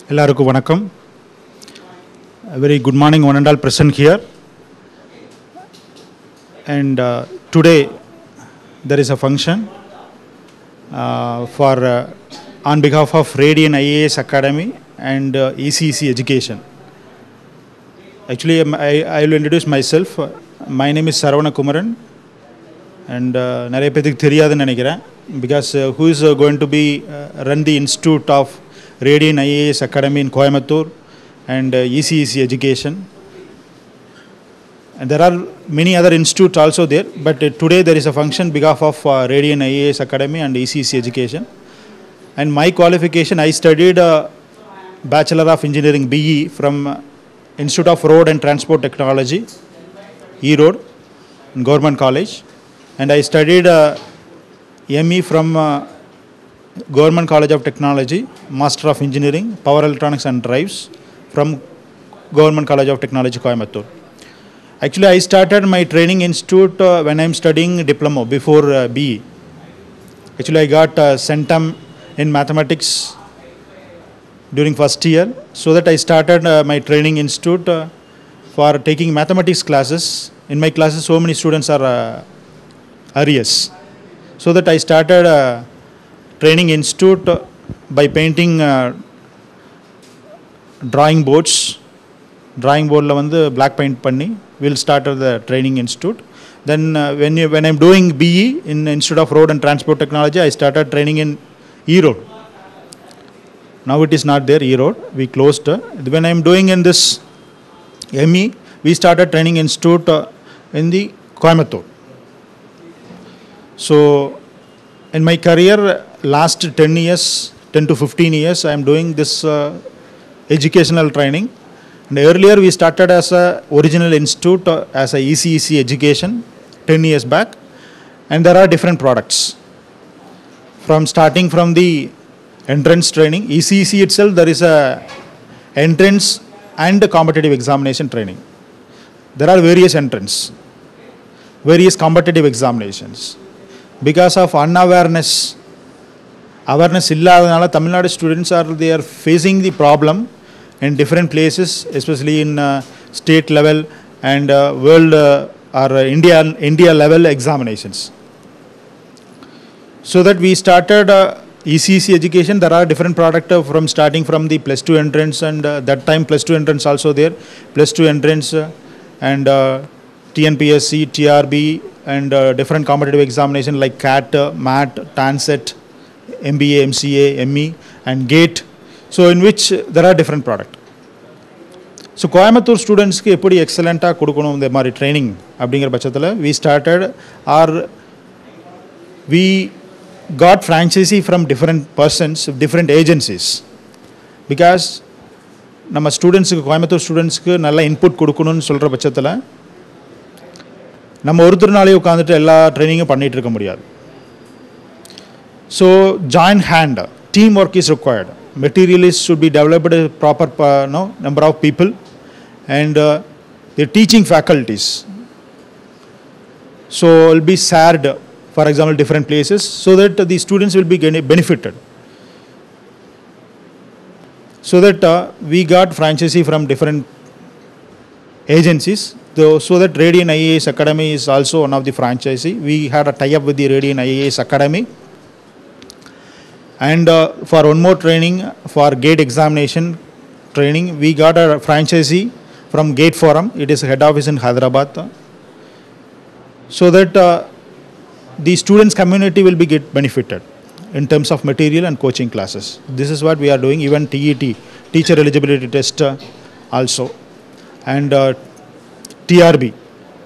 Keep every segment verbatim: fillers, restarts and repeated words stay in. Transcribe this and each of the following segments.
எல்லாருக்கும் வணக்கம். A very good morning one and all present here. And uh, today there is a function uh, for uh, on behalf of RADIAN I A S Academy and uh, E C C Education. Actually, I, I will introduce myself. My name is Saravana Kumaran, and நிறைய பேருக்கு தெரியாதுன்னு நினைக்கிறேன். Because uh, who is uh, going to be uh, run the Institute of RADIAN I A S Academy in Coimbatore and uh, E C C Education. And there are many other institutes also there, but uh, today there is a function on behalf of uh, RADIAN I A S Academy and E C C Education. And my qualification, I studied uh, Bachelor of Engineering B E from uh, Institute of Road and Transport Technology, E-Road, in Government College. And I studied uh, M E from uh, Government College of Technology, Master of Engineering, Power Electronics and Drives from Government College of Technology, Coimbatore. Actually, I started my training institute uh, when I am studying diploma before uh, B E. Actually, I got uh, centum in mathematics during first year, so that I started uh, my training institute uh, for taking mathematics classes. In my classes, so many students are uh, arrears. So that I started uh, training institute uh, by painting uh, drawing boards. Drawing board la vandu black paint panni we'll start the training institute. Then uh, when you, when I'm doing B E in Institute of Road and Transport Technology, I started training in E-Road. Now it is not there, E-Road, we closed. Uh, when I'm doing in this M E, we started training institute uh, in the Coimbatore. So in my career, last ten years, ten to fifteen years, I am doing this uh, educational training. And earlier we started as a original institute uh, as a E C C Education ten years back. And there are different products. From starting from the entrance training, E C C itself, there is a entrance and competitive examination training. There are various entrance, various competitive examinations. Because of unawareness, awareness illadanaala Tamilnadu students are they are facing the problem in different places, especially in uh, state level and uh, world uh, or uh, India India level examinations. So that we started uh, E C C Education. There are different products uh, from starting from the plus two entrance, and uh, that time plus two entrance also there, plus two entrance uh, and uh, T N P S C, T R B, and uh, different competitive examination like C A T, M A T, TANSET, M B A, M C A, M E, and GATE. So in which uh, there are different products. So Coimbatore students ku eppadi excellent ah kudukonum indha mari training abingra pachathila we started or we got franchisee from different persons, different agencies, because நம்ம ஸ்டூடெண்ட்ஸ்க்கு கோயம்புத்தூர் ஸ்டூடெண்ட்ஸ்க்கு நல்ல input கொடுக்கணும்னு சொல்கிற பட்சத்தில் நம்ம ஒருத்தர்னாலே உட்காந்துட்டு எல்லா ட்ரைனிங்கும் பண்ணிகிட்டு இருக்க முடியாது. So join hand team work is required. Materialist should be developed proper no number of people and the teaching faculties. So will be shared, for example, different places, so that uh, the students will be benefited. So that uh, we got franchisee from different agencies, though, so that RADIAN I A S Academy is also one of the franchisee. We had a tie-up with the RADIAN I A S Academy. And uh, for one more training, for GATE examination training, we got a franchisee from GATE Forum. It is head office in Hyderabad. So that uh, the students community will be get benefited in terms of material and coaching classes. This is what we are doing, even T E T, teacher eligibility test uh, also, and uh, T R B.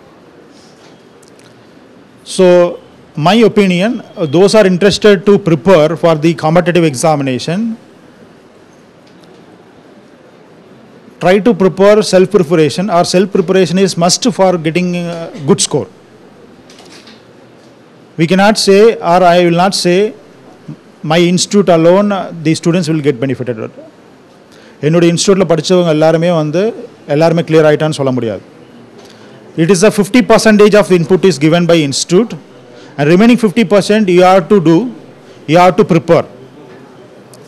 So my opinion, uh, those are interested to prepare for the competitive examination, try to prepare self preparation, or self preparation is must for getting uh, good score. We cannot say, or I will not say, my institute alone, the students will get benefited. என்னோட இன்ஸ்டியூட்டில் படித்தவங்க எல்லாருமே வந்து எல்லாருமே clear ஆகிட்டான்னு சொல்ல முடியாது. It is a fifty percentage of input is given by institute, and remaining fifty percent you have to do, you have to prepare.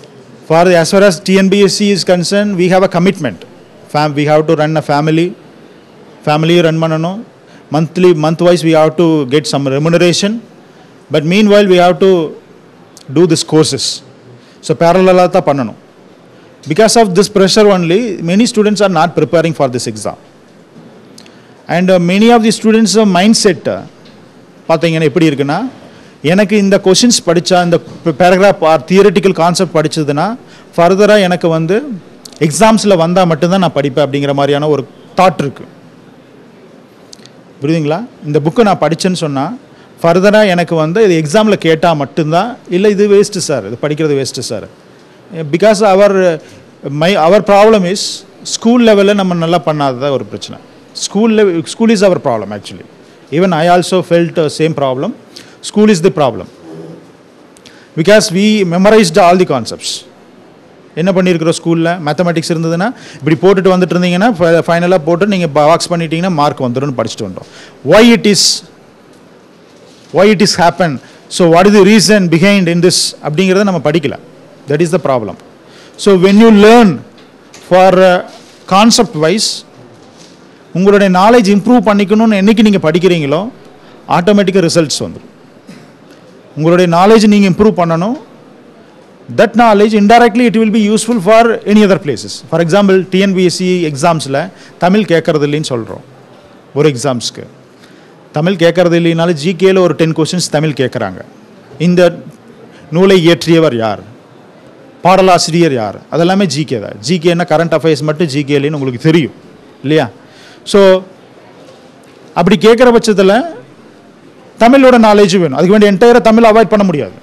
For the, as far as T N P S C is concerned, we have a commitment. Fam, we have to run a family. Family run manano. Monthly, month-wise, we have to get some remuneration. But meanwhile, we have to do these courses. So parallel ta pannano. Because of this pressure only, many students are not preparing for this exam. And uh, many of the students' uh, mindset, பாத்தீங்கன்னா எப்படி இருக்குன்னா, எனக்கு இந்த questions படிச்சா இந்த paragraph or theoretical concept படிச்சதுன்னா ஃபர்தரா எனக்கு வந்து எக்ஸாம்ஸ்ல வந்தா மட்டும் தான் நான் படிப்பேன் அப்படிங்கிற மாதிரியான ஒரு தாட் இருக்கு. புரியுதுங்களா? இந்த புக்கை நான் படிச்சேன்னு சொன்னா ஃபர்தரா எனக்கு வந்து இது எக்ஸாம்ல கேட்டா மட்டும் தான், இல்ல இது வேஸ்ட் சார், இது படிக்கிறது waste sir. Because our my our problem is school லெவலில் நம்ம நல்லா பண்ணாததா ஒரு பிரச்சனை. School school is our problem actually. Even I also felt same problem. School is the problem because we memorized all the concepts. என்ன பண்ணியிருக்கிறோம் ஸ்கூலில் mathematics இருந்ததுன்னா இப்படி போட்டுட்டு வந்துட்டு இருந்தீங்கன்னா ஃபைனலாக போட்டு நீங்கள் பாக்ஸ் பண்ணிட்டீங்கன்னா மார்க் வந்துடும் படிச்சுட்டு வந்தோம். why it is why it is happen, so what is the reason behind in this அப்படிங்கிறத நம்ம படிக்கல. that is the problem. so when you learn for uh, concept wise, உங்களுடைய நாலேஜ் இம்ப்ரூவ் பண்ணிக்கணும்னு என்னைக்கு நீங்கள் படிக்கிறீங்களோ ஆட்டோமேட்டிக்காக ரிசல்ட்ஸ் வந்துடும். உங்களுடைய நாலேஜ் நீங்கள் இம்ப்ரூவ் பண்ணணும். That knowledge indirectly it will be useful for any other places. For example T N P S C எக்ஸாம்ஸில் தமிழ் கேட்கறது இல்லைன்னு சொல்கிறோம். ஒரு எக்ஸாம்ஸ்க்கு தமிழ் கேட்கறது இல்லைனாலும் ஜிகேல ஒரு டென் கொஸ்டின்ஸ் தமிழ் கேட்குறாங்க. இந்த நூலை இயற்றியவர் யார், பாடலாசிரியர் யார், அதெல்லாமே ஜிகே தான். ஜிகேன்னா கரண்ட் அஃபேர்ஸ் மட்டும் ஜிகேலன்னு உங்களுக்கு தெரியும் இல்லையா? ஸோ அப்படி கேட்குற பட்சத்தில் தமிழோட நாலேஜ் வேணும். அதுக்கு வேண்டிய என்டையராக தமிழ் அவாய்ட் பண்ண முடியாது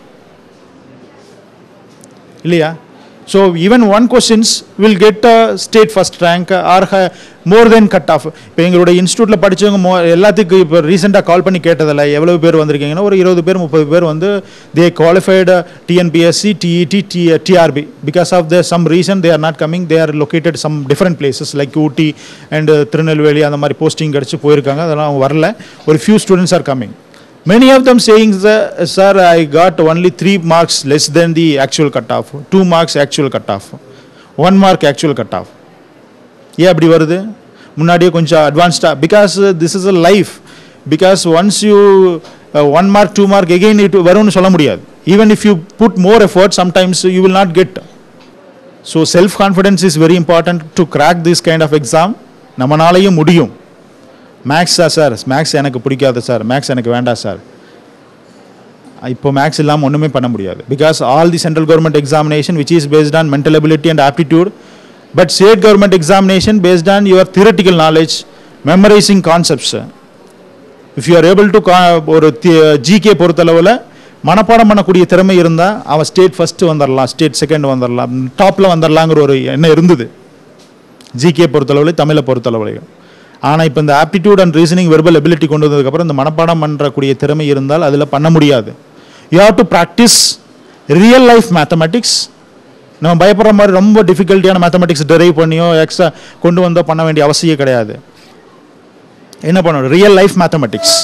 இல்லையா? So even one questions will get a state first rank or more than cut off. இப்போ எங்களுடைய இன்ஸ்டியூட்டில் படித்தவங்க மோ எல்லாத்துக்கும் இப்போ ரீசெண்டாக கால் பண்ணி கேட்டதில்ல எவ்வளோ பேர் வந்திருக்கீங்கன்னா ஒரு இருபது பேர் முப்பது பேர் வந்து they qualified T N P S C, T E T, T R B. Because of the some reason they are not coming. They are located some different places like Ooty and Tirunelveli அந்த மாதிரி posting கிடச்சி போயிருக்காங்க. அதெல்லாம் வரல. ஒரு few students are coming. Many of them saying, sir, I got only three marks less than the actual cutoff, two marks actual cutoff, one mark actual cutoff. Yeah, அப்படி வருது. முன்னாடியே கொஞ்சம் advanced. Because uh, this is a life. Because once you uh, one mark, two mark again it வரும்னு சொல்ல முடியாது. Even if you put more effort, sometimes you will not get. So self confidence is very important to crack this kind of exam. நம்மனாலையும் முடியும். மேக்ஸா sir, maths எனக்கு பிடிக்காது sir, maths எனக்கு வேண்டாம் sir. இப்போ maths இல்லாமல் ஒன்றுமே பண்ண முடியாது. Because all the central government examination which is based on mental ability and aptitude, but state government examination based on your theoretical knowledge, memorising concepts. If you are able to ஒரு GK பொறுத்தளவில் மனப்பாடம் பண்ணக்கூடிய திறமை இருந்தால் அவன் state first வந்துடலாம், state second வந்துடலாம், டாப்பில் வந்துடலாங்கிற ஒரு எண்ணம் இருந்தது ஜிகே பொறுத்தளவுலையும் தமிழை பொறுத்தளவுலையும். ஆனால் இப்போ இந்த aptitude and reasoning verbal ability கொண்டு வந்ததுக்கப்புறம் இந்த மனப்பாடம் பண்ணுறக்கூடிய திறமை இருந்தால் அதில் பண்ண முடியாது. You have to practise real life mathematics. நம்ம பயப்படுற மாதிரி ரொம்ப டிஃபிகல்ட்டியான மேத்தமெட்டிக்ஸ் டெரைவ் பண்ணியோ எக்ஸ்ட்ரா கொண்டு வந்தோ பண்ண வேண்டிய அவசியம் கிடையாது. என்ன பண்ணணும்? Real life mathematics.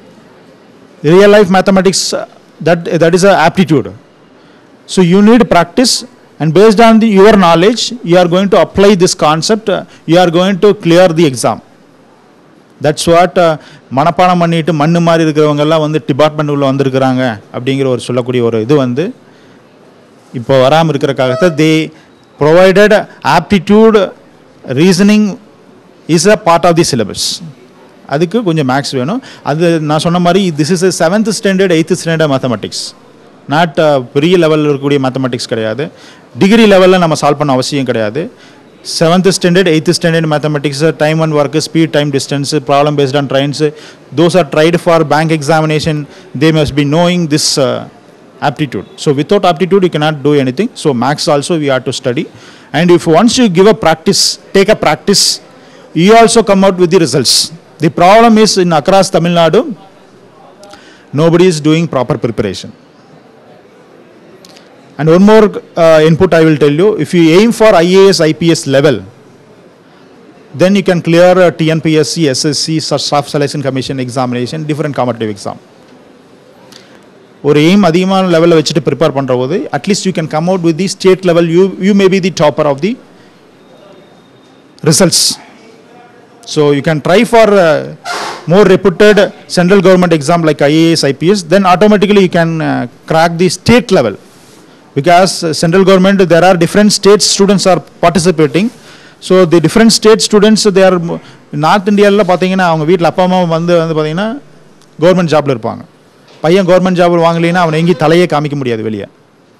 Real life mathematics that that is a aptitude. So you need practice. And based on the, your knowledge, you are going to apply this concept, you are going to clear the exam. That's what மனப்பாடம் பண்ணிட்டு மண்ணு மாதிரி இருக்கிறவங்க எல்லாம் வந்து department உள்ள வந்திருக்கிறாங்க அப்படிங்கிற ஒரு சொல்லக்கூடிய ஒரு இது வந்து இப்போ வராமல் இருக்கிறக்காக they provided aptitude reasoning is a part of the syllabus. அதுக்கு கொஞ்சம் மேக்ஸ் வேணும். அது நான் சொன்ன மாதிரி this is a seventh standard eighth standard mathematics. Not பெரிய லெவலில் இருக்கக்கூடிய மேத்தமெட்டிக்ஸ் கிடையாது. டிகிரி லெவலில் நம்ம சால்வ் பண்ண அவசியம் கிடையாது. Seventh standard eighth standard mathematics, time and work, speed, time, distance, problem based on trains, those are tried for bank examination. They must be knowing this aptitude. So without aptitude you cannot do anything. So maths also we have to study. And if once you give a practice, take a practice, you also come out with the results. The problem is in across Tamilnadu, nobody is doing proper preparation. And one more uh, input I will tell you, if you aim for I A S, I P S level, then you can clear uh, T N P S C, S S C, Staff Selection Commission examination, different competitive exam. ஒரு aim அதிகமான லெவலில் வச்சுட்டு prepare பண்ணுற போது at least you can come out with the state level, you you may be the topper of the results. So you can try for more reputed central government exam like I A S, I P S, then automatically you can uh, crack the state level, because uh, central government, there are different states students are participating. So the different state students, they are North India la pathina avanga veetla appa amma vandu vandu pathina government job la irupanga. Paiyan government job vaangalina avana engi thalaye kaamikka mudiyadhu veliya.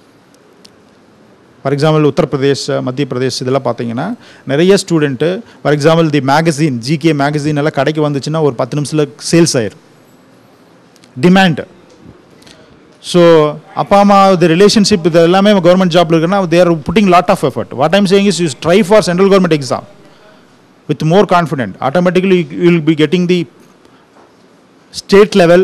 For example, Uttar Pradesh, Madhya Pradesh, இதெல்லாம் பார்த்தீங்கன்னா நிறைய student for example the magazine, GK magazine எல்லாம் கடைக்கு வந்துச்சுன்னா ஒரு பத்து நிமிஷத்தில் sales ஆயிரும், டிமாண்ட். ஸோ அப்பா அம்மா தி ரிலேஷன்ஷிப் இது எல்லாமே கவர்மெண்ட் ஜாப்ல இருக்குன்னா they are putting lot of effort. What I'm saying is you try for central government exam with more confident. Automatically you will be getting the state level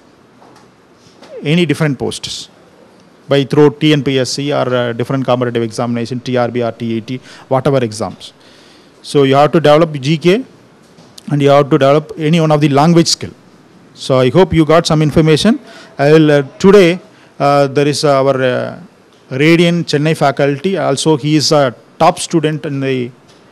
any different posts by through T N P S C or uh, different competitive examination, T R B or T A T, whatever exams. So you have to develop G K and you have to develop any one of the language skill. So I hope you got some information. I will uh, today uh, there is our uh, Radian Chennai faculty. Also he is a top student in the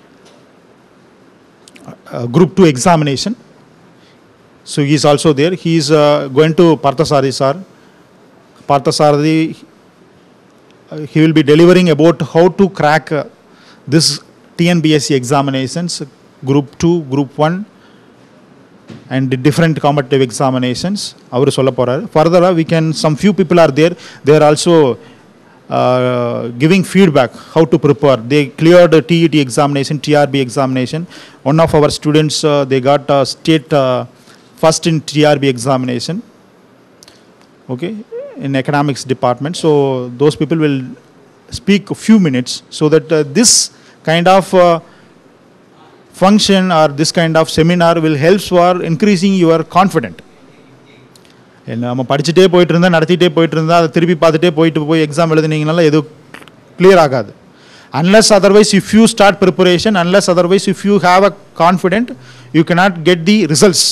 uh, group two examination. So he is also there. He is uh, going to Parthasari sir. Parthasarathi, uh, he will be delivering about how to crack uh, this T N P S C examinations, group two, group one, and the different competitive examinations. Avaru solla porar. Further, we can, some few people are there, they are also uh, giving feedback how to prepare. They cleared the T E T examination, T R B examination. One of our students, uh, they got uh, state uh, first in T R B examination. Okay. In economics department. So those people will speak a few minutes so that uh, this kind of uh, function or this kind of seminar will help for increasing your confidence. நம்ம படிச்சுட்டே போயிட்டு இருந்தா நடத்திட்டே போயிட்டு இருந்தா அதை திருப்பி பார்த்துட்டே போயிட்டு போய் எக்ஸாம் எழுதுனீங்கனால எதுவும் கிளியர் ஆகாது. Unless otherwise if you start preparation, unless otherwise if you have a confidence, you cannot get the results.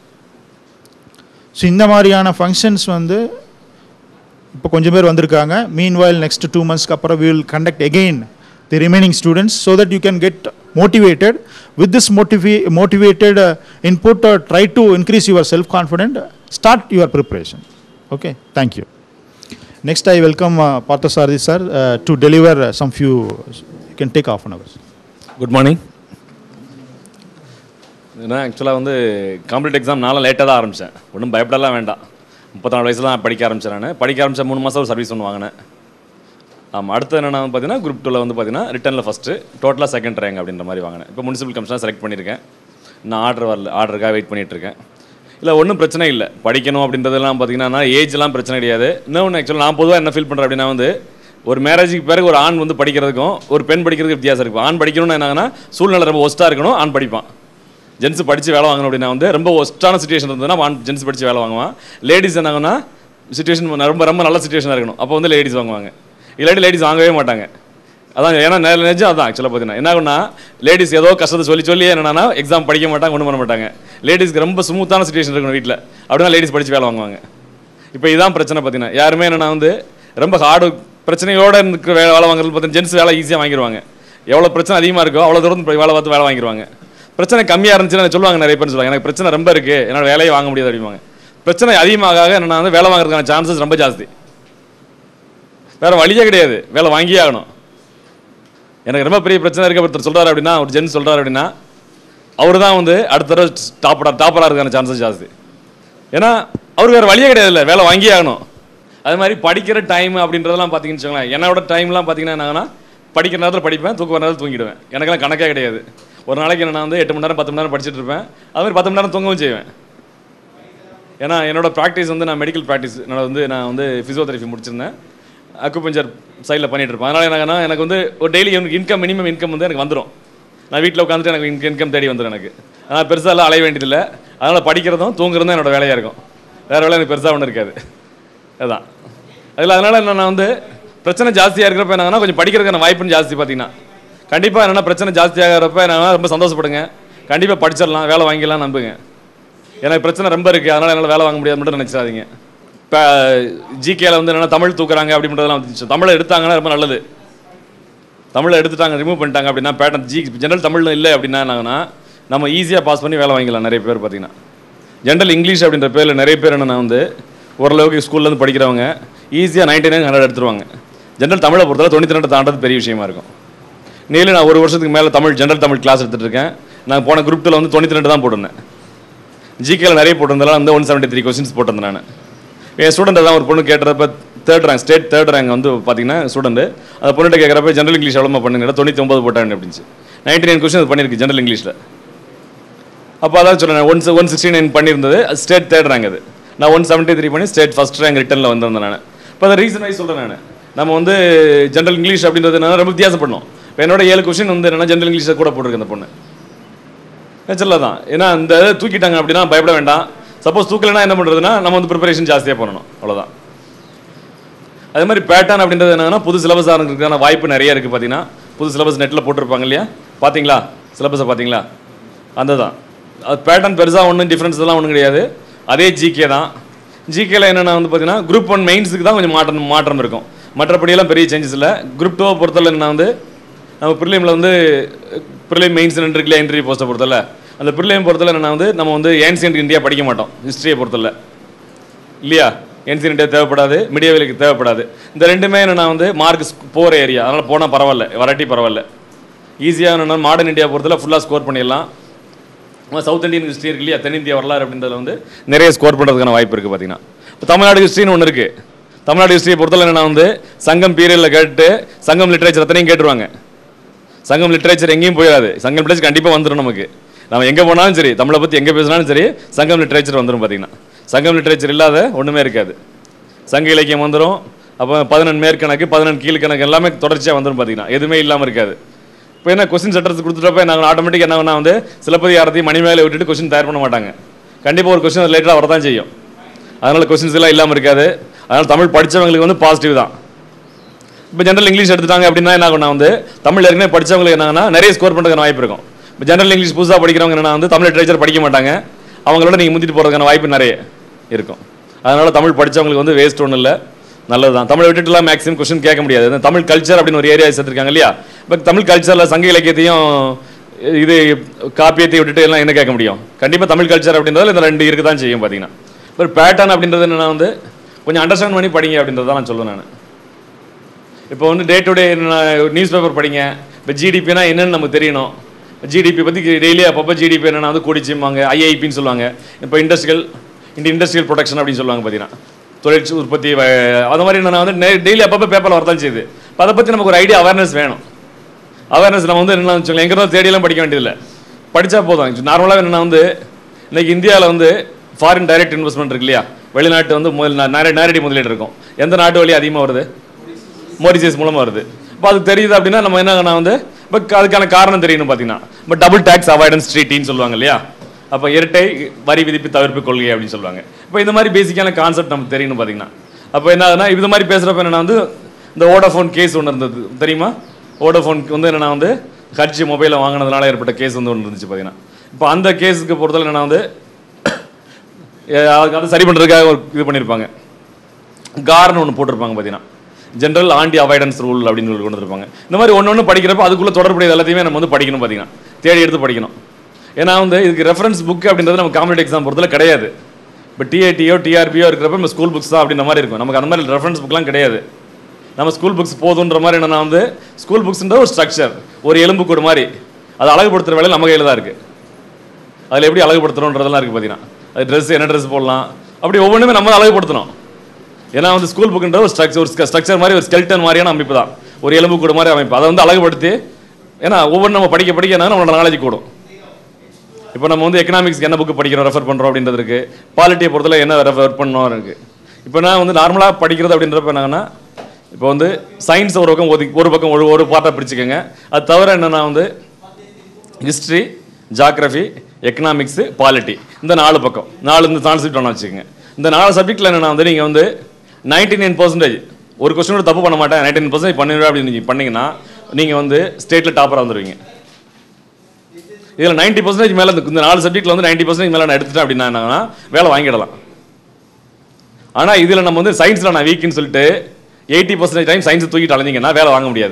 So இந்த மாதிரியான ஃபங்க்ஷன்ஸ் வந்து இப்போ கொஞ்சம் பேர் வந்திருக்காங்க. மீன்வைல் நெக்ஸ்ட் டூ மந்த்ஸ்க்கு அப்புறம் we will conduct again the remaining students so that you can get motivated. With this motive motivated input try to increase your self confident, start your preparation. Okay, thank you. Next I welcome Parthasarathi sir uh, to deliver uh, some few, you can take half an hour. Good morning. நான் ஆக்சுவலாக வந்து competitive exam நானும் லேட்டாக தான் ஆரம்பித்தேன். ஒன்றும் பயப்படலாம் வேண்டாம். முப்பத்தாறு வயசில் தான் படிக்க ஆரம்பித்தேன். நான் படிக்க ஆரம்பித்த மூணு மாதம் ஒரு சர்வீஸ் ஒன்று வாங்கினேன். ஆமாம், அடுத்து என்னென்னா பார்த்தீங்கன்னா குரூப் டூவில் வந்து பார்த்தீங்கன்னா ரிட்டனில் ஃபஸ்ட்டு, டோட்டலாக செகண்ட் ரேங்க் அப்படின்ற மாதிரி வாங்கினேன். இப்போ முனிசிபல் கமிஷனாக செலக்ட் பண்ணியிருக்கேன். நான் ஆர்டர் வரல, ஆர்டருக்காக வெயிட் பண்ணிகிட்ருக்கேன். இல்லை ஒன்றும் பிரச்சனை இல்லை, படிக்கணும் அப்படின்றதெல்லாம் பார்த்தீங்கன்னா ஏஜ்லாம் பிரச்சனை கிடையாது. இன்னொன்று ஆக்சுவலாக நான் பொதுவாக என்ன ஃபீல் பண்ணுறேன் அப்படின்னா வந்து ஒரு மேரேஜுக்கு பிறகு ஒரு ஆண் வந்து படிக்கிறதுக்கும் ஒரு பெண் படிக்கிறதுக்கு வித்தியாசம் இருக்கும். ஆண் படிக்கணும்னு என்னங்கன்னா சூழ்நிலை ரொம்ப ஒஸ்ட்டாக இருக்கணும், ஆண் படிப்பான். ஜென்ஸ் படித்து வேலை வாங்கணும் அப்படின்னா வந்து ரொம்ப ஒஸ்ட்டான சுச்சுவேஷன் இருந்ததுன்னா ஆண் ஜென்ஸ் படித்து வேலை வாங்குவான். லேடிஸ் என்னாங்கன்னா சுச்சுவேஷன் ரொம்ப ரொம்ப நல்ல சுச்சுவேஷனாக இருக்கணும், அப்போ வந்து லேடிஸ் வாங்குவாங்க. இல்லாட்டி லேடிஸ் வாங்கவே மாட்டாங்க. அதான் ஏன்னா நிஜம் அதான் ஆக்சுவலாக பார்த்தீங்கன்னா என்ன ஆகுனா லேடிஸ் ஏதோ கஷ்டத்தை சொல்லி சொல்லி என்னன்னா எக்ஸாம் படிக்க மாட்டாங்க, ஒன்றும் பண்ண மாட்டாங்க. லேடிஸ்க்கு ரொம்ப ஸ்மூத்தான சுச்சுவேஷன் இருக்கணும் வீட்டில், அப்படின்னா லேடிஸ் படித்து வேலை வாங்குவாங்க. இப்போ இதான் பிரச்சனை பார்த்தீங்கன்னா யாருமே என்னன்னா வந்து ரொம்ப ஹார்டு பிரச்சனையோடு இருக்கிற வேலை வேலை வாங்குறது பார்த்தீங்கன்னா ஜென்ஸ் வேலை ஈஸியாக வாங்கிடுவாங்க. எவ்வளோ பிரச்சனை அதிகமாக இருக்கோ அவ்வளோ தூரம் வேலை பார்த்து வேலை வாங்கிடுவாங்க. பிரச்சனை கம்மியாக இருந்துச்சுன்னா சொல்லுவாங்க, நிறைய பேர் சொல்லுவாங்க எனக்கு பிரச்சனை ரொம்ப இருக்குது, என்னால் வேலையை வாங்க முடியாது அப்படிம்பாங்க. பிரச்சனை அதிகமாக என்னன்னா வந்து வேலை வாங்குறதுக்கான சான்சஸ் ரொம்ப ஜாஸ்தி. வேறு வழியே கிடையாது, வேலை வாங்கியே ஆகணும். எனக்கு ரொம்ப பெரிய பிரச்சனை இருக்குது ஒருத்தர் சொல்கிறார் அப்படின்னா, ஒரு ஜென்ஸ் சொல்கிறார் அப்படின்னா அவர் தான் வந்து அடுத்த தடவை டாப்பராக டாப்பராக இருக்கான சான்சஸ் ஜாஸ்தி. ஏன்னா அவருக்கு வேறு வழியே கிடையாது, இல்லை வேலை வாங்கியே ஆகணும். அது மாதிரி படிக்கிற டைம் அப்படின்றதெல்லாம் பார்த்தீங்கன்னு வச்சுக்கோங்களேன், என்னோட டைம்லாம் பார்த்தீங்கன்னா என்னன்னா படிக்கிற நேரத்தில் படிப்பேன், தூக்க நேரத்தில் தூங்கிடுவேன். எனக்கெல்லாம் கணக்கே கிடையாது. ஒரு நாளைக்கு நான் வந்து எட்டு மணி நேரம் பத்து மணி நேரம் படிச்சுட்டு இருப்பேன். அது மாதிரி பத்து மணி நேரம் தூங்கவும் செய்வேன். ஏன்னா என்னோடய ப்ராக்டிஸ் வந்து நான் மெடிக்கல் ப்ராக்டிஸ், என்னோட வந்து நான் வந்து ஃபிசியோதெரபி முடிச்சிருந்தேன், அக்குபஞ்சர் சைடில் பண்ணிகிட்டு இருப்பேன். அதனால் என்னன்னா எனக்கு வந்து ஒரு டெய்லி இன்கம் மினிமம் இன்கம் வந்து எனக்கு வந்துடும். நான் வீட்டில் உட்காந்துட்டு எனக்கு இன்கம் இன்கம் தேடி வந்துடும் எனக்கு. அதனால் பெருசாக எல்லாம் அலைய வேண்டியதில்லை. அதனால் படிக்கிறதும் தூங்குறதும் என்னோடய வேலையாக இருக்கும். வேறு வேலை எனக்கு பெருசாக ஒன்றும் இருக்காது. அதுதான் அதில். அதனால் என்ன நான் வந்து பிரச்சனை ஜாஸ்தியாக இருக்கிறப்ப என்னன்னா கொஞ்சம் படிக்கிறதுக்கான வாய்ப்புன்னு ஜாஸ்தி. பார்த்தீங்கன்னா கண்டிப்பாக என்னென்னா பிரச்சனை ஜாஸ்தியாகிறப்ப என்னன்னா ரொம்ப சந்தோஷப்படுங்க, கண்டிப்பாக படிச்சிடலாம், வேலை வாங்கிடலாம் நம்புங்க. எனக்கு பிரச்சனை ரொம்ப இருக்குது அதனால் என்னால் வேலை வாங்க முடியாது மட்டும் நினச்சிடாதீங்க. இப்போ ஜிகேல வந்து என்னென்னா தமிழ் தூக்குறாங்க அப்படின்றதெல்லாம் வந்துச்சு. தமிழை எடுத்தாங்கன்னா ரொம்ப நல்லது. தமிழை எடுத்துட்டாங்க, ரிமூவ் பண்ணிட்டாங்க அப்படின்னா பேட்டர்ன் ஜி ஜென்ரல் தமிழ் இல்லை அப்படின்னா என்னன்னா நம்ம ஈஸியாக பாஸ் பண்ணி வேலை வாங்கிக்கலாம். நிறைய பேர் பார்த்தீங்கன்னா ஜென்ரல் இங்கிலீஷ் அப்படின்ற பேரில் நிறைய பேர் என்னென்னா வந்து ஓரளவுக்கு ஸ்கூல்லேருந்து படிக்கிறவங்க ஈஸியாக நைன்டி நைன் ஹண்ட்ரட் எடுத்துருவாங்க. ஜென்ரல் தமிழை பொறுத்தவரை தொண்ணூற்றி ரெண்டு தாண்டது பெரிய விஷயமா இருக்கும். நீங்களும் நான் ஒரு வருஷத்துக்கு மேலே தமிழ் ஜென்ரல் தமிழ் கிளாஸ் எடுத்துகிட்டு இருக்கேன். நான் போன குரூப் டூவில் வந்து தொண்ணூற்றி ரெண்டு தான் போட்டிருந்தேன். ஜிகேல நிறைய போட்டிருந்தாலும் வந்து ஒன் செவன்ட்டி த்ரீ கொஸ்டின்ஸ் போட்டிருந்தேன் நான். என் ஸ்டூடெண்ட் தான் ஒரு பொண்ணு கேட்டுறப்ப third rank state third rank வந்து பார்த்தீங்கன்னா ஸ்டூடெண்ட் அந்த பொண்ணுகிட்ட கேட்குறப்ப ஜென்ரல் இங்கிலீஷ் எவ்வளோ பண்ணுங்க தொண்ணூற்றி ஒன்பது போட்டாங்க அப்படின்ச்சு. நைன்டி நைன் கொஸ்டின் அது பண்ணியிருக்கு ஜென்ரல் இங்கிலீஷில். அப்போ அதான் சொன்னேன் ஒன் ஒன் சிக்ஸ்டி நைன் பண்ணியிருந்தது ஸ்டேட் தேர்ட் ரேங்க். அது நான் ஒன் செவன்ட்டி த்ரீ பண்ணி ஸ்டேட் ஃபஸ்ட் ரேங்க் ரிட்டனில் வந்திருந்தேன் நான். இப்போ அதை ரீசன் வைஸ் சொல்கிறேன் நான். நம்ம வந்து ஜென்ரல் இங்கிலீஷ் அப்படின்றது என்னன்னா ரொம்ப வித்தியாசம் பண்ணோம். இப்போ என்னோட ஏழு கொஸ்டின் வந்து என்னன்னா ஜென்ரல் இங்கிலீஷை கூட போட்டிருக்கு அந்த பொண்ணு. நேச்சரில் தான். ஏன்னா அந்த தூக்கிட்டாங்க அப்படின்னா பயப்பட வேண்டாம். சப்போஸ் தூக்கலைன்னா என்ன பண்ணுறதுன்னா நம்ம வந்து ப்ரிப்பரேஷன் ஜாஸ்தியாக பண்ணணும், அவ்வளோதான். அதே மாதிரி பேட்டர்ன் அப்படின்றது என்னன்னா புது சிலபஸ் ஆரம்பிக்கிறதுக்கான வாய்ப்பு நிறைய இருக்குது. பார்த்தீங்கன்னா புது சிலபஸ் நெட்டில் போட்டிருப்பாங்க இல்லையா, பார்த்தீங்களா சிலபஸை பார்த்தீங்களா? அந்த தான் அது பேட்டர்ன் பெருசாக ஒன்றும் டிஃப்ரென்ஸ் எல்லாம் ஒன்றும் கிடையாது. அதே ஜிகே தான். ஜிகேல என்னென்னா வந்து பார்த்தீங்கன்னா குரூப் ஒன் மெயின்ஸுக்கு தான் கொஞ்சம் மாற்றம் மாற்றம் இருக்கும். மற்றபடியெல்லாம் பெரிய சேஞ்சஸ் இல்லை. குரூப் டூவை பொறுத்தவரை என்ன வந்து நம்ம ப்ரிலிமில் வந்து ப்ரிலிம் மெயின்ஸ் இருக்குல்ல என்ட்ரி போஸ்ட்டை பொறுத்தவரை அந்த ப்ரிலிம் பொறுத்தவரை என்னென்னா வந்து நம்ம வந்து ஏன்சியன்ட் இந்தியா படிக்க மாட்டோம். ஹிஸ்ட்ரியை பொறுத்தவரை இல்லையா, ஏன்சியன்ட் இந்தியா தேவைப்படாது, மிடியவலுக்கு தேவைப்படாது. இந்த ரெண்டுமே என்னென்னா வந்து மார்க் போகிற ஏரியா, அதனால் போனால் பரவாயில்ல, வராட்டி பரவாயில்ல. ஈஸியாக என்னென்னா மாடர்ன் இந்தியா பொறுத்தவரை ஃபுல்லாக ஸ்கோர் பண்ணிடலாம். சவுத் இந்தியன் ஹிஸ்ட்ரி இருக்கு இல்லையா, தென்னிந்தியா வரலாறு அப்படின்றதுல வந்து நிறைய ஸ்கோர் பண்ணுறதுக்கான வாய்ப்பு இருக்குது. பார்த்தீங்கன்னா இப்போ தமிழ்நாடு ஹிஸ்ட்ரின்னு ஒன்று இருக்குது. தமிழ்நாடு ஹிஸ்ட்ரியை பொறுத்தவரை என்னென்னா வந்து சங்கம் பீரியடில் கேட்டு சங்கம் லிட்ரேச்சர் அத்தனையும் கேட்டுருவாங்க. சங்கம் லிட்ரேச்சர் எங்கேயும் போயிடாது. சங்கம் லிட்ரேச்சர் கண்டிப்பாக வந்துடும். நமக்கு நம்ம எங்கே போனாலும் சரி, தமிழை பற்றி எங்கே பேசினாலும் சரி, சங்கம் லிட்ரேச்சர் வந்துடும். பார்த்தீங்கன்னா சங்கம் லிட்ரேச்சர் இல்லாத ஒன்றுமே இருக்காது. சங்க இலக்கியம் வந்துடும். அப்போ பதினெண்டு மேற்கணக்கு பதினெண்டு கீழ்கணக்கு எல்லாமே தொடர்ச்சியாக வந்துடும். பார்த்தீங்கன்னா எதுவுமே இல்லாமல் இருக்காது. இப்போ என்ன கொஸ்டின் செட்டர்ஸ் கொடுத்துட்டப்ப நாங்கள் ஆட்டோமேட்டிக் என்ன பண்ணால் வந்து சிலப்பதிகாரத்தையும் மணிமேகலை விட்டுட்டு கொஸ்டின் தயார் பண்ண மாட்டாங்க. கண்டிப்பாக ஒரு கொஸ்டின் ரிலேட்டடாக வரதான் செய்யும். அதனால் கொஸ்டின்ஸ் எல்லாம் இல்லாமல் இருக்காது. அதனால் தமிழ் படித்தவங்களுக்கு வந்து பாசிட்டிவ் தான். இப்போ ஜென்ரல் இங்கிலீஷ் எடுத்துட்டாங்க அப்படின்னா என்ன ஆகும்னா வந்து தமிழ் ஏற்கனவே படித்தவங்களுக்கு என்னன்னா நிறைய ஸ்கோர் பண்ணுறதுக்கான வாய்ப்பு இருக்கும். இப்போ ஜென்ரல் இங்கிலீஷ் புதுசாக படிக்கிறவங்க என்னன்னா வந்து தமிழ் லிட்ரேச்சர் படிக்க மாட்டாங்க. அவங்களோட நீங்கள் முந்திட்டு போகிறதுக்கான வாய்ப்பு நிறைய இருக்கும். அதனால் தமிழ் படித்தவங்களுக்கு வந்து வேஸ்ட் ஒன்றும் இல்லை, நல்லது தான். தமிழை விட்டுட்டுலாம் மேக்ஸிமம் கொஸ்டின் கேட்க முடியாது. தமிழ் கல்ச்சர் அப்படின்னு ஒரு ஏரியா சேர்த்துருக்காங்க இல்லையா. இப்போ தமிழ் கல்ச்சரில் சங்க இலக்கியத்தையும் இது காப்பியத்தையும் விட்டுட்டு எல்லாம் என்ன கேட்க முடியும்? கண்டிப்பாக தமிழ் கல்ச்சர் அப்படின்றதுல இந்த ரெண்டு இருக்குது தான் செய்யும். பார்த்தீங்கன்னா ஒரு பேட்டர்ன் அப்படின்றது என்னென்னா வந்து கொஞ்சம் அண்டர்ஸ்டாண்ட் பண்ணி படிங்க அப்படின்றது தான் நான் சொல்லுவேன் நான். இப்போ வந்து day to day news paper படிங்க. இப்போ ஜிடிபினா என்னென்னு நமக்கு தெரியணும். ஜிடிபி பற்றி டெய்லி அப்பப்போ ஜிடிபி என்னென்னா வந்து கூடிச்சும்பாங்க, ஐஐபின்னு சொல்லுவாங்க. இப்போ இண்டஸ்ட்ரியல் இந்த இண்டஸ்ட்ரியல் ப்ரொடக்ஷன் அப்படின்னு சொல்லுவாங்க. பார்த்தீங்கன்னா தொழிற்சி உற்பத்தி அது மாதிரி என்னென்னா வந்து டெய்லி அப்பப்போ பேப்பரில் வரதான் செய்யுது. இப்போ அதை பற்றி நமக்கு ஒரு ஐடியா அவேர்னஸ் வேணும். அவேர்னஸ் நம்ம வந்து என்ன வச்சுக்கோங்க, எங்கே தான் தேடியெல்லாம் படிக்க வேண்டியதில்லை, படித்தா போதும். நார்மலாக என்னென்னா வந்து இன்றைக்கி இந்தியாவில் வந்து ஃபாரின் டைரக்ட் இன்வெஸ்ட்மெண்ட் இருக்கு இல்லையா, வெளிநாட்டு வந்து முதல் நேரடி முதலீடு இருக்கும். எந்த நாட்டு வழி அதிகமாக வருது? மொரிஷியஸ் மூலமாக வருது. இப்போ அது தெரியுது அப்படின்னா நம்ம என்ன வந்து இப்போ அதுக்கான காரணம் தெரியணும். பார்த்தீங்கன்னா இப்போ டபுள் டேக்ஸ் அவாய்டன்ஸ் ட்ரீட்டின்னு சொல்லுவாங்க இல்லையா. அப்போ இரட்டை வரி விதிப்பு தவிர்ப்பு கொள்கை அப்படின்னு சொல்லுவாங்க. இப்போ இந்த மாதிரி பேசிக்கான கான்செப்ட் நமக்கு தெரியணும். பார்த்தீங்கன்னா அப்போ என்ன ஆகுதுன்னா இது மாதிரி பேசுகிறப்ப என்னென்னா வந்து இந்த வோடாஃபோன் கேஸ் ஒன்று இருந்தது தெரியுமா? வோடாஃபோனுக்கு வந்து என்னென்னா வந்து கட்சி மொபைலை வாங்கினதுனால ஏற்பட்ட கேஸ் வந்து ஒன்று இருந்துச்சு. பார்த்தீங்கன்னா இப்போ அந்த கேஸுக்கு பொறுத்தவரை என்னென்னா வந்து அதை சரி பண்ணுறதுக்காக ஒரு இது பண்ணியிருப்பாங்க, கார்னு ஒன்று போட்டிருப்பாங்க. பார்த்தீங்கன்னா ஜென்ரல் ஆன்டி அவாய்டன்ஸ் ரூல் அப்படின்னு சொல்லி கொண்டு வந்துருப்பாங்க. இந்த மாதிரி ஒன்று ஒன்று படிக்கிறப்ப அதுக்குள்ளே தொடர்புடைய எல்லாத்தையுமே நம்ம வந்து படிக்கணும். பார்த்தீங்கன்னா தேடி எடுத்து படிக்கணும். ஏன்னா வந்து இதுக்கு ரெஃபரன்ஸ் புக் அப்படின்றது நம்ம காம்படிட்டிவ் எக்ஸாம் பொறுத்தவரை கிடையாது. இப்போ டிஏடியோ டிஆர்பியோ இருக்கிறப்ப நம்ம ஸ்கூல் புக்ஸ் தான் அப்படின்ற மாதிரி இருக்கும். நமக்கு அந்த மாதிரி ரெஃபரன்ஸ் புக்லாம் கிடையாது. நம்ம ஸ்கூல் புக்ஸ் போதுன்ற மாதிரி என்னென்னா வந்து ஸ்கூல் புக்ஸ்ன்ற ஒரு ஸ்ட்ரக்சர், ஒரு எலும்பு கூடு மாதிரி, அதை அழகுபடுத்துகிற வேலை நம்ம கையில் தான் இருக்குது. அதில் எப்படி அழகுபடுத்துகிறோன்றதெல்லாம் இருக்குது. பார்த்தீங்கன்னா அது ட்ரெஸ் என்ன ட்ரெஸ் போடலாம் அப்படி ஒவ்வொன்றுமே நம்ம அழகுபடுத்தணும். ஏன்னா வந்து ஸ்கூல் புக்குன்ற ஒரு ஸ்ட்ரக்சர் ஒரு ஸ்ட்ரக்சர் மாதிரி ஒரு ஸ்கெல்டன் மாதிரியான அமைப்பு தான், ஒரு எலும்பு கூடு மாதிரி அமைப்பு. அதை வந்து அழகுபடுத்தி ஏன்னா ஒவ்வொரு நம்ம படிக்க படிக்க என்ன நம்மளோட நாலேஜ் கூடும். இப்போ நம்ம வந்து எக்கனாமிக்ஸ்க்கு என்ன புக்கு படிக்கிறோம் ரெஃபர் பண்ணுறோம் அப்படின்றது இருக்குது. பாலிட்டியை பொறுத்தவரை என்ன ரெஃபர் பண்ணோம் இருக்குது. இப்போ நான் வந்து நார்மலாக படிக்கிறது அப்படின்றப்ப என்னன்னா இப்போ வந்து சயின்ஸ் ஒரு பக்கம் ஒதுக்கி ஒரு பக்கம் ஒரு ஒரு பார்ட்டாக பிடிச்சிக்கோங்க. அது தவிர என்னென்னா வந்து ஹிஸ்ட்ரி, ஜாகிரஃபி, எக்கனாமிக்ஸு, பாலிட்டி, இந்த நாலு பக்கம் நாலு இந்த நாலு சப்ஜெக்ட் ஒன்றா வச்சுக்கோங்க. இந்த நாலு சப்ஜெக்டில் என்னென்னா வந்து நீங்கள் வந்து நைன்டி நைன் பர்சன்டேஜ் ஒரு கொஸ்டினோட தப்பு பண்ண மாட்டேன், நைன்டி நைன் பர்சன்டேஜ் பண்ணிடுவேன் அப்படின்னு நீங்கள் பண்ணிங்கன்னா நீங்கள் வந்து ஸ்டேட்டில் டாப்பராக வந்துடுவீங்க. இதில் நைன்ட்டி பர்சன்டேஜ் மேலே இந்த நாலு சப்ஜெக்டில் வந்து நைன்ட்டி பர்சன்டேஜ் மேலே நான் எடுத்துட்டேன் அப்படின்னா என்னன்னா வேலை வாங்கிடலாம். ஆனால் இதில் நம்ம வந்து சயின்ஸில் நான் வீக்குன்னு சொல்லிட்டு எயிட்டி பர்சன்டேஜ் டைம் சயின்ஸை தூக்கிட்டு அலைஞ்சிங்கன்னா வேலை வாங்க முடியாது.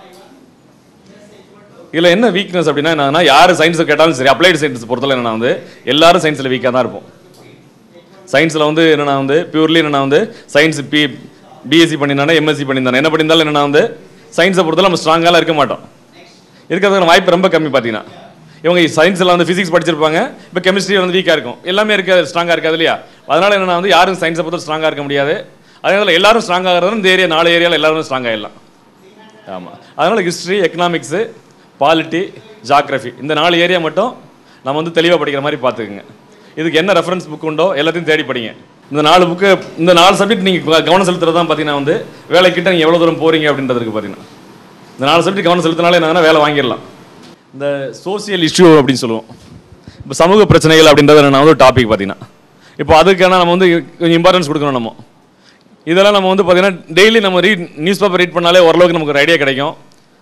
இதில் என்ன வீக்னஸ் அப்படின்னா என்னன்னா, யார் சயின்ஸை கேட்டாலும் சரி, அப்ளைடு சயின்ஸ் பொறுத்தவரை என்னன்னா வந்து எல்லாரும் சயின்ஸில் வீக்காக தான் இருப்போம். சயின்ஸில் வந்து என்னென்னா வந்து பியூர்லி என்னென்னா வந்து சயின்ஸ் பி பிஎஸ்சி பண்ணியிருந்தானே எம்எஸ்சி பண்ணியிருந்தானே என்ன பண்ணியிருந்தாலும் என்னென்னா வந்து சயின்ஸை பொறுத்தவரை நம்ம ஸ்ட்ராங்காக இருக்க மாட்டோம். இருக்கிறதுக்கான வாய்ப்பு ரொம்ப கம்மி. பார்த்தீங்கன்னா இவங்க சயின்ஸில் வந்து ஃபிசிக்ஸ் படிச்சிருப்பாங்க, இப்போ கெமிஸ்ட்ரி வந்து வீக்காக இருக்கும், எல்லாமே இருக்க ஸ்ட்ராங்காக இருக்காது இல்லையா? அதனால் என்னென்னா வந்து யாரும் சயின்ஸை பொறுத்தவரை ஸ்ட்ராங்காக இருக்க முடியாது. அதனால் எல்லாரும் ஸ்ட்ராங்காக இருக்கிறது இந்த ஏரியா நாலு ஏரியாவில் எல்லாரும் ஸ்ட்ராங் ஆகிடலாம். ஆமாம், அதனால் ஹிஸ்ட்ரி, எக்கனாமிக்ஸு, பாலிட்டி, ஜாகிரஃபி இந்த நாலு ஏரியா மட்டும் நம்ம வந்து தெளிவாக படிக்கிற மாதிரி பார்த்துக்குங்க. இதுக்கு என்ன ரெஃபரன்ஸ் புக் உண்டோ எல்லாத்தையும் தேடி படிங்க. இந்த நாலு புக்கு இந்த நாலு சப்ஜெக்ட் நீங்கள் கவனம் செலுத்துறது தான் பார்த்தீங்கன்னா வந்து வேலைக்கிட்ட நீங்கள் எவ்வளோ தூரம் போகிறீங்க அப்படின்றதுக்கு பார்த்தீங்கன்னா இந்த நாலு சப்ஜெக்ட் கவனம் செலுத்தினாலே என்னன்னா வேலை வாங்கிடலாம். இந்த சோசியல் இஷ்யூ அப்படின்னு சொல்லுவோம், இப்போ சமூக பிரச்சனைகள் அப்படின்றது என்ன வந்து டாபிக் பார்த்தீங்கன்னா இப்போ அதுக்கான நம்ம வந்து கொஞ்சம் இம்பார்ட்டன்ஸ் கொடுக்கணும். நம்ம இதெல்லாம் நம்ம வந்து பார்த்தீங்கன்னா டெய்லி நம்ம ரீட் நியூஸ் பேப்பர் ரீட் பண்ணாலே ஓரளவுக்கு நமக்கு ஒரு ஐடியா கிடைக்கும்.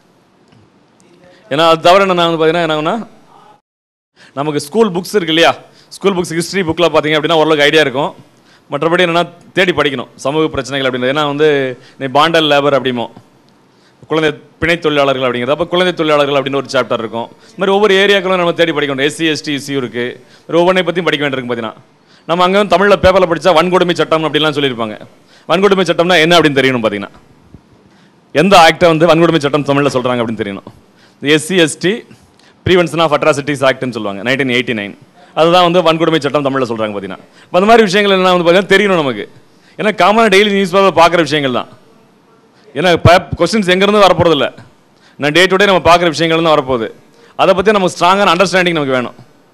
ஏன்னா அது தவிர என்ன வந்து பார்த்தீங்கன்னா என்னன்னா நமக்கு ஸ்கூல் புக்ஸ் இருக்கு இல்லையா, ஸ்கூல் புக்ஸ் ஹிஸ்ட்ரி புக்கில் பார்த்தீங்க அப்படின்னா ஓரளவுக்கு ஐடியா இருக்கும். மற்றபடி என்னென்னா தேடி படிக்கணும் சமூக பிரச்சனைகள் அப்படின்றது. ஏன்னா வந்து நீ பாண்டல் லேபர் அப்படிமோ குழந்தை பிணை தொழிலாளர்கள் அப்படிங்கிறது, அப்போ குழந்தை தொழிலாளர்கள் அப்படின்னு ஒரு சாப்டர் இருக்கும். இது மாதிரி ஒவ்வொரு ஏரியாக்களும் நம்ம தேடி படிக்கணும். எஸ்சி எஸ்டி இஸ்யூ இருக்குது, ஒவ்வொன்றை பற்றியும் படிக்க வேண்டியிருக்கு. பார்த்தீங்கன்னா நம்ம அங்கே வந்து தமிழில் பேப்பரில் படித்தா வன்கொடுமை சட்டம் அப்படின்லாம் சொல்லியிருப்பாங்க. வன்கொடுமை சட்டம்னா என்ன அப்படின்னு தெரியணும். பார்த்தீங்கன்னா எந்த ஆக்டை வந்து வன்கொடுமை சட்டம் தமிழில் சொல்கிறாங்க அப்படின்னு தெரியணும். SC ST prevention of atrocities ஆக்ட்னு சொல்லுவாங்க, நைன்டீன் எயிட்டி நைன் அதுதான் வந்து வன்கொடுமை சட்டம் தமிழில் சொல்கிறாங்க. பார்த்தீங்கன்னா இப்போ அந்த மாதிரி விஷயங்கள் என்ன வந்து பார்த்தீங்கன்னா தெரியணும் நமக்கு. ஏன்னா காமனாக டெய்லி நியூஸ் பேப்பர் பார்க்குற விஷயங்கள் தான். ஏன்னா இப்போ கொஸ்டின்ஸ் எங்கேருந்து வரப்போகிறது இல்லை, நான் டே டு டே நம்ம பார்க்குற விஷயங்கள் தான் வரப்போகுது. அதை பற்றி நமக்கு ஸ்ட்ராங்கான அண்டர்ஸ்டாண்டிங் நமக்கு வேணும்.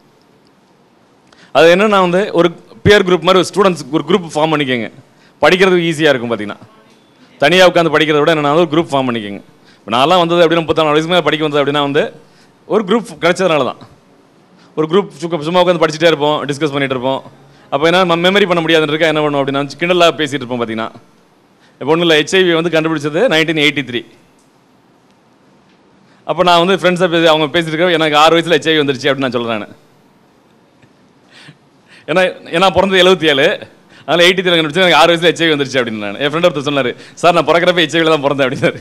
அது என்னென்னா வந்து ஒரு பியர் குரூப் மாதிரி ஒரு ஸ்டூடெண்ட்ஸ் ஒரு குரூப் ஃபார்ம் பண்ணிக்கோங்க, படிக்கிறதுக்கு ஈஸியாக இருக்கும். பார்த்தீங்கன்னா தனியாக உட்காந்து படிக்கிறத விட என்ன ஒரு குரூப் ஃபார்ம் பண்ணிக்கோங்க. இப்போ நான்லாம் வந்தது அப்படின்னா முப்பத்தாறு வயசுமே படிக்க வந்தது அப்படின்னா வந்து ஒரு குரூப் கிடைச்சதுனால தான். ஒரு குரூப் சும்மா உட்காந்து படிச்சுட்டே இருப்போம், டிஸ்கஸ் பண்ணிகிட்டு இருப்போம். அப்போ என்ன மெமரி பண்ண முடியாதுன்னு இருக்கா என்ன பண்ணுவோம் அப்படின்னா கிண்டலாக பேசிகிட்டு இருப்போம். பார்த்தீங்கன்னா இப்போ ஒன்றும் இல்லை, ஹெச்ஐவி வந்து கண்டுபிடிச்சது நைன்டீன் எயிட்டி த்ரீ அப்போ நான் வந்து ஃப்ரெண்ட்ஸை பேசி அவங்க பேசிட்டு இருக்க எனக்கு ஆறு வயசில் ஹெச்ஐவி வந்துருச்சு அப்படின்னு நான் சொல்கிறேன். ஏன்னா ஏன்னா பிறந்தது எழுபத்தி ஏழு அதனால் எயிட்டி த்ரீ கண்டுபிடிச்சு எனக்கு ஆறு வயசில் ஹெச்ஐவி வந்துருச்சு அப்படின்னு நான் என் ஃப்ரெண்ட் ஒருத்தர் சொன்னார், சார் நான் பிறக்கிறப்ப ஹெச்ஐவியில் தான் பிறந்தேன் அப்படின்னாரு.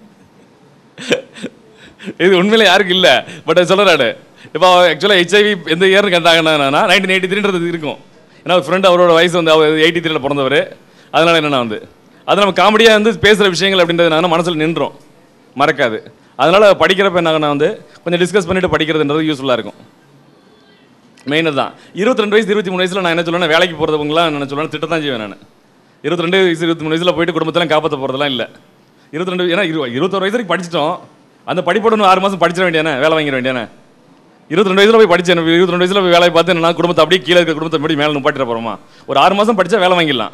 இது உண்மையிலே யாருக்கும் இல்லை, பட் அது சொல்கிறாரு. இப்போ ஆக்சுவலாக ஹெச்ஐவி எந்த இயர்னு கேட்டாங்கன்னா நைன்டீன் எயிட்டி த்ரீன்றது இருக்கும். ஏன்னா ஒரு ஃப்ரெண்ட் அவரோட வயசு வந்து அவர் எயிட்டி த்ரீல பிறந்தவர். அதனால் என்னென்னா வந்து அது நம்ம காமெடியாக வந்து பேசுகிற விஷயங்கள் அப்படின்றதுனால மனசில் நின்றோம், மறக்காது. அதனால் படிக்கிறப்ப என்னாகனா வந்து கொஞ்சம் டிஸ்கஸ் பண்ணிவிட்டு படிக்கிறதுன்றது யூஸ்ஃபுல்லாக இருக்கும். மெயின் தான். இருபத்தி ரெண்டு வயசு இருபத்தி மூணு வயசில் நான் என்ன சொல்லுவேன், வேலைக்கு போகிறவங்களாம் என்ன சொல்லுவேன், திட்ட தான் செய்வேன் நான். இருபத்தி ரெண்டு வயசு இருபத்தி மூணு வயசில் போயிட்டு குடும்பத்தெல்லாம் காப்பாற்ற போகிறதெல்லாம் இல்லை. இருபத்தி ரெண்டு ஏன்னா இரு இருபத்தொரு வயசு வரைக்கும் படிச்சிட்டோம், அந்த படிப்போட ஆறு மாதம் படிச்சிட வேண்டியானே, வேலை வாங்கிட வேண்டியானே. இருபத்தி ரெண்டு வயசில் போய் படித்தேன், இருபத்தி ரெண்டு வயசில் போய் வேலையை பார்த்து நான் குடும்பத்தை அப்படியே கீழே இருக்க குடும்பத்தை எப்படி மேலே நிப்பாட்டிட போகிறோமா? ஒரு ஆறு மாதம் படித்தா வேலை வாங்கிடலாம்.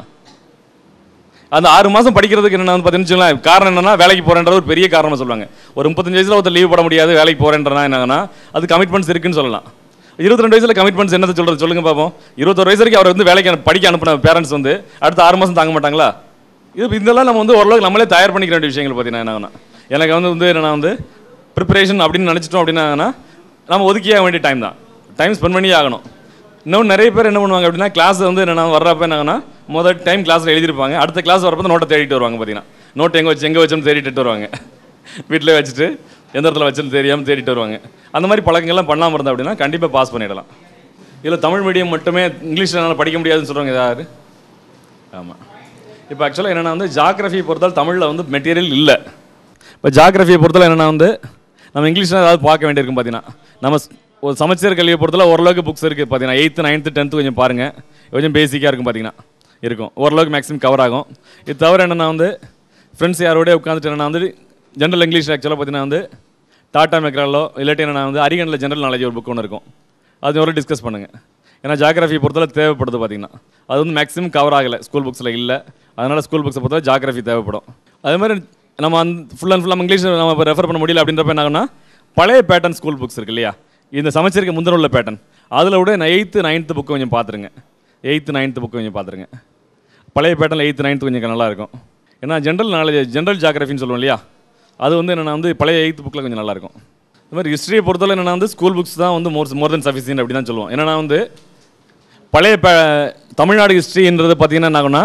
அந்த ஆறு மாதம் படிக்கிறதுக்கு என்ன வந்து பார்த்தீங்கன்னா காரணம் என்னன்னா வேலைக்கு போகிறேன்றது ஒரு பெரிய காரணமாக சொல்லுவாங்க. ஒரு முப்பத்தஞ்சு வயசில் ஒருத்தர் லீவ் போட முடியாது, வேலைக்கு போகிறேன்றனா என்னன்னா அது கமிட்மெண்ட்ஸ் இருக்குன்னு சொல்லலாம். இருபத்தி ரெண்டு வயசில் கமிட்மெண்ட்ஸ் என்னது சொல்கிறது சொல்லுங்கள் பார்ப்போம். இருபத்தொரு வயசு வரைக்கும் அவர் வந்து வேலைக்கு படிக்க அனுப்பின பேரண்ட்ஸ் வந்து அடுத்த ஆறு மாதம் தாங்க மாட்டாங்களா? இது இதெல்லாம் நம்ம வந்து ஓரளவுக்கு நம்மளே தயார் பண்ணிக்க வேண்டிய விஷயங்கள். பார்த்தீங்கன்னா என்னன்னா எனக்கு வந்து வந்து என்னன்னா வந்து ப்ரிப்பரேஷன் அப்படின்னு நினச்சிட்டோம் அப்படின்னா நம்ம ஒதுக்கியாக வேண்டிய டைம் தான், டைம் ஸ்பெண்ட் பண்ணியே ஆகணும். இன்னும் நிறைய பேர் என்ன பண்ணுவாங்க அப்படின்னா கிளாஸ் வந்து என்னென்னா வர்றப்ப என்னங்கன்னா முதல் டைம் கிளாஸில் எழுதிருப்பாங்க, அடுத்த கிளாஸ் வரப்போ நோட்டை தேடிட்டு வருவாங்க. பார்த்தீங்கன்னா நோட் எங்கே வச்சு எங்கே வச்சோன்னு தேடிட்டு வருவாங்க, வீட்டிலே வச்சுட்டு எந்த இடத்துல வச்சுன்னு தெரியாமல் தேடிட்டு வருவாங்க. அந்த மாதிரி பழக்கங்கள்லாம் பண்ணாமல் இருந்தால் அப்படின்னா கண்டிப்பாக பாஸ் பண்ணிடலாம். இதில் தமிழ் மீடியம் மட்டுமே இங்கிலீஷில் என்னால் படிக்க முடியாதுன்னு சொல்கிறாங்க யார்? ஆமாம். இப்போ ஆக்சுவலாக என்னென்னா வந்து ஜாகிரஃபியை பொறுத்தால் தமிழில் வந்து மெட்டீரியல் இல்லை. இப்போ ஜாகிரஃபியை பொறுத்தால் என்னென்னா வந்து நம்ம இங்கிலீஷில் ஏதாவது பார்க்க வேண்டியிருக்கும். பார்த்தீங்கன்னா நம்ம ஒரு சமச்சீர் கல்வியை பொறுத்தல ஓரளவுக்கு புக்ஸ் இருக்குது. பார்த்தீங்கன்னா எயித்து நைன்த்து டென்த்து கொஞ்சம் பாருங்கள், கொஞ்சம் பேசிக்காக இருக்கும். பார்த்தீங்கன்னா இருக்கும் ஓரளவுக்கு மேக்ஸிமம் கவர் ஆகும். இது தவிர என்னென்னா வந்து ஃப்ரெண்ட்ஸ் யாரோடய உட்காந்துட்டு என்னென்னா வந்து ஜென்ரல் இங்கிலீஷ் ஆக்சுவலாக பார்த்தீங்கன்னா வந்து டாட்டா மெக்ராலோ இல்லாட்டி என்னென்னா வந்து அரிகனில் ஜென்ரல் நாலேஜ் ஒரு புக் ஒன்று இருக்கும், அது ஒரு டிஸ்கஸ் பண்ணுங்கள். ஏன்னா ஜாகிரஃபி பொறுத்தல தேவைப்படுது. பார்த்தீங்கன்னா அது வந்து மேக்ஸிமம் கவர் ஆகலை, ஸ்கூல் புக்ஸில் இல்லை. அதனால் ஸ்கூல் புக்ஸை பொறுத்தவரை ஜாகிரஃபி தேவைப்படும். அதே மாதிரி நம்ம அந்த ஃபுல் அண்ட் ஃபுல் நம்ம இங்கிலீஷ் நம்ம இப்போ ரெஃபர் பண்ண முடியல அப்படின்றப்ப என்ன ஆகுனா பழைய பேட்டர்ன் ஸ்கூல் புக்ஸ் இருக்குது இல்லையா, இந்த சமச்சீருக்கு முந்தின உள்ள பேட்டர்ன் அதில் விட நான் எயித்து நைன்த்து புக்கு கொஞ்சம் பார்த்துருங்க. எயித்து நைன்த்து புக்கு கொஞ்சம் பார்த்துருங்க. பழைய பேட்டர்னில் எயித்து நைன்த்து கொஞ்சம் நல்லாயிருக்கும். ஏன்னா ஜென்ரல் நாலேஜ் ஜென்ரல் ஜாகிரஃபின்னு சொல்லுவோம் இல்லையா, அது வந்து என்னென்னா வந்து பழைய எயித்து புக்கில் கொஞ்சம் நல்லாயிருக்கும். இந்த மாதிரி ஹிஸ்ட்ரியை பொறுத்தவரை என்னென்னா வந்து ஸ்கூல் புக்ஸ் தான் வந்து மோர் மோர் தென் சஃபிஷியன்ட் அப்படி தான் சொல்லுவோம். என்னென்னா வந்து பழைய ப தமிழ்நாடு ஹிஸ்ட்ரின்றது பார்த்திங்கன்னா என்ன ஆகுனா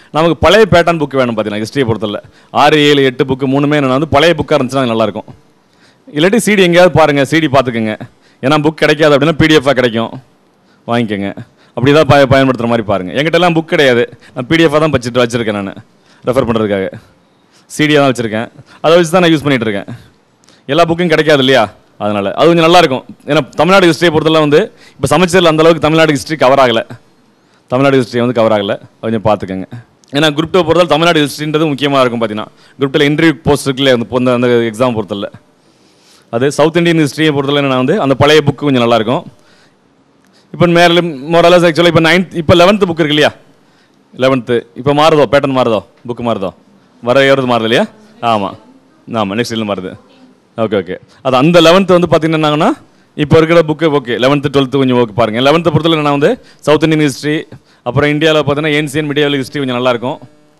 நமக்கு பழைய பேட்டர்ன் புக் வேணும் பார்த்தீங்கன்னா ஹிஸ்ட்ரியை பொறுத்தல ஆறு ஏழு எட்டு புக்கு மூணுமே என்ன வந்து பழைய புக்காக இருந்துச்சுன்னா நல்லாயிருக்கும். இல்லாட்டி சிடி எங்கேயாவது பாருங்கள், சிடி பார்த்துக்குங்க. ஏன்னா புக் கிடைக்காது அப்படின்னா பிடிஎஃபாக கிடைக்கும், வாங்கிக்கோங்க. அப்படி தான் பய பயன்படுத்துகிற மாதிரி பாருங்கள். என்கிட்டலாம் புக் கிடையாது, நான் பிடிஎஃபாக தான் வச்சுட்டு வச்சுருக்கேன். நான் ரெஃபர் பண்ணுறதுக்காக சிடியாக தான் வச்சுருக்கேன். அதை வச்சு தான் நான் யூஸ் பண்ணிகிட்டு இருக்கேன். எல்லா புக்கும் கிடைக்காது இல்லையா, அதனால் அது கொஞ்சம் நல்லாயிருக்கும். ஏன்னா தமிழ்நாடு ஹிஸ்ட்ரியை பொறுத்தலாம் வந்து இப்போ சமைச்சதில் அந்தளவுக்கு தமிழ்நாடு ஹிஸ்ட்ரி கவர் ஆகலை, தமிழ்நாடு ஹிஸ்ட்ரி வந்து கவர் ஆகலை, கொஞ்சம் பார்த்துக்கோங்க. ஏன்னா குரூப் டூ பொறுத்தவரை தமிழ்நாடு ஹிஸ்ட்ரின்றது முக்கியமாக இருக்கும். பார்த்தீங்கன்னா குரூப் டூவில் இன்டர்வியூ போஸ்ட் இருக்குல்ல, அந்த அந்த எக்ஸாம் பொறுத்தல அது சவுத் இந்தியன் ஹிஸ்ட்ரியை பொறுத்தவரை என்ன வந்து அந்த பழைய புக்கு கொஞ்சம் நல்லாயிருக்கும். இப்போ மேலே மோரலஸ் ஆக்சுவலாக இப்போ நைன்த் இப்போ லெவன்த்து புக் இருக்கு இல்லையா, லெவன்த்து இப்போ மாறுதோ, பேட்டர்ன் மாறுதோ, புக்கு மாறுதோ, வர ஏறது மாறுது இல்லையா? ஆமாம் ஆமாம், நெக்ஸ்ட் இல்லை மாறுது. ஓகே ஓகே, அது அந்த லெவன்த்து வந்து பார்த்தீங்கன்னா இப்போ இருக்கிற புக்கு ஓகே. லெவன்த்து டுவெல்த்து கொஞ்சம் ஓகே பாருங்கள். லெவன்த்து பொறுத்தவரை நான் வந்து சவுத் இந்தியன் ஹிஸ்ட்ரி, அப்புறம் இந்தியாவில் பார்த்தீங்கன்னா ஏன்சியன் மீடியாவில் ஹிஸ்ட்ரி கொஞ்சம் நல்லாயிருக்கும்.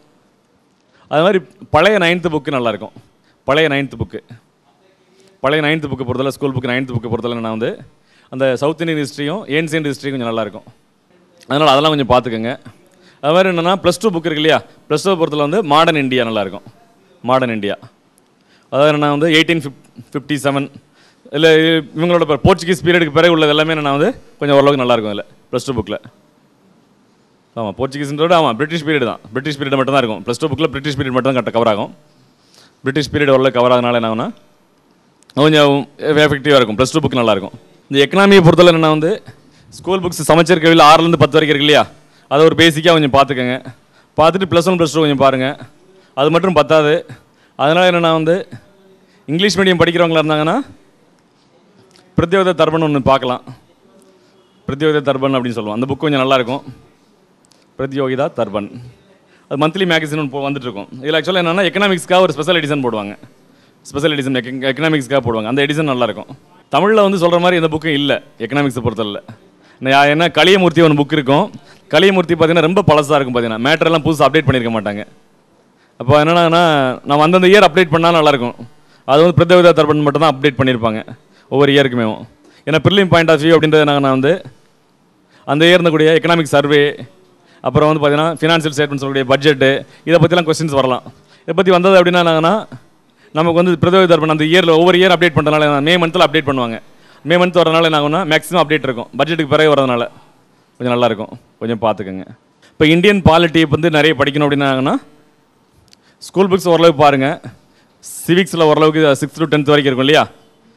அது மாதிரி பழைய நைன்த்து புக்கு நல்லாயிருக்கும். பழைய நைன்த்து புக்கு பழைய நைன்த்து புக்கு பொறுத்தவரை ஸ்கூல் புக்கு நைன்த்து புக்கு பொறுத்தவரை நான் வந்து அந்த சவுத் இந்தியன் ஹிஸ்ட்ரியும் ஏன்சியன் ஹிஸ்ட்ரி கொஞ்சம் நல்லாயிருக்கும். அதனால் அதெல்லாம் கொஞ்சம் பார்த்துக்கோங்க. அது மாதிரி என்னென்னா ப்ளஸ் டூ புக் இருக்கு இல்லையா, ப்ளஸ் டூ பொறுத்தவரை வந்து மாடர்ன் இந்தியா நல்லாயிருக்கும். மாடர்ன் இந்தியா அதாவது என்னென்னா வந்து எயிட்டீன் ஃபிஃப் ஃபிஃப்டி செவன் இல்லை இவங்களோட போர்ச்சுகீஸ் பீரியடுக்கு பிறகு உள்ளது எல்லாமே என்னென்னா வந்து கொஞ்சம் ஓரளவுக்கு நல்லாயிருக்கும் இல்லை ப்ளஸ் டூ புக்கில். ஆமாம், போர்ச்சுகீஸ்ன்றோட ஆமாம் பிரிட்டிஷ் பீரியட் தான், பிரிட்டிஷ் பீரியட் மட்டும் தான் இருக்கும் ப்ளஸ் டூ புக்கில். பிரிட்டிஷ் பீரியட் மட்டும் தான் கரெக்டாக கவர் ஆகும். பிரிட்டிஷ் பீரியட் ஓரளவு கவர் ஆகுதுனால என்ன ஆகுனா கொஞ்சம் எஃபெக்டிவாக இருக்கும். ப்ளஸ் டூ புக் நல்லாயிருக்கும். இந்த எக்கனாமியை பொறுத்தவரை என்ன வந்து ஸ்கூல் புக்ஸ் சமைச்சிருக்கவில்லை ஆறுலேருந்து பத்து வரைக்கும் இருக்கு இல்லையா, அதை ஒரு பேசிக்காக கொஞ்சம் பார்த்துக்கோங்க. பார்த்துட்டு ப்ளஸ் ஒன் ப்ளஸ் டூ கொஞ்சம் பாருங்கள். அது மட்டும் பத்தாது. அதனால் என்னென்னா வந்து இங்கிலீஷ் மீடியம் படிக்கிறவங்களா இருந்தாங்கன்னா பிரத்யோகித தர்பன் ஒன்று பார்க்கலாம். பிரத்யோகித தர்பன் அப்படின்னு சொல்லுவோம், அந்த புக் கொஞ்சம் நல்லாயிருக்கும். பிரத்யோகிதா தர்பன் அது மந்த்லி மேகசின் ஒன்று வந்துட்டுருக்கும். இதில் ஆக்சுவலாக என்னென்னா எக்கனாமிக்ஸ்க்காக ஒரு ஸ்பெஷல் எடிஷன் போடுவாங்க. ஸ்பெஷல் எடிஷன் எக்கனாமிக்ஸ்க்காக போடுவாங்க. அந்த எடிஷன் நல்லாயிருக்கும். தமிழில் வந்து சொல்கிற மாதிரி எந்த புக்கும் இல்லை எக்கனாமிக்ஸை பொறுத்தவரை. ஏன்னா கலியமூர்த்தி ஒன்று புக் இருக்கும். கலியமூர்த்தி பார்த்தீங்கன்னா ரொம்ப பழசாக இருக்கும். பார்த்தீங்கன்னா மேட்டரெல்லாம் புதுசாக அப்டேட் பண்ணியிருக்க மாட்டாங்க. அப்போ என்னென்னா நம்ம அந்தந்த இயர் அப்டேட் பண்ணால் நல்லாயிருக்கும். அது வந்து பிரத்யோகிதா தர்பன் மட்டும் தான் அப்டேட் பண்ணியிருப்பாங்க ஒவ்வொரு இயருக்குமே. ஏன்னா ப்ரிலிம் பாயிண்ட் ஆஃப் வியூ அப்படின்றது நாங்கள் வந்து அந்த இயர் இருந்தக்கூடிய எக்கனாமிக் சர்வே, அப்புறம் வந்து பார்த்தீங்கன்னா ஃபினான்ஷியல் ஸ்டேட்மெண்ட் சொல்லக்கூடிய பட்ஜெட்டு, இதை பற்றிலாம் கொஸ்டின்ஸ் வரலாம். இதை பற்றி வந்தது அப்படின்னா நாங்கன்னா நமக்கு வந்து பிரத்யோகிதா தர்பன் அந்த இயரில் ஒவ்வொரு இயர் அப்டேட் பண்ணுறதுனால மே மந்தில் அப்டேட் பண்ணுவாங்க. மே மந்த் வரனால என்னாகும்னா மேக்ஸிமம் அப்டேட் இருக்கும். பட்ஜெட்டுக்கு பிறகு வரதுனால கொஞ்சம் நல்லாயிருக்கும், கொஞ்சம் பார்த்துக்கோங்க. இப்போ இந்தியன் பாலிட்டி வந்து நிறைய படிக்கணும் அப்படின்னாங்கன்னா ஸ்கூல் புக்ஸ் ஓரளவுக்கு பாருங்கள். சிவிக்ஸில் ஓரளவுக்கு சிக்ஸ்த் டு டென்த் வரைக்கும் இருக்கும் இல்லையா,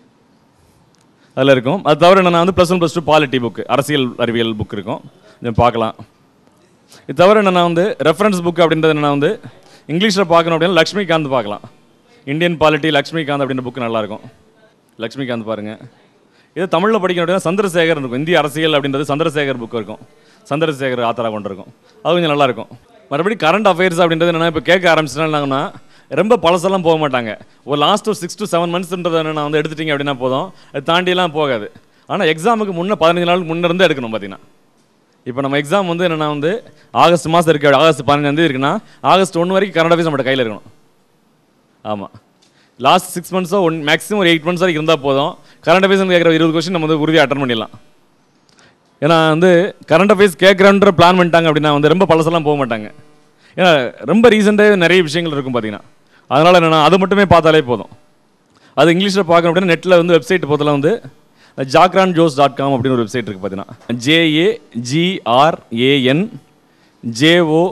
அதில் இருக்கும். அது தவிர என்னென்னா வந்து plus one plus two polity book, அரசியல் அறிவியல் புக் இருக்கும், கொஞ்சம் பார்க்கலாம். இது தவிர என்னென்னா வந்து ரெஃபரன்ஸ் புக் அப்படின்றது என்னென்னா வந்து இங்கிலீஷில் பார்க்கணும் அப்படின்னா லக்ஷ்மிகாந்த் பார்க்கலாம். இந்தியன் பாலிட்டி லக்ஷ்மிகாந்த் அப்படின்ற புக்கு நல்லாயிருக்கும். லக்ஷ்மிகாந்த் பாருங்கள். இது தமிழில் படிக்கணும் அப்படின்னா சந்திரசேகர் இருக்கும். இந்திய அரசியல் அப்படின்றது சந்திரசேகர் புக்கு இருக்கும். சந்திரசேகர் ஆத்தராக கொண்டு இருக்கும். அது கொஞ்சம் நல்லாயிருக்கும். மறுபடி கரண்ட் அஃபேர்ஸ் அப்படின்றது என்னென்னா இப்போ கேட்க ஆரம்பிச்சிட்டாங்கன்னா ரொம்ப பழசெல்லாம் போக மாட்டாங்க. ஒரு லாஸ்ட் ஒரு சிக்ஸ் டு செவன் மந்த்ஸ்ன்றது என்னென்னா வந்து எடுத்துட்டிங்க அப்படின்னா போதும், அது தாண்டியெல்லாம் போகாது. ஆனால் எக்ஸாமுக்கு முன்னே பதினஞ்சு நாளுக்கு முன்னேருந்து எடுக்கணும். பார்த்தீங்கன்னா இப்போ நம்ம எக்ஸாம் வந்து என்னென்னா வந்து ஆகஸ்ட் மாதம் இருக்குது, ஆகஸ்ட் பதினஞ்சாந்தேதி இருக்குன்னா ஆகஸ்ட் ஒன்று வரைக்கும் கரண்ட் அஃபேர்ஸ் நம்ம கையில் இருக்கணும். ஆமாம், லாஸ்ட் சிக்ஸ் மந்த்ஸோ ஒன் மேக்ஸிமம் ஒரு எயிட் மந்த்ஸ் வரைக்கும் இருந்தால் போதும். கரண்ட் அஃபேர்ஸ் கேட்குற இருபது கொஸ்டின் நம்ம வந்து உறுதியாக அட்டன் பண்ணிடலாம். ஏன்னா வந்து கரண்ட் அஃபேர்ஸ் கேட்குறன்ற பிளான் பண்ணிட்டாங்க அப்படின்னா வந்து ரொம்ப பழசெல்லாம் போக மாட்டாங்க. ஏன்னா ரொம்ப ரீசெண்டாக நிறைய விஷயங்கள் இருக்கும் பார்த்தீங்கன்னா. அதனால் என்னென்னா அது மட்டுமே பார்த்தாலே போதும். அது இங்கிலீஷில் பார்க்கணும் அப்படின்னா நெட்டில் வந்து வெப்சைட் பொறுத்தல வந்து ஜாக்ரான் ஜோஸ் டாட் காம் அப்படின்னு ஒரு வெப்சைட் இருக்குது பார்த்தீங்கன்னா. JA GRAN JO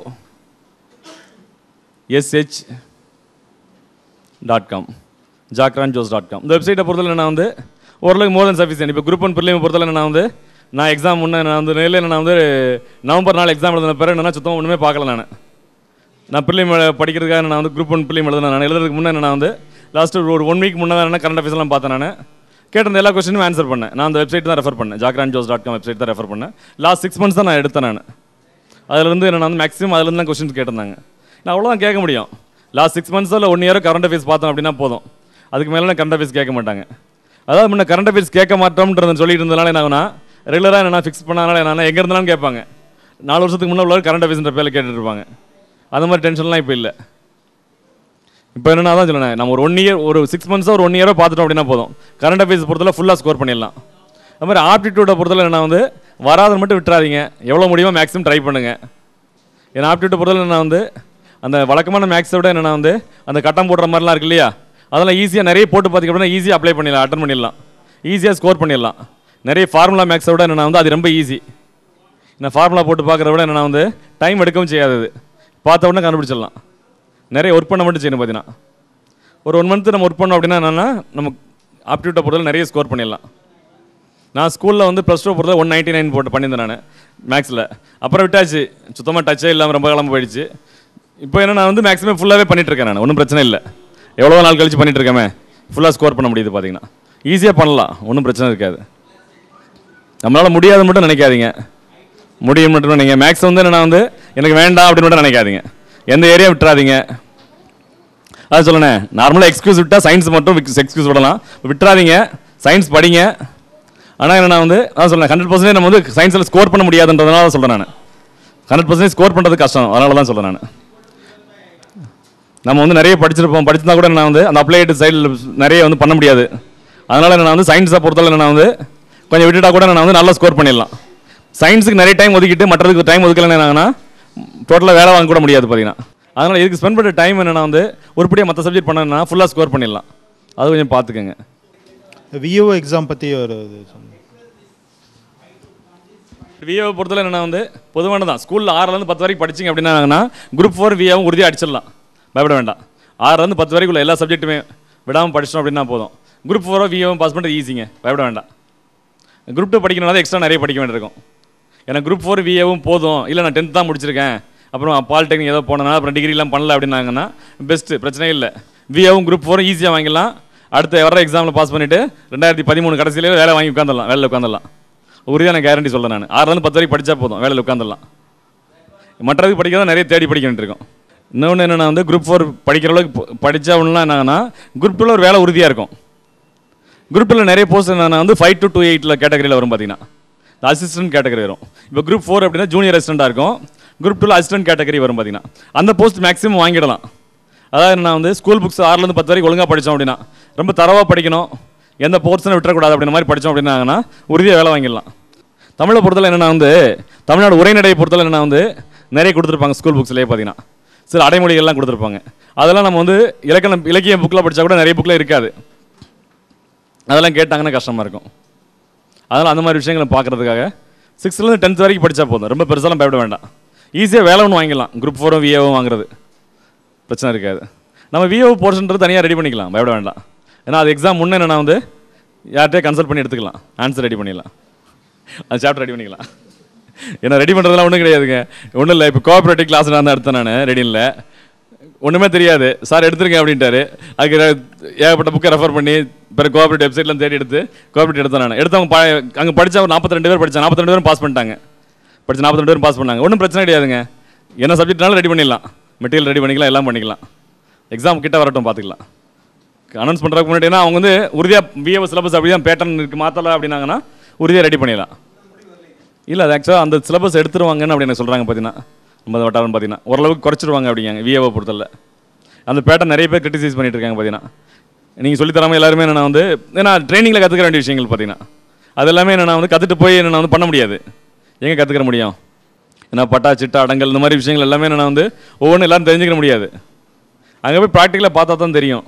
SH dot com Jagran Josh dot com. இந்த வெப்சைட்டை பொறுத்தவரை நான் வந்து ஓரளவுக்கு மோர் தென் சஃபிஷியன்ட். இப்போ குரூப் ஒன் ப்ரிலிம் பொறுத்தவரை நான் வந்து நான் எக்ஸாம் முன்னே நான் வந்து நேரில் நான் வந்து நவம்பர் நாள் எக்ஸாம் எழுதின பிறகு என்னன்னா சுத்தமாக ஒன்றுமே பார்க்கல. நான் நான் ப்ரிலிம் படிக்கிறதுக்காக நான் வந்து குரூப் ஒன் ப்ரிலிம் எழுதினேன். நான் எழுதுறதுக்கு முன்னே நான் வந்து லாஸ்ட்டு ஒரு ஒன் வீக் முன்னே தான் கரண்ட் அஃபேர்ஸ்லாம் பார்த்தேன். நான் கேட்ட எல்லா கொஸ்டினும் ஆன்சர் பண்ணேன். நான் அந்த வெப்சைட் தான் ரெஃபர் பண்ணேன், Jagran Josh dot com website தான் ரெஃபர் பண்ணேன். லாஸ்ட் சிக்ஸ் மந்த்ஸ் தான் நான் எடுத்தேன். நான் அதிலிருந்து என்ன வந்து மேக்ஸிமம் அதுலேருந்து தான் கொஸ்டின்ஸ் கேட்டிருந்தாங்க. நான் அவ்வளோதான் கேட்க முடியும். லாஸ்ட் சிக்ஸ் மந்த்ஸோ இல்லை ஒன் இயரோ கரண்ட் அஃபேர்ஸ் பார்த்தோம் அப்படின்னா போதும். அதுக்கு மேலே கரண்ட் அஃபேர்ஸ் கேட்க மாட்டாங்க. அதாவது முன்ன கரண்ட் அஃபேர்ஸ் கேட்க மாட்டோம்ன்றது சொல்லிட்டு இருந்ததுனால என்ன ரெகுலராக என்ன ஃபிக்ஸ் பண்ணனால என்ன எங்கே இருந்தாலும் கேட்பாங்க. நாலு வருஷத்துக்கு முன்னே உள்ள கரண்ட் அஃபேர்ஸ்ன்ற பேரில் கேட்டுட்டு இருப்பாங்க. அந்த மாதிரி டென்ஷன்லாம் இப்போ இல்லை. இப்போ என்னென்னா தான் சொல்லணும், நம்ம ஒரு ஒன் இயர் ஒரு சிக்ஸ் மந்த்ஸோ ஒரு ஒன் இயரோ பார்த்துட்டோம் அப்படின்னா போதும். கரண்ட் அஃபேர்ஸ் பொறுத்தவரை ஃபுல்லாக ஸ்கோர் பண்ணிடலாம். அது மாதிரி ஆப்டிடியூட்டை பொறுத்தவரை என்ன வந்து வராத மட்டும் விட்டுறாதீங்க. எவ்வளோ முடியுமோ மேக்ஸிமம் ட்ரை பண்ணுங்கள். ஏன்னா ஆப்டிடியூட் பொறுத்தவரை நான் வந்து அந்த வழக்கமான மேக்ஸை விட என்னென்னா வந்து அந்த கட்டம் போடுற மாதிரிலாம் இருக்கு இல்லையா, அதெல்லாம் ஈஸியாக நிறைய போட்டு பார்த்திங்க அப்படின்னா ஈஸியாக அப்ளை பண்ணிடலாம், அட்டன் பண்ணிடலாம், ஈஸியாக ஸ்கோர் பண்ணிடலாம். நிறைய ஃபார்முலா மேக்ஸை விட என்னென்னா வந்து அது ரொம்ப ஈஸி. நான் ஃபார்முலா போட்டு பார்க்குறத விட என்னென்னா வந்து டைம் எடுக்கவும் செய்யாது, பார்த்த உடனே கண்டுபிடிச்சிடலாம். நிறைய ஒர்க் பண்ண மட்டும் செய்யணும். பார்த்தீங்கன்னா ஒரு ஒன் மந்த்து நம்ம ஒர்க் பண்ணோம் அப்படின்னா என்னென்னா நம்ம ஆப்டிடியூட்டை பொறுத்தவரை நிறைய ஸ்கோர் பண்ணிடலாம். நான் ஸ்கூலில் வந்து ப்ளஸ் டூ பொறுத்தவரை ஒன் நைன்ட்டி நைன் போட்டு பண்ணியிருந்தேன் நான் மேக்ஸில். அப்புறம் விட்டாச்சு, சுத்தமாக டச்சே இல்லாமல் ரொம்ப காலமாக போயிடுச்சு. இப்போ என்ன நான் வந்து மேக்ஸிமம் ஃபுல்லாகவே பண்ணிகிட்ருக்கேன். நான் ஒன்றும் பிரச்சனை இல்லை, எவ்வளோ நாள் கழிச்சு பண்ணிகிட்ருக்கேன், ஃபுல்லாக ஸ்கோர் பண்ண முடியுது. பார்த்தீங்கன்னா ஈஸியாக பண்ணலாம், ஒன்றும் பிரச்சனை இருக்காது. நம்மளால் முடியாது மட்டும் நினைக்காதீங்க, முடியும் மட்டும் நினைங்க. மேக்ஸ் வந்து என்ன வந்து எனக்கு வேண்டாம் அப்படின்னு மட்டும் நினைக்காதீங்க, எந்த ஏரியா விட்டுறாதீங்க. அது சொல்லணே, நார்மலாக எக்ஸ்கியூஸ் விட்டால் சயின்ஸ் மட்டும் எக்ஸ்கியூஸ் விடலாம், விட்டுறாதீங்க, சயின்ஸ் படிங்க. ஆனால் என்ன நான் வந்து அதான் சொல்கிறேன், ஹண்ட்ரட் பர்சன்டேஜ் நம்ம வந்து சயின்ஸில் ஸ்கோர் பண்ண முடியாதுன்றதுனால தான் சொல்கிறேன் நான். ஹண்ட்ரட் பர்சன்டேஜ் ஸ்கோர் பண்ணுறது கஷ்டம், அதனால தான் சொல்கிறேன் நான். நம்ம வந்து நிறைய படிச்சிருப்போம், படிச்சிருந்தா கூட நான் வந்து அந்த அப்ளைடு சைடில் நிறைய வந்து பண்ண முடியாது. அதனால் நான் வந்து சயின்ஸை பொறுத்தவரை நான் வந்து கொஞ்சம் விட்டுட்டா கூட நான் வந்து நல்லா ஸ்கோர் பண்ணிடலாம். சயின்ஸுக்கு நிறைய டைம் ஒதுக்கிட்டு மற்றதுக்கு டைம் ஒதுக்கலைன்னு என்னாங்கன்னா டோட்டலாக வேலை வாங்க கூட முடியாது. பார்த்தீங்கன்னா அதனால் இதுக்கு ஸ்பெண்ட் பண்ணுற டைம் என்னென்னா வந்து ஒருபடியாக மற்ற சப்ஜெக்ட் பண்ணணும்னா ஃபுல்லாக ஸ்கோர் பண்ணிடலாம். அது கொஞ்சம் பார்த்துக்கோங்க. விஓ எக்ஸாம் பற்றி ஒரு விஓ பொறுத்தவரை என்னென்னா வந்து பொதுவான தான், ஸ்கூலில் ஆறுலேருந்து பத்து வரைக்கும் படிச்சிங்க அப்படின்னா குரூப் ஃபோர் விஓவும் உறுதியாக அடிச்சிடலாம், பயப்பட வேண்டாம். ஆறுலேருந்து பத்து வரைக்கும் உள்ள எல்லா சப்ஜெக்ட்டுமே விடாமல் படிச்சிட்டோம் அப்படின்னா போதும். குரூப் ஃபோரோ விஓவும் பாஸ் பண்ணுறது ஈஸிங்க, பயப்பட வேண்டாம். குரூப் டூ படிக்கணும்னா எக்ஸ்ட்ரா நிறைய படிக்க வேண்டியிருக்கும். ஏன்னா குரூப் ஃபோர் விஏவும் போதும், இல்லை நான் டென்த் தான் முடிச்சிருக்கேன், அப்புறம் பாலிடெக்னிக் ஏதோ போனதுனால அப்புறம் டிகிரிலாம் பண்ணல அப்படின்னாங்கன்னா பெஸ்ட்டு, பிரச்சனையே இல்லை. விஏவும் குரூப் ஃபோரும் ஈஸியாக வாங்கிடலாம். அடுத்த வர எக்ஸாமில் பாஸ் பண்ணிவிட்டு ரெண்டாயிரத்தி பதிமூணு கடைசியிலே வேலை வாங்கி உட்காந்துடலாம், வேலையில் உட்காந்துடலாம். உறுதியான கேரண்டி சொல்கிறேன் நான். ஆறுலேருந்து பத்து வரைக்கும் படித்தா போதும், வேலையில் உட்காந்துடலாம். மற்றதுக்கு படிக்க தான் நிறைய தேடி படிக்க வேண்டியிருக்கும். இன்னொன்று என்னென்னா வந்து குரூப் ஃபோர் படிக்கிற அளவுக்கு படித்தா ஒன்றுலாம் என்னன்னா குரூப் டூவில் ஒரு வேலை உறுதியாக இருக்கும். குரூப் டூவில் நிறைய போஸ்ட் என்னென்னா வந்து ஃபைவ் டு டூ எயிட்டில் கேட்டகரியில் வரும். பார்த்தீங்கன்னா இந்த அசிஸ்டன்ட் கேட்டகரி வரும். இப்போ குரூப் ஃபோர் அப்படின்னா ஜூனியர் அசிஸ்டண்ட்டாக இருக்கும், குரூப் டூவில் அசிஸ்டன்ட் கேட்டகரி வரும். பார்த்தீங்கன்னா அந்த போஸ்ட் மேக்ஸிமம் வாங்கிடலாம். அதாவது நான் வந்து ஸ்கூல் புக்ஸ் ஆறுலேருந்து பத்து வரைக்கும் ஒழுங்காக படித்தோம் அப்படின்னா, ரொம்ப தரவாக படிக்கணும், எந்த போர்ஷனை விட்டுறக்கூடாது அப்படின்ற மாதிரி படித்தோம் அப்படின்னாங்கன்னா உறுதியாக வேலை வாங்கிடலாம். தமிழை பொறுத்தவரை என்னென்னா வந்து தமிழ்நாடு உரைநடையை பொறுத்தவரை என்னென்னா வந்து நிறைய கொடுத்துருப்பாங்க ஸ்கூல் புக்ஸ்லேயே. பார்த்தீங்கன்னா சில அடைமொழிகள்லாம் கொடுத்துருப்பாங்க, அதெல்லாம் நம்ம வந்து இலக்கணம் இலக்கிய புக்கில் படித்தா கூட நிறைய புக்கில் இருக்காது, அதெல்லாம் கேட்டாங்கன்னா கஷ்டமாக இருக்கும். அதனால் அந்த மாதிரி விஷயங்களை பார்க்குறதுக்காக சிக்ஸ்த்துலேருந்து டென்த் வரைக்கும் படித்தா போதும், ரொம்ப பெருசாலாம் பயப்பட வேண்டாம். ஈஸியாக வேலை ஒன்று வாங்கிடலாம், குரூப் ஃபோரும் விஏவும் வாங்குறது பிரச்சனை இருக்காது. நம்ம விஓ போர்ஷன்றது தனியாக ரெடி பண்ணிக்கலாம், பயப்பட வேண்டாம். ஏன்னா அது எக்ஸாம் முன்னே என்னென்னா வந்து யார்கிட்டே கன்சல்ட் பண்ணி எடுத்துக்கலாம், ஆன்சர் ரெடி பண்ணிடலாம், அந்த சாப்டர் ரெடி பண்ணிக்கலாம். ஏன்னா ரெடி பண்ணுறதுலாம் ஒன்றும் கிடையாதுங்க, ஒன்றும் இல்லை. இப்போ கோஆப்ரேட்டிவ் கிளாஸ் நான் தான் எடுத்தேன் நான், ரெடி இல்லை, ஒன்றுமே தெரியாது, சார் எடுத்துருங்க அப்படின்ட்டாரு. அதுக்கு ஏகப்பட்ட புக்கை ரெஃபர் பண்ணி பிறகு கோஆப்ரேட்டிவ் வெப்சைட்லாம் தேடி எடுத்து கோஆப்ரேட்டிவ் எடுத்தேன் நான். எடுத்தவங்க அங்கே படித்தா ஒரு நாற்பத்தி ரெண்டு பேர் படித்தேன், நாற்பத்தி ரெண்டு பேரும் பாஸ் பண்ணிட்டாங்க. படித்த நாற்பத்தி ரெண்டு பேரும் பாஸ் பண்ணாங்க, ஒன்றும் பிரச்சனை கிடையாதுங்க. என்ன சப்ஜெக்ட்னாலும் ரெடி பண்ணிடலாம், மெட்டீரியல் ரெடி பண்ணிக்கலாம், எல்லாம் பண்ணிக்கலாம். எக்ஸாம் கிட்ட வரட்டும் பார்த்துக்கலாம். அனௌன்ஸ் பண்ணுறதுக்கு முன்னாடி அவங்க வந்து உறுதியாக விஏஓ சிலபஸ் அப்படி தான் பேட்டர்ன் இருக்குது மாற்றலை அப்படின்னாங்கன்னா உறுதியாக ரெடி பண்ணிடலாம். இல்லை அது ஆக்சுவலாக அந்த சிலபஸ் எடுத்துருவாங்கன்னு அப்படின்னு சொல்கிறாங்க. பார்த்தீங்கன்னா நம்ம வட்டாரம் பார்த்தீங்கன்னா ஓரளவுக்கு குறைச்சிருவாங்க அப்படிங்க விஏஓ பொறுத்தல. அந்த பேட்டர்ன் நிறைய பேர் கிரிட்டிசைஸ் பண்ணிட்டு இருக்காங்க. பார்த்தீங்கன்னா நீங்கள் சொல்லித்தராமல் எல்லாருமே என்னென்னா வந்து ஏன்னா ட்ரைனிங்கில் கற்றுக்க வேண்டிய விஷயங்கள் பார்த்தீங்கன்னா அது எல்லாமே என்னென்னா வந்து கற்றுட்டு போய் என்னென்னா வந்து பண்ண முடியாது, எங்கே கற்றுக்கிற முடியும்? ஏன்னா பட்டா சிட்டா அடங்கல் இந்த மாதிரி விஷயங்கள் எல்லாமே என்னென்னா வந்து ஒவ்வொன்றும் எல்லோரும் தெரிஞ்சுக்க முடியாது, அங்கே போய் ப்ராக்டிக்கலாக பார்த்தா தான் தெரியும்.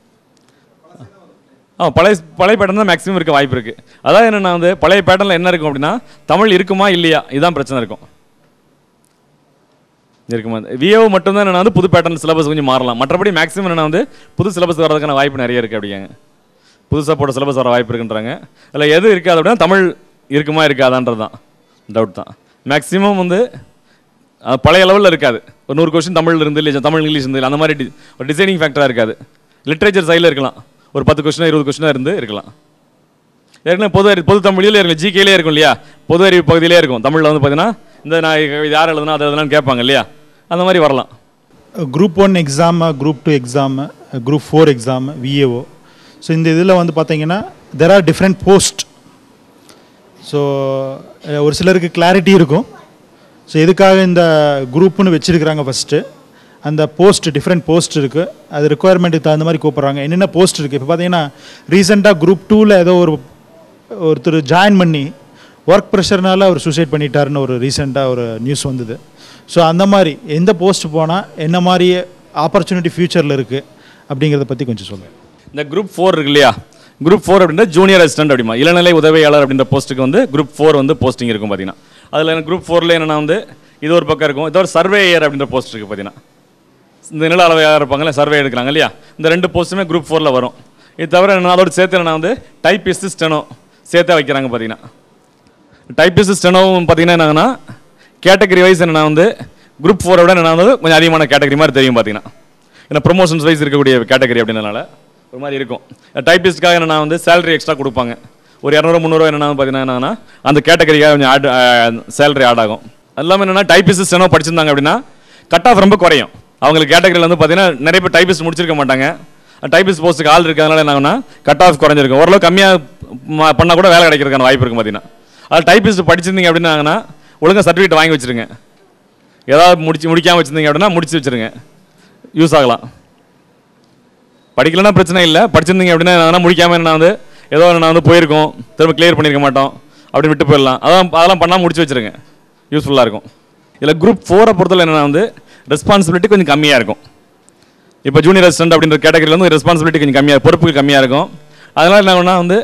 ஆ பழைய பழைய பேட்டர்ன் தான் மேக்ஸிமம் இருக்க வாய்ப்பு இருக்குது. அதாவது என்னென்னா வந்து பழைய பேட்டர்னில் என்ன இருக்கும் அப்படின்னா தமிழ் இருக்குமா இல்லையா இதுதான் பிரச்சனை இருக்கும். இருக்குமா விஏஓ மட்டும்தான் என்னென்னா வந்து புது பேட்டர்ன் சிலபஸ் கொஞ்சம் மாறலாம், மற்றபடி மேக்ஸிமம் என்னென்னா வந்து புது சிலபஸ் வரதுக்கான வாய்ப்பு நிறைய இருக்குது. அப்படிங்க புதுசாக போட்ட சிலபஸ் வர வாய்ப்பு இருக்குன்றாங்க. அதில் எது இருக்காது அப்படின்னா தமிழ் இருக்குமா இருக்காதான்றது தான் டவுட் தான். மேக்ஸிமம் வந்து பழைய லெவலில் இருக்காது, ஒரு நூறு கொஸ்டின் தமிழ் இருந்து இல்லை தமிழ் இங்கிலீஷ் இருந்து அந்த மாதிரி ஒரு டிசைனிங் ஃபேக்டராக இருக்காது. லிட்ரேச்சர் சைடில் இருக்கலாம், ஒரு பத்து கொஸ்டின் இருபது கொஸ்டினாக இருந்து இருக்கலாம். ஏற்கனவே பொது அறிவு பொது தமிழிலே இருக்கும், ஜிகேலே இருக்கும் இல்லையா, பொது அறிவு பகுதியிலே இருக்கும். தமிழில் வந்து பார்த்தீங்கன்னா இந்த நான் இது யார் எழுதுனா அது எதுனான்னு கேட்பாங்க இல்லையா, அந்த மாதிரி வரலாம். Group one exam, group two exam, group four exam, VAO. So இந்த இதில் வந்து பார்த்தீங்கன்னா there are different post. So ஒரு சிலருக்கு கிளாரிட்டி இருக்கும். ஸோ எதுக்காக இந்த குரூப்புன்னு வச்சுருக்கிறாங்க ஃபஸ்ட்டு, அந்த போஸ்ட் டிஃப்ரெண்ட் போஸ்ட் இருக்குது, அது ரெக்குவயர்மெண்ட்டுக்கு தகுந்த மாதிரி கூப்பிட்றாங்க. என்னென்ன போஸ்ட் இருக்குது இப்போ பார்த்தீங்கன்னா ரீசெண்டாக குரூப் டூவில் ஏதோ ஒரு ஒருத்தர் ஜாயின் பண்ணி ஒர்க் ப்ரெஷர்னால அவர் சூசைட் பண்ணிட்டாருன்னு ஒரு ரீசெண்டாக ஒரு நியூஸ் வந்தது. ஸோ அந்த மாதிரி எந்த போஸ்ட் போனால் என்ன மாதிரி ஆப்பர்ச்சுனிட்டி ஃப்யூச்சரில் இருக்குது அப்படிங்கிறத பற்றி கொஞ்சம் சொல்லுங்கள். இந்த குரூப் ஃபோர் இருக்கு இல்லையா, குரூப் ஃபோர் அப்படின்ற ஜூனியர் அசிஸ்டன்ட் அப்படிமா இளநிலை உதவியாளர் அப்படின்ற போஸ்ட்டுக்கு வந்து குரூப் ஃபோர் வந்து போஸ்டிங் இருக்கும் பார்த்தீங்கன்னா. அதில் எனக்கு குரூப் ஃபோரில் என்னென்னா வந்து இது ஒரு பக்கம் இருக்கும், இது ஒரு சர்வேயர் அப்படின்ற போஸ்ட் இருக்குது பார்த்தீங்கன்னா. இந்த நில அளவையாக இருப்பாங்களே சர்வே எடுக்கிறாங்க இல்லையா, இந்த ரெண்டு போஸ்ட்டுமே குரூப் ஃபோரில் வரும். இது தவிர என்ன அதோட சேர்த்து என்னன்னா வந்து டைப்பிஸ்ட் ஸ்டெனோ சேர்த்தா வைக்கிறாங்க பார்த்தீங்கன்னா. டைப்பிஸ்ட் ஸ்டெனோவும் பார்த்தீங்கன்னா என்னன்னா கேட்டகரி வைஸ் என்னென்னா வந்து குரூப் ஃபோரை விட என்ன வந்து கொஞ்சம் அதிகமான கேட்டகரி மாதிரி தெரியும் பார்த்தீங்கன்னா. ஏன்னா ப்ரொமோஷன்ஸ் வைஸ் இருக்கக்கூடிய கேட்டகரி அப்படின்றனால ஒரு மாதிரி இருக்கும். டைப்பிஸ்ட்காக என்னென்னா வந்து சேலரி எக்ஸ்ட்ரா கொடுப்பாங்க, ஒரு இரநூறு முந்நூறுவா என்னென்னா பார்த்தீங்கன்னா என்னன்னா அந்த கேட்டகரிக்காக கொஞ்சம் ஆட் சேலரி ஆட் ஆகும். அது இல்லாமல் என்னென்னா டைப்பிஸ்ட் ஸ்டெனோ படிச்சிருந்தாங்க அப்படின்னா கட் ஆஃப் ரொம்ப குறையும். அவங்களுக்கு கேட்டகரியில் வந்து பார்த்தீங்கன்னா நிறைய பேர் டைப்பிஸ்ட் முடிச்சிருக்க மாட்டாங்க, டைப்பிஸ்ட் போஸ்ட்டுக்கு ஆள் இருக்கிறதுனால என்னன்னா கட் ஆஃப் குறைஞ்சிருக்கும். ஓரளவு கம்மியாக பண்ணால் கூட வேலை கிடைக்கிறதுக்கான வாய்ப்பு இருக்கும் பார்த்தீங்கன்னா. அது டைப்பிஸ்ட் படிச்சிருந்தீங்க அப்படின்னாங்கன்னா ஒழுங்காக சர்டிஃபிகேட் வாங்கி வச்சுருங்க. ஏதாவது முடிச்சு முடிக்காமல் வச்சுருந்தீங்க அப்படின்னா முடிச்சு வச்சுருங்க, யூஸ் ஆகலாம். படிக்கலன்னா பிரச்சனை இல்லை, படிச்சிருந்தீங்க அப்படின்னா என்ன முடிக்காமல் என்ன வந்து ஏதோ நான் வந்து போயிருக்கோம் திரும்ப கிளியர் பண்ணியிருக்க மாட்டோம் அப்படின்னு விட்டு போயிடலாம். அதான் அதெல்லாம் பண்ணால் முடிச்சு வச்சுருங்க, யூஸ்ஃபுல்லாக இருக்கும். இதில் குரூப் ஃபோரை பொறுத்தவரை என்னென்னா வந்து ரெஸ்பான்சிபிலிட்டி கொஞ்சம் கம்மியாக இருக்கும். இப்போ ஜூனியர் அசிஸ்டன்ட் அப்படின்ற கேட்டகரியில் வந்து ரெஸ்பான்சிபிலிட்டி கொஞ்சம் கம்மியாக, பொறுப்புகள் கம்மியாக இருக்கும். அதனால் என்ன வந்து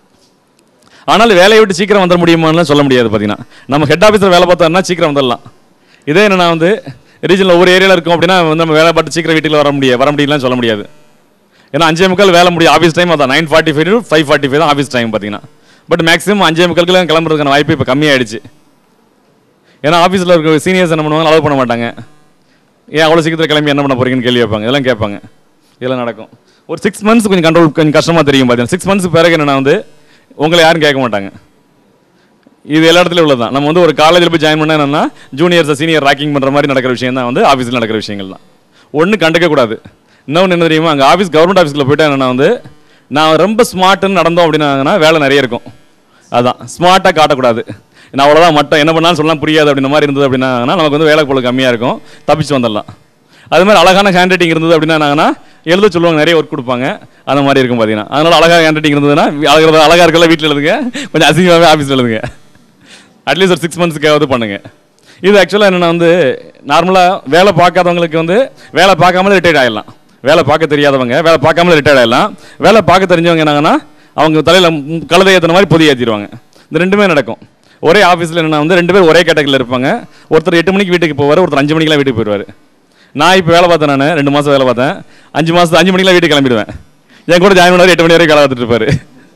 ஆனால் வேலையை விட்டு சீக்கிரம் வந்துட முடியுமான்னு சொல்ல முடியாது. பார்த்தீங்கன்னா நம்ம ஹெட் ஆஃபீஸில் வேலை பார்த்தோம்னா சீக்கிரம் வந்துடலாம். இதே என்னென்னா வந்து ரீஜனில் ஒவ்வொரு ஏரியாவில் இருக்கும் அப்படின்னா வந்து நம்ம வேலை பார்த்து சீக்கிரம் வீட்டில் வர முடியாது வர முடியலன்னு சொல்ல முடியாது. ஏன்னா அஞ்சே முக்கால் வேலை முடியும், ஆஃபீஸ் டைம் அதான் nine forty five to five forty five தான் ஆஃபீஸ் டைம் பார்த்தீங்கன்னா. பட் மேக்ஸிமம் அஞ்சே முக்காலுக்குலாம் கிளம்புறதுக்கான வாய்ப்பு இப்போ கம்மியாயிடுச்சு. ஏன்னா ஆஃபீஸில் இருக்க சீனியர்ஸ் என்ன பண்ணுவாங்க, அலோவ் பண்ண மாட்டாங்க. ஏன் அவ்வளோ சீக்கிரத்தில் கிளம்பி என்ன பண்ண போறீங்கன்னு கேள்வி வைப்பாங்க, இதெல்லாம் கேட்பாங்க. இதெல்லாம் நடக்கும். ஒரு சிக்ஸ் மந்த்ஸ் கொஞ்சம் கண்ட்ரோல் கொஞ்சம் கஷ்டமாக தெரியும் பார்த்தீங்கன்னா. சிக்ஸ் மந்த்ஸ் பிறகு என்னென்னா வந்து உங்களை யாரும் கேட்க மாட்டாங்க. இது எல்லா இடத்துலையும் உள்ளது தான். நம்ம வந்து ஒரு காலேஜில் போய் ஜாயின் பண்ணால் என்னென்னா ஜூனியர்ஸை சீனியர் ராக்கிங் பண்ணுற மாதிரி நடக்கிற விஷயம் தான் வந்து ஆஃபீஸில் நடக்கிற விஷயங்கள் தான். ஒன்றும் கண்டுக்கக்கூடாது. இன்னொன்று என்ன தெரியுமா, அங்கே ஆஃபீஸ் கவர்மெண்ட் ஆஃபீஸில் போய்ட்டு என்னென்னா வந்து நான் ரொம்ப ஸ்மார்ட்டுன்னு நடந்தோம் அப்படின்னா வேலை நிறைய இருக்கும். அதுதான் ஸ்மார்ட்டாக காட்டக்கூடாது. நான் அவ்வளோதான் மட்டும் என்ன பண்ணாலும் சொல்லலாம் புரியாது அப்படின்ற மாதிரி இருந்தது அப்படின்னா நமக்கு வந்து வேலை பொருள் கம்மியாக இருக்கும், தப்பிச்சு வந்துடலாம். அது மாதிரி அழகான ஹேண்ட் ரைட்டிங் இருந்தது அப்படின்னா எழுத சொல்லுவாங்க, நிறைய ஒர்க் கொடுப்பாங்க, அந்த மாதிரி இருக்கும் பார்த்தீங்கன்னா. அதனால் அழகாக ஹேண்ட் ரைட்டிங் இருந்ததுன்னா அழகாக அழகாக இருக்கல வீட்டில் எழுதுங்க, கொஞ்சம் அசிங்கமாகவே ஆஃபீஸில் எழுதுங்க. அட்லீஸ்ட் ஒரு சிக்ஸ் மந்த்ஸ்க்காவது பண்ணுங்கள். இது ஆக்சுவலாக என்னென்னா வந்து நார்மலாக வேலை பார்க்காதவங்களுக்கு வந்து வேலை பார்க்காமலே ரிட்டையர்ட் ஆகிடலாம். வேலை பார்க்க தெரியாதவங்க வேலை பார்க்காமலே ரிட்டையர்ட் ஆகிடலாம். வேலை பார்க்க தெரிஞ்சவங்க என்னங்கன்னா அவங்க தலையில் கழுதை ஏற்றுன மாதிரி பொதி ஏற்றிடுவாங்க. இந்த ரெண்டுமே நடக்கும். ஒரே ஆஃபீஸில் என்னென்னா வந்து ரெண்டு பேர் ஒரே கேட்டகரியில் இருப்பாங்க. ஒருத்தர் எட்டு மணிக்கு வீட்டுக்கு போவார், ஒருத்தர் அஞ்சு மணிக்கெலாம் வீட்டுக்கு போயிடுவார். நான் இப்போ வேலை பார்த்தேன், நான் ரெண்டு மாதம் வேலை பார்த்தேன். அஞ்சு மாதம் அஞ்சு மணிக்கெலாம் வீட்டுக்கு கிளம்பிடுவேன். என் கூட ஜாயின் பண்ணாரு எட்டு மணி வரைக்கும் வேலை பார்த்துட்டு இருப்பார்.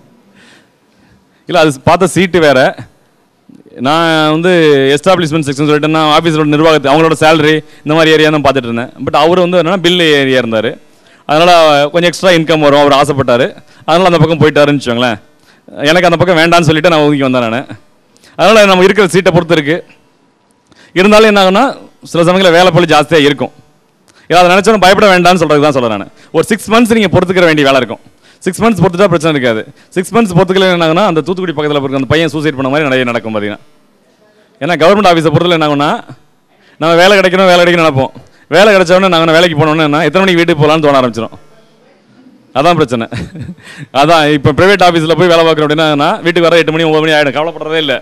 இல்லை அது பார்த்த சீட்டு வேறு. நான் வந்து எஸ்டாப்ளிஷ்மெண்ட் செக்ஷன் சொல்லிட்டு நான் ஆஃபீஸோட நிர்வாகத்தை அவங்களோட சேலரி இந்த மாதிரி ஏரியா தான் பார்த்துட்டு இருந்தேன். பட் அவர் வந்து என்னென்னா பில் ஏரியா இருந்தார். அதனால் கொஞ்சம் எக்ஸ்ட்ரா இன்கம் வரும், அவர் ஆசைப்பட்டார். அதனால் அந்த பக்கம் போயிட்டாருன்னு வச்சுக்கோங்களேன். எனக்கு அந்த பக்கம் வேண்டான்னு சொல்லிட்டு நான் ஒதுக்கி வந்தேன் நான். அதனால் நம்ம இருக்கிற சீட்டை பொறுத்து இருக்குது. இருந்தாலும் என்ன ஆகுனா சில சமயங்களில் வேலை பழி ஜாஸ்தியாக இருக்கும். ஏன்னா அதை நினச்சாலும் பயப்பட வேண்டாம்னு சொல்கிறது தான் சொல்கிறேன் நான். ஒரு சிக்ஸ் மந்த்ஸ் நீங்கள் பொறுத்துக்கிற வேண்டிய வேலை இருக்கும். சிக்ஸ் மந்த்ஸ் பொறுத்துட்டா பிரச்சனை இருக்காது. சிக்ஸ் மந்த்ஸ் பொறுத்துக்கல என்ன ஆகுனா அந்த தூத்துக்குடி பக்கத்தில் இருக்க அந்த பையன் சூசைட் பண்ண மாதிரி நிறைய நடக்கும் பார்த்தீங்கன்னா. ஏன்னா கவர்மெண்ட் ஆஃபீஸை பொறுத்தல என்ன ஆகுனா நம்ம வேலை கிடைக்கணும் வேலை கிடைக்கணும் நினைப்போம். வேலை கிடைச்சோடனே நாங்கள் வேலைக்கு போனோன்னு என்ன எத்தனை மணிக்கு வீட்டுக்கு போகலான்னு தோண ஆரம்பிச்சிடும். அதான் பிரச்சனை. அதான் இப்போ ப்ரைவேட் ஆஃபீஸில் போய் வேலை பார்க்குறோம் அப்படின்னா வீட்டுக்கு வர எட்டு மணி ஒம்பது மணி ஆகிடும், கவலைப்படுறதே இல்லை.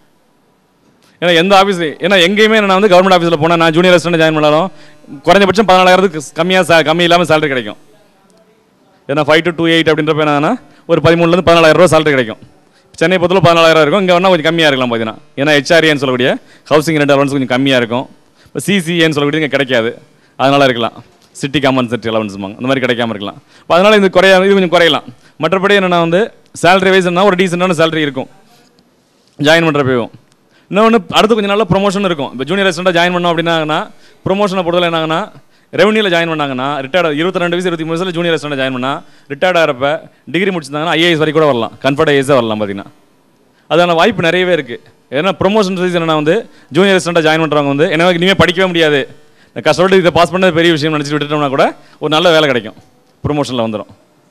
ஏன்னா எந்த ஆஃபீஸ் ஏன்னா எங்கேயுமே நான் வந்து கவர்மெண்ட் ஆஃபீஸில் போனால் நான் ஜூனியர் அசிஸ்டன்ட் ஜாயின் பண்ணாலும் குறைஞ்சபட்சம் பதினாலாயிரத்துக்கு கம்மியாக கம்மி இல்லாமல் சேலரி கிடைக்கும். ஏன்னா ஃபைவ் டு டூ எயிட் அப்படின்றப்ப என்னன்னா ஒரு பதிமூணுலேருந்து பதினாலாயிரம் ரூபா சேலரி கிடைக்கும். சென்னை பொறுத்தவரை பதினாலாயிரம் இருக்கும். இங்கே வேணால் கொஞ்சம் கம்மியாக இருக்கலாம் பார்த்தீங்கன்னா. ஏன்னா ஹெச்ஆர்ஏன்னு சொல்லக்கூடிய ஹவுசிங் ரெண்ட் அலவன்ஸ் கொஞ்சம் கம்மியாக இருக்கும். இப்போ சிசிஏன்னு சொல்லக்கூடிய இங்கே கிடைக்காது, அதனால் இருக்கலாம். சிட்டி காமன் சிட்டி அலவன்ஸுமாங்க அந்த மாதிரி கிடைக்காம இருக்கலாம். இப்போ அதனால் இது குறைய இது கொஞ்சம் குறையலாம். மற்றபடி என்னென்னா வந்து சேலரி வைஸ் என்ன ஒரு டீசெண்டான சேலரி இருக்கும் ஜாயின் பண்ணுறப்பவும். இன்னொன்று அடுத்து கொஞ்சம் நாளில் ப்ரொமோஷன் இருக்கும். இப்போ ஜூனியர் அசிஸ்டண்ட்டாக ஜாயின் பண்ணோம் அப்படின்னா ப்ரொமோஷனை பொறுத்தவரை என்னாங்கன்னா ரெவன்யூவில் ஜாயின் பண்ணாங்கன்னா ரிட்டையர்ட் இருபத்தி ரெண்டு வயசு இருபத்தி மூணு வயசில் ஜூனியர் அசிஸ்டண்ட் ஜாயின் பண்ணால் ரிட்டையர்ட் ஆகிறப்ப டிகிரி முடிச்சிருந்தாங்கன்னா ஐஏஎஸ் வரைக்கும் கூட வரலாம், கன்ஃபர்ட் ஐஏஎஸாக வரலாம் பார்த்தீங்கன்னா. அதுக்கான வாய்ப்பு நிறையவே இருக்குது. ஏன்னா ப்ரொமோஷன் சைஸ் என்னன்னா வந்து ஜூனியர் அசிஸ்டண்ட்டாக ஜாயின் பண்ணுறவங்க வந்து என்ன இனிமேல் படிக்கவே முடியாது, கஷ்டப்பட்டு இதை பாஸ் பண்ணது பெரிய விஷயம் நினச்சிட்டு விட்டுட்டோம்னா கூட ஒரு நல்ல வேலை கிடைக்கும், ப்ரொமோஷனில் வந்துடும்.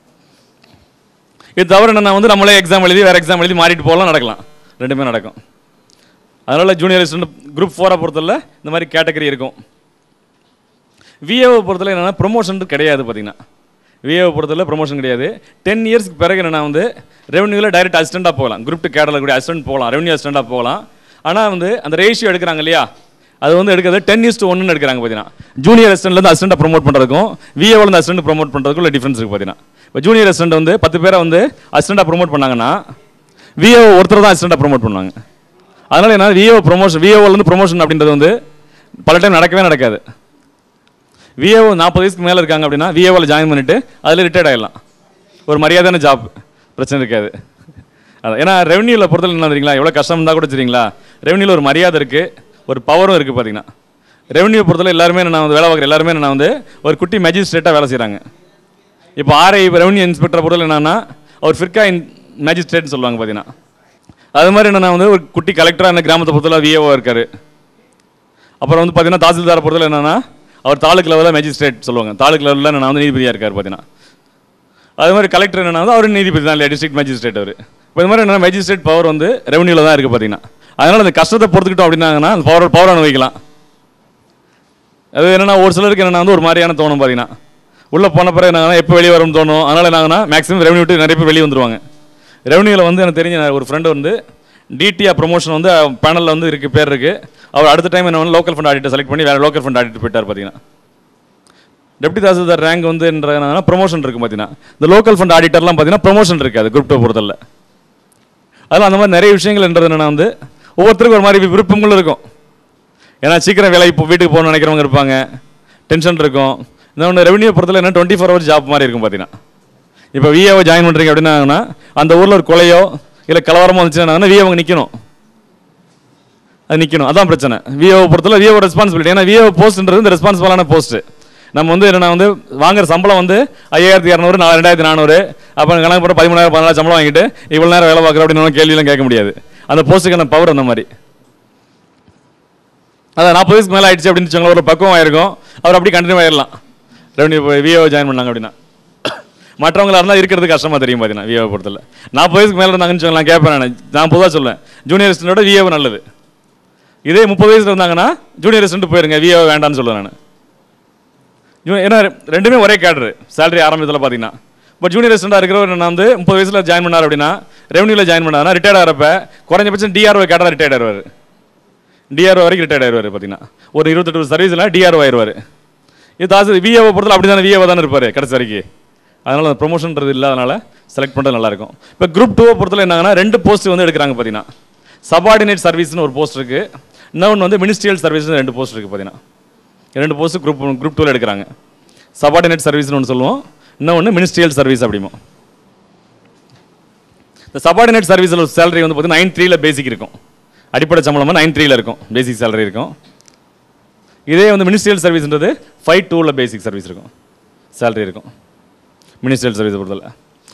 இது தவிர என்னென்னா வந்து நம்மளே எக்ஸாம் எழுதி வேறு எக்ஸாம் எழுதி மாறிட்டு போகலாம், நடக்கலாம், ரெண்டுமே நடக்கும். அதனால் ஜூனியர் அசிஸ்டன்ட் குரூப் ஃபோரை பொறுத்தவரை இந்த மாதிரி கேட்டகரி இருக்கும். விஏவை பொறுத்தவரை என்னென்னா ப்ரொமோஷன் கிடையாது பார்த்தீங்கன்னா. விஏவை பொறுத்தவரை ப்ரொமோஷன் கிடையாது. டென் இயர்ஸ்க்கு பிறகு என்னென்னா வந்து ரெவன்யூவில் டைரக்ட் அசிஸ்டண்ட்டாக போகலாம், குரூப் டூ கேடரில் கூடிய அசிஸ்டன்ட் போகலாம், ரெவன்யூ அசிஸ்டண்ட்டாக போகலாம். ஆனால் வந்து அந்த ரேஷியோ எடுக்கிறாங்க இல்லையா, அது வந்து எடுக்கிறது டென் இஸ் டு ஒன்னு எடுக்கிறாங்க பார்த்தீங்கன்னா. ஜூனியர் அசிஸ்டன்ட்லேருந்து அசிஸ்டண்ட்டை ப்ரொமோட் பண்ணுறதுக்கும் விஏஓலேருந்து அசிஸ்டன்ட் ப்ரொமோட் பண்ணுறதுக்கும் உள்ள டிஃப்ரென்ஸ் இருக்குது பார்த்தீங்கன்னா. இப்போ ஜூனியர் அசிஸ்டன்ட் வந்து பத்து பேரை வந்து அசிஸ்டண்ட்டாக ப்ரொமோட் பண்ணாங்கன்னா விஏஓ ஒருத்தர் தான் அசிஸ்டண்ட்டாக ப்ரொமோட் பண்ணுவாங்க. அதனால் என்ன விஏஓ ப்ரொமோஷன் விஏஓலேருந்து ப்ரொமோஷன் அப்படின்றது வந்து பல டைம் நடக்கவே நடக்காது. விஏஓ நாற்பது வயசுக்கு மேலே இருக்காங்க அப்படின்னா விஏஓவில் ஜாயின் பண்ணிவிட்டு அதில் ரிட்டையர்ட் ஆகிடலாம். ஒரு மரியாதையான ஜாப், பிரச்சனை இருக்காது. அதான் ஏன்னா ரெவன்யூவில் பொறுத்தவரை என்ன தெரியுங்களா, எவ்வளோ கஷ்டம் இருந்தால் கூட தெரியுங்களா, ரெவன்யூவில் ஒரு மரியாதை இருக்குது, ஒரு பவரும் இருக்குது. பார்த்தீங்கன்னா ரெவன்யூ பொறுத்தவரை எல்லாருமே நான் வந்து வேலை பார்க்குற எல்லாருமே நான் வந்து ஒரு குட்டி மேஜிஸ்ட்ரேட்டாக வேலை செய்கிறாங்க. இப்போ ஆர்ஐ ரெவன்யூ இன்ஸ்பெக்டரை பொறுத்தவரை என்னன்னா அவர் ஃபிர்கா இன் மேஜிஸ்ட்ரேட்னு சொல்லுவாங்க. பார்த்தீங்கன்னா அது மாதிரி என்னென்னா வந்து ஒரு குட்டி கலெக்டராக என்ன கிராமத்தை பொறுத்தவரை விஏஓ இருக்கார். அப்புறம் வந்து பார்த்தீங்கன்னா தாசில்தாரை பொறுத்தவரை என்னென்னா அவர் தாலுக்கு லெவலில் மேஜிஸ்ட்ரேட் சொல்லுவாங்க. தாலுக்கு லெவலில் நான் வந்து நீதிபதியாக இருக்கார். பார்த்தீங்கன்னா அது மாதிரி கலெக்டர் என்னன்னா அவர் நீதிபதி தான் இல்லையா, டிஸ்ட்ரிக்ட் மேஜிஸ்ட்ரேட் அவர். இப்போ இது மாதிரி என்ன மேஜிஸ்ட்ரேட் பவர் வந்து ரெவன்யூவில் தான் இருக்குது. பார்த்தீங்கன்னா அதனால் அந்த கஷ்டத்தை பொறுத்துக்கிட்டோம் அப்படின்னாங்கன்னா அந்த பவர் பவர் அனுபவிக்கலாம். அது என்னென்னா ஒரு சிலருக்கு என்னென்னா வந்து ஒரு மாதிரியான தோணும். பார்த்தீங்கன்னா உள்ளே போன பிறகு என்னன்னா எப்போ வெளியே வரும்னு தோணும். அதனால் என்னாங்கன்னா மேக்ஸிமம் ரெவன்யூ விட்டு நிறைய பேர் வெளியே வந்துருவாங்க. ரெவன்யூவில் வந்து எனக்கு தெரிஞ்ச ஒரு ஃப்ரெண்டு வந்து டிடிஆர் ப்ரொமோஷன் வந்து பேனலில் வந்து இருக்குது, பேர் இருக்குது. அவர் அடுத்த டைம் என்ன வந்து லோக்கல் ஃபண்ட் ஆடிட்டை செலக்ட் பண்ணி வேறு லோக்கல் ஃபண்ட் ஆடிட்டு போயிட்டார். பார்த்தீங்கன்னா டெப்டி தாசில்தார் ரேங்க் வந்து என்ன ப்ரொமோஷன் இருக்குது. பார்த்தீங்கன்னா இந்த லோக்கல் ஃபண்ட் ஆடிட்டர்லாம் பார்த்தீங்கன்னா ப்ரொமோஷன் இருக்காது குரூப் டூ பொறுத்தல. அதெல்லாம் அந்த மாதிரி நிறைய விஷயங்கள்ன்றது என்னென்னா வந்து ஒவ்வொருத்தருக்கும் ஒரு மாதிரி விருப்பங்களும் இருக்கும். ஏன்னா சீக்கிரம் வேலை இப்போ வீட்டுக்கு போகணும்னு நினைக்கிறவங்க இருப்பாங்க, டென்ஷன் இருக்கும். இன்னொன்று ரெவன்யூ பொறுத்தல என்ன டுவெண்ட்டி ஃபோர் ஹவர்ஸ் ஜாப் மாதிரி இருக்கும். பார்த்தீங்கன்னா இப்போ விஏஓ ஜாயின் பண்ணுறீங்க அப்படின்னா அந்த ஊரில் ஒரு கொலையோ இல்லை கலவரமோ வந்துச்சுன்னா விஏஓ நிற்கணும், அது நிற்கணும். அதான் பிரச்சனை. விஏஓ பொறுத்தல விஏஓ ரெஸ்பான்சிபிலிட்டி. ஏன்னா விஏஓ போஸ்ட்ன்றது இந்த ரெஸ்பான்சிபிளான போஸ்ட்டு. நம்ம வந்து என்ன வந்து வாங்குற சம்பளம் வந்து ஐயாயிரத்தி இரநூறு நாலு ரெண்டாயிரத்தி நானூறு அப்போ கணக்கு போட்டு பதிமூணாயிரம் பதினாலு சம்பளம் வாங்கிட்டு இவ்வளோ நேரம் வேலை பார்க்குற அப்படின்னு கேள்வியெல்லாம் கேட்க முடியாது. அந்த போஸ்ட்டுக்கான பவர் அந்த மாதிரி. அதான் நாற்பது வயசுக்கு மேலே ஆயிடுச்சு அப்படின்னு வச்சுக்கோங்களேன், ஒரு பக்குவம் ஆயிருக்கும், அவர் அப்படி கண்டினியூ ஆயிடலாம். ரெவன்யூ விஏஓ ஜாயின் பண்ணாங்க அப்படின்னா மற்றவங்களா இருந்தால் இருக்கிறது கஷ்டமாக தெரியும். பார்த்தீங்கன்னா விஏஓ பொறுத்தல நாற்பது வயசுக்கு மேலே இருந்தாங்கன்னு வச்சுக்கோங்களேன், கேட்பேன் நான் நான் பொதுவாக சொல்லுவேன் ஜூனியர் அசிஸ்டண்டோட விஏஓ நல்லது. இதே முப்பது வயசில் இருந்தாங்கன்னா ஜூனியர் அசிஸ்டன்ட் போயிருங்க, விஏஓ வேண்டான்னு சொல்லுவேன் நான். ஏன்னா ரெண்டுமே ஒரே கேடரு சேலரி ஆரம்பத்தில் பார்த்தீங்கன்னா. இப்போ ஜூனியர் அசிஸ்டண்டாக இருக்கிறவர் நான் வந்து முப்பது வயசில் ஜாயின் பண்ணார் அப்படின்னா ரெவன்யூவில் ஜாயின் பண்ணாருன்னா ரிட்டையர்ட் ஆகிறப்ப குறைஞ்சபட்சம் டிஆர்ஓ கேட்டால் ரிட்டையர்ட் ஆயிடுவார். டிஆர்ஓ வரைக்கும் ரிட்டையர்ட் ஆயிடுவார். பார்த்தீங்கன்னா ஒரு இருபத்தெட்டு சர்வீஸில் டிஆர்ஓ ஆயிடுவார். இது தாசி விஏஓ பொறுத்தல அப்படி தானே விஏஓ தானே இருப்பார் கடைசி வரைக்கும். அதனால் அந்த ப்ரொமோஷன்றது இல்லாதனால செலக்ட் பண்ணுறது நல்லாயிருக்கும். இப்போ குரூப் டூவை பொறுத்தல என்னங்கன்னா ரெண்டு போஸ்ட் வந்து எடுக்கிறாங்க. பார்த்தீங்கன்னா சபார்டினேட் சர்வீஸ்னு ஒரு போஸ்ட் இருக்குது, இன்னொன்று வந்து மினிஸ்ட்ரியல் சர்வீஸ்னு ரெண்டு போஸ்ட் இருக்குது. பார்த்தீங்கன்னா ரெண்டு போஸ்ட் குரூப் குரூப் டூவில் எடுக்கிறாங்க. சபார்டினேட் சர்வீஸ்னு ஒன்று சொல்லுவோம், இன்னொன்று மினிஸ்ட்ரியல் சர்வீஸ் அப்படிமோ. இந்த சபார்டினேட் சர்வீஸில் சேலரி வந்து பார்த்தீங்கன்னா நைன் த்ரீல பேசிக் இருக்கும், அடிப்படை சம்பளமாக நைன் த்ரீல இருக்கும், பேசிக் சேலரி இருக்கும். இதே வந்து மினிஸ்ட்ரியல் சர்வீஸ்ன்றது ஃபைவ் டூவில் பேசிக் சர்வீஸ் இருக்கும், சேலரி இருக்கும் மினிஸ்ட்ரியல் சர்வீஸை பொறுத்தல.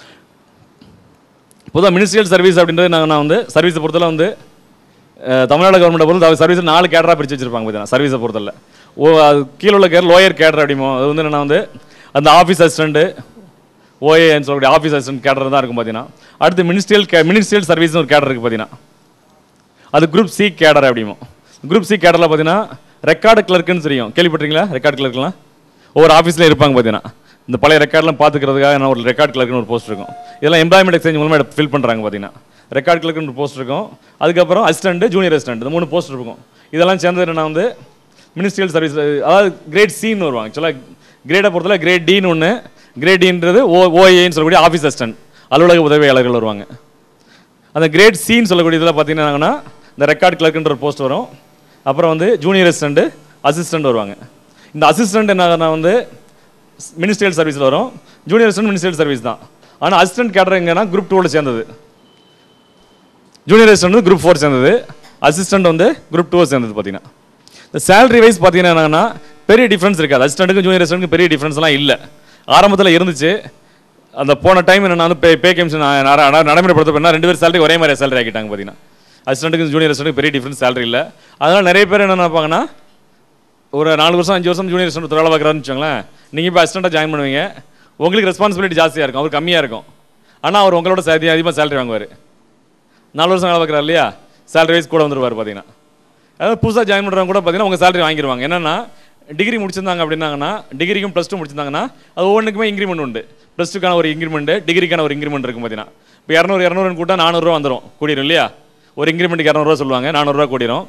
பொதுவாக மினிஸ்ட்ரியல் சர்வீஸ் அப்படின்றது நாங்கள் நான் வந்து சர்வீஸை பொறுத்தல வந்து தமிழ்நாடு கவர்மெண்ட்டை பொறுத்த சர்வீஸ் நாலு கேடராக பிரித்து வச்சிருப்பாங்க. பார்த்தீங்கன்னா சர்வீஸை பொறுத்தல ஓ அது கீழே உள்ள கேர் லோயர் கேடர் அப்படிமோ. அது வந்து என்னென்னா வந்து அந்த ஆஃபீஸ் அசிஸ்டண்ட்டு ஓஏன்னு சொல்லக்கூடிய ஆஃபீஸ் அசிஸ்டன்ட் கேடர் தான் இருக்கும். பார்த்தீங்கன்னா அடுத்து மினிஸ்ட்ரியல் கே மினிஸ்ட்ரியல் சர்வீஸ்னு ஒரு கேடர் இருக்குது. பார்த்தீங்கன்னா அது குரூப் சி கேடர் அப்படிமோ. குரூப் சி கேடரில் பார்த்தீங்கன்னா ரெக்கார்டு கிளர்க்குன்னு தெரியும், கேள்விப்பட்டிருக்கீங்களா? ரெக்கார்டு கிளர்க்லாம் ஒவ்வொரு ஆஃபீஸ்லேயும் இருப்பாங்க. பார்த்தீங்கன்னா இந்த பழைய ரெக்கார்ட்லாம் பார்த்துக்கிறதுக்காக என்ன ஒரு ரெக்கார்ட் கிளர்க்குன்னு ஒரு போஸ்ட் இருக்கும். இதெல்லாம் எம்ப்ளாய்மெண்ட் எக்ஸ்சேஞ்ச் மூலமாக ஃபில் பண்ணுறாங்க. பார்த்தீங்கன்னா ரெக்கார்ட் கிளர்க்குன்னு ஒரு போஸ்ட் இருக்கும். அதுக்கப்புறம் அசிஸ்டன்ட் ஜூனியர் அசிஸ்டன்ட் இந்த மூணு போஸ்ட் இருக்கும். இதெல்லாம் சேர்ந்தது என்னன்னா வந்து மினிஸ்ட்ரியல் சர்வீஸ், அதாவது கிரேட் சின்னு வருவாங்க. ஆக்சுவலாக கிரேடை பொறுத்தல கிரேட் டின்னு ஒன்று, கிரேட் டின்றது ஓ ஓஏன்னு சொல்லக்கூடிய ஆஃபீஸ் அசிஸ்டன்ட் அலுவலக உதவியாளர்கள் வருவாங்க. அந்த கிரேட் சின்னு சொல்லக்கூடிய இதில் பார்த்தீங்கன்னா இந்த ரெக்கார்ட் கிளர்க்குன்ற போஸ்ட் வரும். அப்புறம் வந்து ஜூனியர் அசிஸ்டன்ட் அசிஸ்டன்ட் வருவாங்க. இந்த அசிஸ்டன்ட் என்ன வந்து மினிஸ்ட்ரியல் சர்வீஸில் வரும், ஜூனியர் அசிஸ்டன்ட் மினிஸ்ட்ரியல் சர்வீஸ் தான். ஆனால் அசிஸ்டன்ட் கேடர் எங்கன்னா குரூப் டூவில் சேர்ந்தது, ஜூனியர் அசிஸ்டன்ட் வந்து குரூப் ஃபோர் சேர்ந்தது, அசிஸ்டன்ட் வந்து குரூப் டூவை சேர்ந்தது. பார்த்தீங்கன்னா இந்த சேலரி வைஸ் பார்த்தீங்கன்னா என்னன்னா பெரிய டிஃப்ரென்ஸ் இருக்காது. அசிஸ்டன்ட்டுக்கும் ஜூனியர் அசிஸ்டன்ட்டுக்கும் பெரிய டிஃப்ரென்ஸ்லாம் இல்லை. ஆரம்பத்தில் இருந்துச்சு. அந்த போன டைம் என்னன்னா வந்து பே பே கமிஷன் நடைமுறைப்படுத்த ரெண்டு பேர் சேலரி ஒரே மாதிரி சேலரி ஆக்கிட்டாங்க. பார்த்தீங்கன்னா அசிஸ்டன்ட்டுக்கும் ஜூனியர் அசிஸ்டன்ட்டுக்கு பெரிய டிஃப்ரென்ஸ் சேலரி இல்லை. அதனால் நிறைய பேர் என்ன நினைப்பாங்கன்னா ஒரு நாலு வருஷம் அஞ்சு வருஷம் ஜூனியர் அசிஸ்டன்ட் வேலை பார்க்குறாருன்னு வச்சுக்கோங்களேன், நீங்கள் இப்போ அசிஸ்டண்ட்டாக ஜாயின் பண்ணுவீங்க, உங்களுக்கு ரெஸ்பான்சிபிலிட்டி ஜாஸ்தியாக இருக்கும், அவர் கம்மியாக இருக்கும். ஆனால் அவர் உங்களோட சேலரி அதிகமாக சேலரி வாங்குவார். நாலு வருஷம் வேலை பார்க்குறாரு இல்லையா, சேலரி வைஸ் கூட வந்துருவார். பார்த்தீங்கன்னா அதாவது புதுசாக ஜாயின் பண்ணுறவங்க கூட பார்த்தீங்கன்னா உங்கள் சேலரி வாங்கிடுவாங்க. என்னென்னா டிகிரி முடிச்சிருந்தாங்க அப்படின்னாங்கன்னா டிகிரிக்கும் ப்ளஸ் டூ முடிச்சிருந்தாங்கன்னா அது ஒவ்வொன்றுக்குமே இன்க்ரிமெண்ட் உண்டு. ப்ளஸ் டூக்கான ஒரு இன்க்ரிமெண்ட், டிகிரிக்கான ஒரு இன்க்ரிமெண்ட் இருக்கும். பார்த்தீங்கன்னா இப்போ இரநூறு இரநூறுன்னு கூட்டா நானூறுரூவா வந்துடும், கூடிரும் இல்லையா? ஒரு இன்க்ரிமெண்ட்டுக்கு இரநூறுவா சொல்லுவாங்க, நானூறுரூவா கூடிரும்.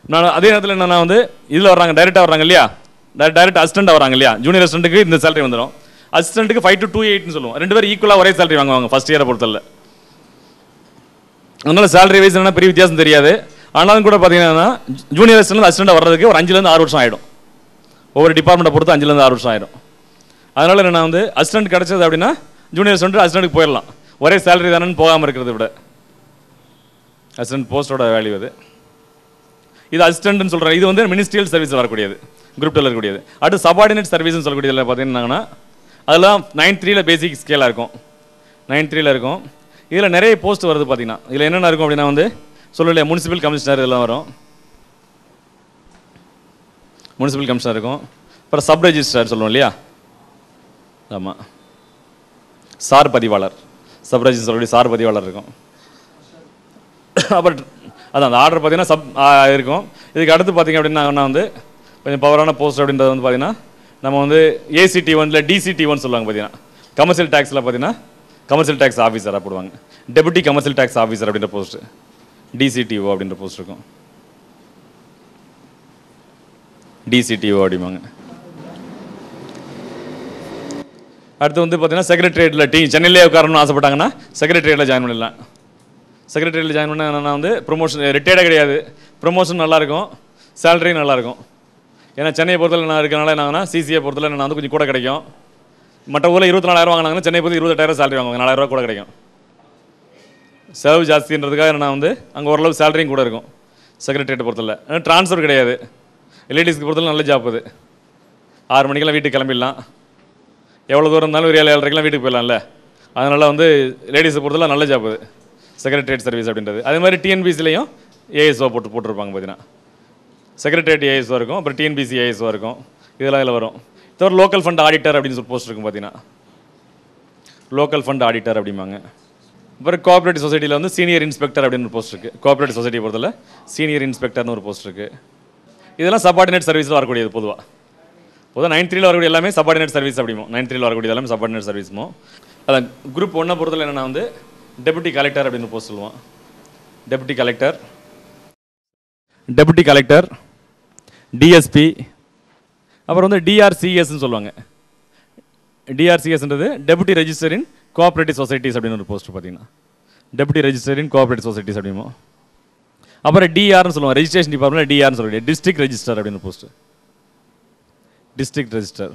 நான் அதே நேரத்தில் என்னன்னா வந்து இதில் வர்றாங்க டைரெக்டாக வர்றாங்க இல்லையா, டைரக்ட் அசிஸ்டண்டாக வராங்க இல்லையா, ஜூனியர் அசிஸ்டண்ட்டுக்கு இந்த சேலரி வந்துடும். அசிஸ்டண்ட்டுக்கு ஃபைவ் டு டூ எயிட்னு சொல்லுவோம். ரெண்டு பேரும் ஈக்குவலாக ஒரே சேலரி வாங்குவாங்க ஃபஸ்ட் இயரை பொறுத்தல. அதனால சேலரி வைஸ் என்ன பெரிய வித்தியாசம் தெரியாது. ஆனாலும் கூட பார்த்தீங்கன்னா ஜூனியர் அசிஸ்டன்ட் அசிஸ்டண்டாக வர்றதுக்கு ஒரு அஞ்சுலேருந்து ஆறு வருஷம் ஆகிடும். ஒவ்வொரு டிபார்ட்மெண்ட்டை பொறுத்து அஞ்சுலேருந்து ஆறு வருஷம் ஆகிடும். அதனால என்ன வந்து அசிஸ்டன்ட் கிடச்சது அப்படின்னா ஜூனியர் அசிஸ்டன்ட் அசிஸ்டண்ட்டுக்கு போயிடலாம். ஒரே சேலரி தானேன்னு போகாமல் இருக்கிறத விட அசிஸ்டன்ட் போஸ்டோட வேல்யூ அது. இது அசிஸ்டன்ட்னு சொல்கிறேன். இது வந்து மினிஸ்ட்ரியல் சர்வீஸ் வரக்கூடியது, குரூப் டூவில் இருக்கக்கூடியது. அடுத்து சபார்டினேட் சர்வீஸ்னு சொல்லக்கூடியதில் பார்த்தீங்கன்னா அதெல்லாம் நைன் த்ரீல பேசிக் ஸ்கேலாக இருக்கும், நைன் த்ரீல இருக்கும். இதில் நிறைய போஸ்ட் வருது பார்த்தீங்கன்னா. இதில் என்னென்ன இருக்கும் அப்படின்னா வந்து சொல்லலையா, முனிசிபல் கமிஷனர் இதெல்லாம் வரும், முனிசிபல் கமிஷனர் இருக்கும். அப்புறம் சப் ரெஜிஸ்ட்ரார் சொல்லுவோம் இல்லையா, ஆமாம், சார் பதிவாளர், சப் ரெஜிஸ்டர் சொல்லக்கூடிய சார் பதிவாளர் இருக்கும். அப்புறம் அதான் அந்த ஆர்டர் பார்த்தீங்கன்னா சப் இருக்கும். இதுக்கு அடுத்து பார்த்தீங்க அப்படின்னா வந்து கொஞ்சம் பவரான போஸ்ட் அப்படின்றது வந்து பார்த்தீங்கன்னா நம்ம வந்து ஏசிடி ஒன் இல்லை டிசிடி ஒன் சொல்லுவாங்க. பார்த்தீங்கன்னா கமர்ஷியல் டேக்ஸில் பார்த்தீங்கன்னா கமர்ஷியல் டேக்ஸ் ஆஃபீஸராக போடுவாங்க. டெபுட்டி கமர்ஷியல் டேக்ஸ் ஆஃபீஸர் அப்படின்ற போஸ்ட், டிசிடிஓ அப்படின்ற போஸ்ட் இருக்கும், டிசிடிஓ அப்படிம்பாங்க. அடுத்து வந்து பார்த்தீங்கன்னா செக்ரட்டரியேட்டில் டீ சென்னையிலே உட்காரணும்னு ஆசைப்பட்டாங்கன்னா செக்ரட்டரியேட்டில் ஜாயின் பண்ணிடலாம். செக்ரட்டரியில் ஜாயின் பண்ண என்னென்னா வந்து ப்ரொமோஷன் ரிட்டையர்டாக கிடையாது, ப்ரொமோஷன் நல்லாயிருக்கும், சேலரியும் நல்லாயிருக்கும். ஏன்னா சென்னையை பொறுத்தவரை நான் இருக்கனால என்னன்னா சிசியை பொறுத்தவரை நான் வந்து கொஞ்சம் கூட கிடைக்கும். மற்ற ஊரில் இருபத்தி நாலாயிரம் வாங்கினாங்கன்னா சென்னை பொறுத்து இருபத்தெட்டாயிரம் சேலரி வாங்குவாங்க, நாலாயிரரூவா கூட கிடைக்கும். செலவு ஜாஸ்தின்றதுக்காக நான் வந்து அங்கே ஓரளவு சேலரியும் கூட இருக்கும் செக்ரட்டரியேட்டை பொறுத்தவரை. ஆனால் ட்ரான்ஸ்ஃபர் கிடையாது. லேடிஸ்க்கு பொறுத்தவரை நல்ல ஜாப் அது. ஆறு மணிக்கெல்லாம் வீட்டுக்கு கிளம்பிடலாம், எவ்வளோ தூரம் இருந்தாலும் ஒரு ஏழு ஏழரைக்கெல்லாம் வீட்டுக்கு போயிடலாம்ல. அதனால் வந்து லேடிஸை பொறுத்தவரை நல்ல ஜாப் அது செக்ரட்டரியேட் சர்வீஸ் அப்படின்றது. அதே மாதிரி டிஎன்பிசிலையும் ஏஎஸ்ஓ போட்டு போட்டிருப்பாங்க. பார்த்தீங்கன்னா செக்ரட்டரியேட் ஏஎஸ்ஓ இருக்கும், அப்புறம் டிஎன்பிசி ஏஎஸ்ஓ இருக்கும். இதெல்லாம் இதில் வரும். தவிர லோக்கல் ஃபண்ட் ஆடிட்டர் அப்படின்னு சொல்லி போஸ்ட் இருக்கும். பார்த்தீங்கன்னா லோக்கல் ஃபண்ட் ஆடிட்டர் அப்படிம்பாங்க. அப்புறம் கோஆப்ரேட்டிவ் சொசைட்டியில் வந்து சீனியர் இன்ஸ்பெக்டர் அப்படின்னு ஒரு போஸ்ட் இருக்குது. கோஆப்ரேட்டிவ் சொசைட்டியை பொறுத்தவரை சீனியர் இன்ஸ்பெக்டர்னு ஒரு போஸ்ட் இருக்குது. இதெல்லாம் சபார்டினேட் சர்வீஸில் வரக்கூடியது. பொதுவாக பொதுவாக நைன் த்ரீல வரக்கூடிய எல்லாமே சபார்டினேட் சர்வீஸ் அப்படிமோ, நைன் த்ரீல வரக்கூடிய எல்லாமே சபார்டினேட் சர்வீஸுமோ. அதான் குரூப் ஒன்றை பொறுத்தவரை என்னென்னா வந்து டெபுட்டி கலெக்டர் அப்படின்னு போஸ்ட் சொல்லுவான். Deputy collector, deputy collector, DSP, அப்புறம் வந்து டிஆர்சிஎஸ்ன்னு சொல்லுவாங்க. டிஆர்சிஎஸ்ன்றது deputy register in cooperative societies அப்படின்னு ஒரு போஸ்ட். பார்த்தீங்கன்னா deputy register in cooperative societies அப்படிமோ. அப்புறம் டிஆர்னு சொல்லுவாங்க, ரெஜிஸ்ட்ரேஷன் டிபார்ட்மெண்ட் டிஆர்னு சொல்லுவாங்க, டிஸ்ட்ரிக்ட் ரெஜிஸ்டர் அப்படின்னு போஸ்ட், டிஸ்ட்ரிக்ட் ரெஜிஸ்டர்.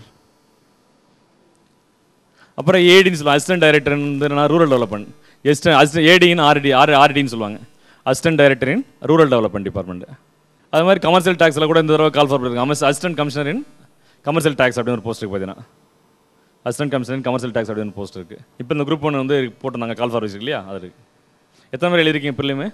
அப்புறம் ஏடின்னு சொல்லுவாங்க, assistant director rural development, assistant ஏடின்னு ஆர்டி ஆர் ஆர்டின்னு சொல்லுவாங்க, assistant director in rural development department. அது மாதிரி கமர்ஷியல் டேக்ஸில் கூட இந்த தடவை கால் ஃபார் பண்ணிருக்காங்க, assistant commissioner in commercial tax அப்படின்னு ஒரு போஸ்ட் இருக்குது. பார்த்தீங்கன்னா assistant commissioner in commercial tax அப்படின்னு ஒரு போஸ்ட் இருக்குது. இப்போ இந்த குரூப் ஒன்று வந்து போட்டிருந்தாங்க கால் ஃபார் வச்சு இல்லையா, அது இருக்குது. எத்தனை பேர் எழுதிருக்கீங்க இப்போலையுமே?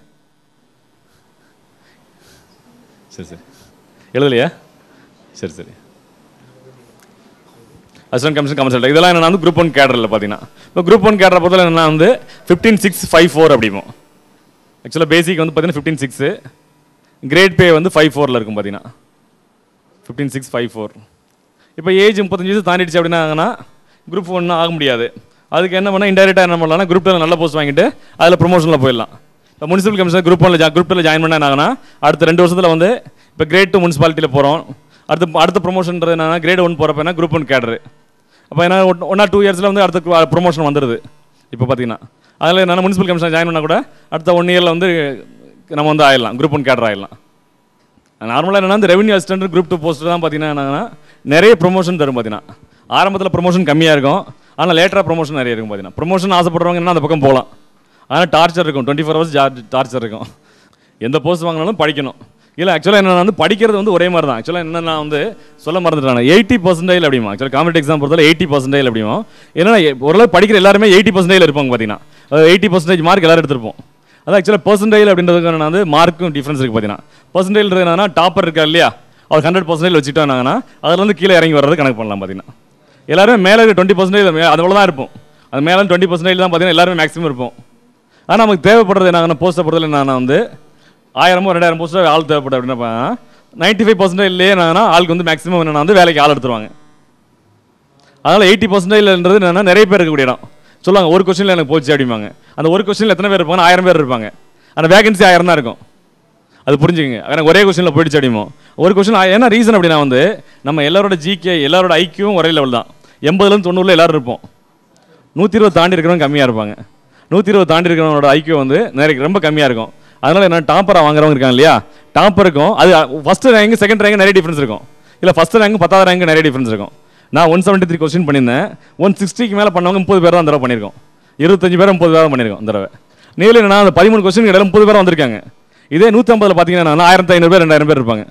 சரி சரி எழுதலையா? சரி சரி அசிஸ்டன்ட் கமிஷன் கமர்ஷியல் டேக்ஸ் இதெல்லாம் என்னன்னா வந்து குரூப் ஒன் கேடரில் பார்த்தீங்கன்னா. இப்போ குரூப் ஒன் கேடரை பொறுத்தவரை என்னன்னா வந்து ஃபிஃப்டீன் சிக்ஸ் ஃபைவ் ஃபோர் அப்படிமோ. ஆக்சுவலாக பேசிக் வந்து பார்த்தீங்கன்னா ஃபிஃப்டீன் சிக்ஸு, கிரேட் பே வந்து ஃபைவ் ஃபோரில் இருக்கும். பார்த்தீங்கன்னா ஃபிஃப்டீன் சிக்ஸ் ஃபைவ் ஃபோர். இப்போ ஏஜ் முப்பத்தஞ்சு வயசு தாண்டிடுச்சு அப்படின்னா குரூப் ஒன்றும் ஆக முடியாது. அதுக்கு என்ன பண்ணால் இன்டெரக்டாக என்ன பண்ணலாம்னா குரூப் டூவில் நல்ல போஸ்ட் வாங்கிட்டு அதில் ப்ரொமோஷனில் போயிடலாம். இப்போ முனிசிபல் கமிஷனர் குரூப் ஒன்ல குரூப் டூவில் ஜாயின் பண்ண என்னாங்கன்னா அடுத்த ரெண்டு வருஷத்தில் வந்து இப்போ கிரேட் டூ முனிசிபாலிட்டியில் போகிறோம். அடுத்து அடுத்த ப்ரொமோஷன்றது என்னன்னா கிரேட் ஒன் போகிறப்ப என்ன குரூப் ஒன் கேடரு. அப்போ என்ன ஒன் ஆர் டூ இயர்ஸில் வந்து அடுத்த ப்ரொமோஷன் வந்துடுது. இப்போ பார்த்தீங்கன்னா அதில் என்னென்னா முனிசிபல் கமிஷனர் ஜாயின் பண்ணால் கூட அடுத்த ஒன் இயரில் வந்து நம்ம வந்து ஆயிடலாம், குரூப் ஒன் கேடர் ஆயிடலாம். நார்மலாக என்னன்னா இந்த revenue assistant group two post தான் பார்த்தீங்கன்னா என்னன்னா நிறைய ப்ரொமோஷன் தரும். பார்த்தீங்கன்னா ஆரம்பத்தில் ப்ரொமோஷன் கம்மியாக இருக்கும், ஆனால் லேட்டராக ப்ரொமோஷன் நிறைய இருக்கும். பார்த்தீங்கன்னா ப்ரொமோஷன் ஆசைப்படுறவங்க என்ன அந்த பக்கம் போகலாம், ஆனால் டார்ச்சர் இருக்கும், டுவெண்ட்டி ஃபோர் ஹவர்ஸ் டார்ச்சர் இருக்கும். எந்த போஸ்ட் வாங்கினாலும் படிக்கணும். இல்லை ஆக்சுவலாக என்ன வந்து படிக்கிறது வந்து ஒரே மாதிரி தான். ஆக்சுவலாக என்ன நான் வந்து சொல்ல மறந்துட்டேன், எயிட்டி பர்சன்டேஜ் அப்படிமா. ஆக்சுவலாக காம்படிட்டிவ் எக்ஸாம் பொறுத்தவரை எயிட்டி பர்சன்டேஜ் அப்படிமா. ஏன்னா ஓரளவு படிக்கிற எல்லாருமே எயிட்டி பர்சன்டேஜ் இருப்பாங்க. பார்த்தீங்கன்னா எயிட்டி பர்சன்டேஜ் மார்க் எல்லாரும் எடுத்துருப்போம். அதான் ஆக்சுவலாக பர்சன்டேஜ் அப்படின்றதுக்கு வந்து மார்க்கும் டிஃப்ரென்ஸ் இருக்குது. பார்த்தீங்கன்னா பர்சன்டேஜ் என்னன்னா டாப்பர் இருக்கா இல்லையா, அவர் ஹண்ட்ரட் பர்சன்டேஜ் வச்சுட்டாங்கன்னா அதில் வந்து கீழே இறங்கி வர்றது கணக்கு பண்ணலாம். பார்த்தீங்கன்னா எல்லாருமே மேலே டுவெண்ட்டி பர்சன்டேஜ் அதோட தான் இருப்போம். அது மேலே டுவெண்ட்டி பர்சன்டேஜ் தான் பார்த்தீங்கன்னா எல்லாருமே மேக்ஸிமம் இருப்போம். ஆனால் நமக்கு தேவைப்படுறது என்ன போஸ்ட்டை பொறுத்தவரை என்னன்னா வந்து ஆயிரமோ ரெண்டாயிரம் போஸ்ட்டு ஆள் தேவைப்படும் அப்படின்னா நைன்ட்டி ஃபைவ் பர்சன்டேஜ்லேயே என்னன்னா ஆளுக்கு வந்து மேக்ஸிமம் என்னன்னா வந்து வேலைக்கு ஆள் எடுத்துருவாங்க. அதனால் எயிட்டி பர்சன்டேஜ்ன்றது என்னன்னா நிறைய பேர் இருக்கக்கூடிய இடம். சொல்லுவாங்க ஒரு கொஸ்டினில் எனக்கு போச்சு அப்படிம்பாங்க. அந்த ஒரு கொஸ்டினில் எத்தனை பேர் இருப்பாங்க, ஆயிரம் பேர் இருப்பாங்க. அந்த வேகன்சி ஆயிரம் தான் இருக்கும். அது புரிஞ்சுக்கங்க. எனக்கு ஒரே கொஸ்டினில் போயிடுச்சு அடிமோ ஒரு கொஸ்டின். ஏன்னா ரீசன் அப்படின்னா வந்து நம்ம எல்லாரோட ஜிகே எல்லாரோட ஐக்கியும் ஒரே லெவல் தான். எண்பதுலேருந்து தொண்ணூறுல எல்லாரும் இருப்போம். நூற்றி இருபது தாண்டி இருக்கிறவங்க கம்மியாக இருப்பாங்க. நூற்றி இருபது தாண்டி இருக்கிறவங்களோட ஐக்கியம் வந்து நிறைய ரொம்ப கம்மியாக இருக்கும். அதனால் என்ன டாப்பராக வாங்குறவங்க இருக்காங்க இல்லையா, டாப்பருக்கும் அது ஃபஸ்ட்டு ரேங்க் செகண்ட் ரேங்க் நிறைய டிஃப்ரென்ஸ் இருக்கும். இல்லை ஃபஸ்ட் ரேங்க் பத்தாவது ரேங்க் நிறைய டிஃப்ரென்ஸ் இருக்கும். நான் ஒன் செவன்ட்டி த்ரீ கொஸ்டின் பண்ணியிருந்தேன். ஒன் சிக்ஸ்டிக்கு மேலே பண்ணவங்க முப்பது பேர் தான் தடவை பண்ணியிருக்கோம். இருபத்தஞ்சு பேர் முப்பது பேர் பண்ணியிருக்கோம் தடவை. நீங்களே என்ன அந்த பதிமூணு கொஸ்டின் இடையில முப்பது பேர் வந்திருக்காங்க. இதே நூற்றி ஐம்பதில் பார்த்தீங்கன்னா ஆயிரத்தி ஐநூறு பேர் ரெண்டாயிரம் பேர் இருப்பாங்க.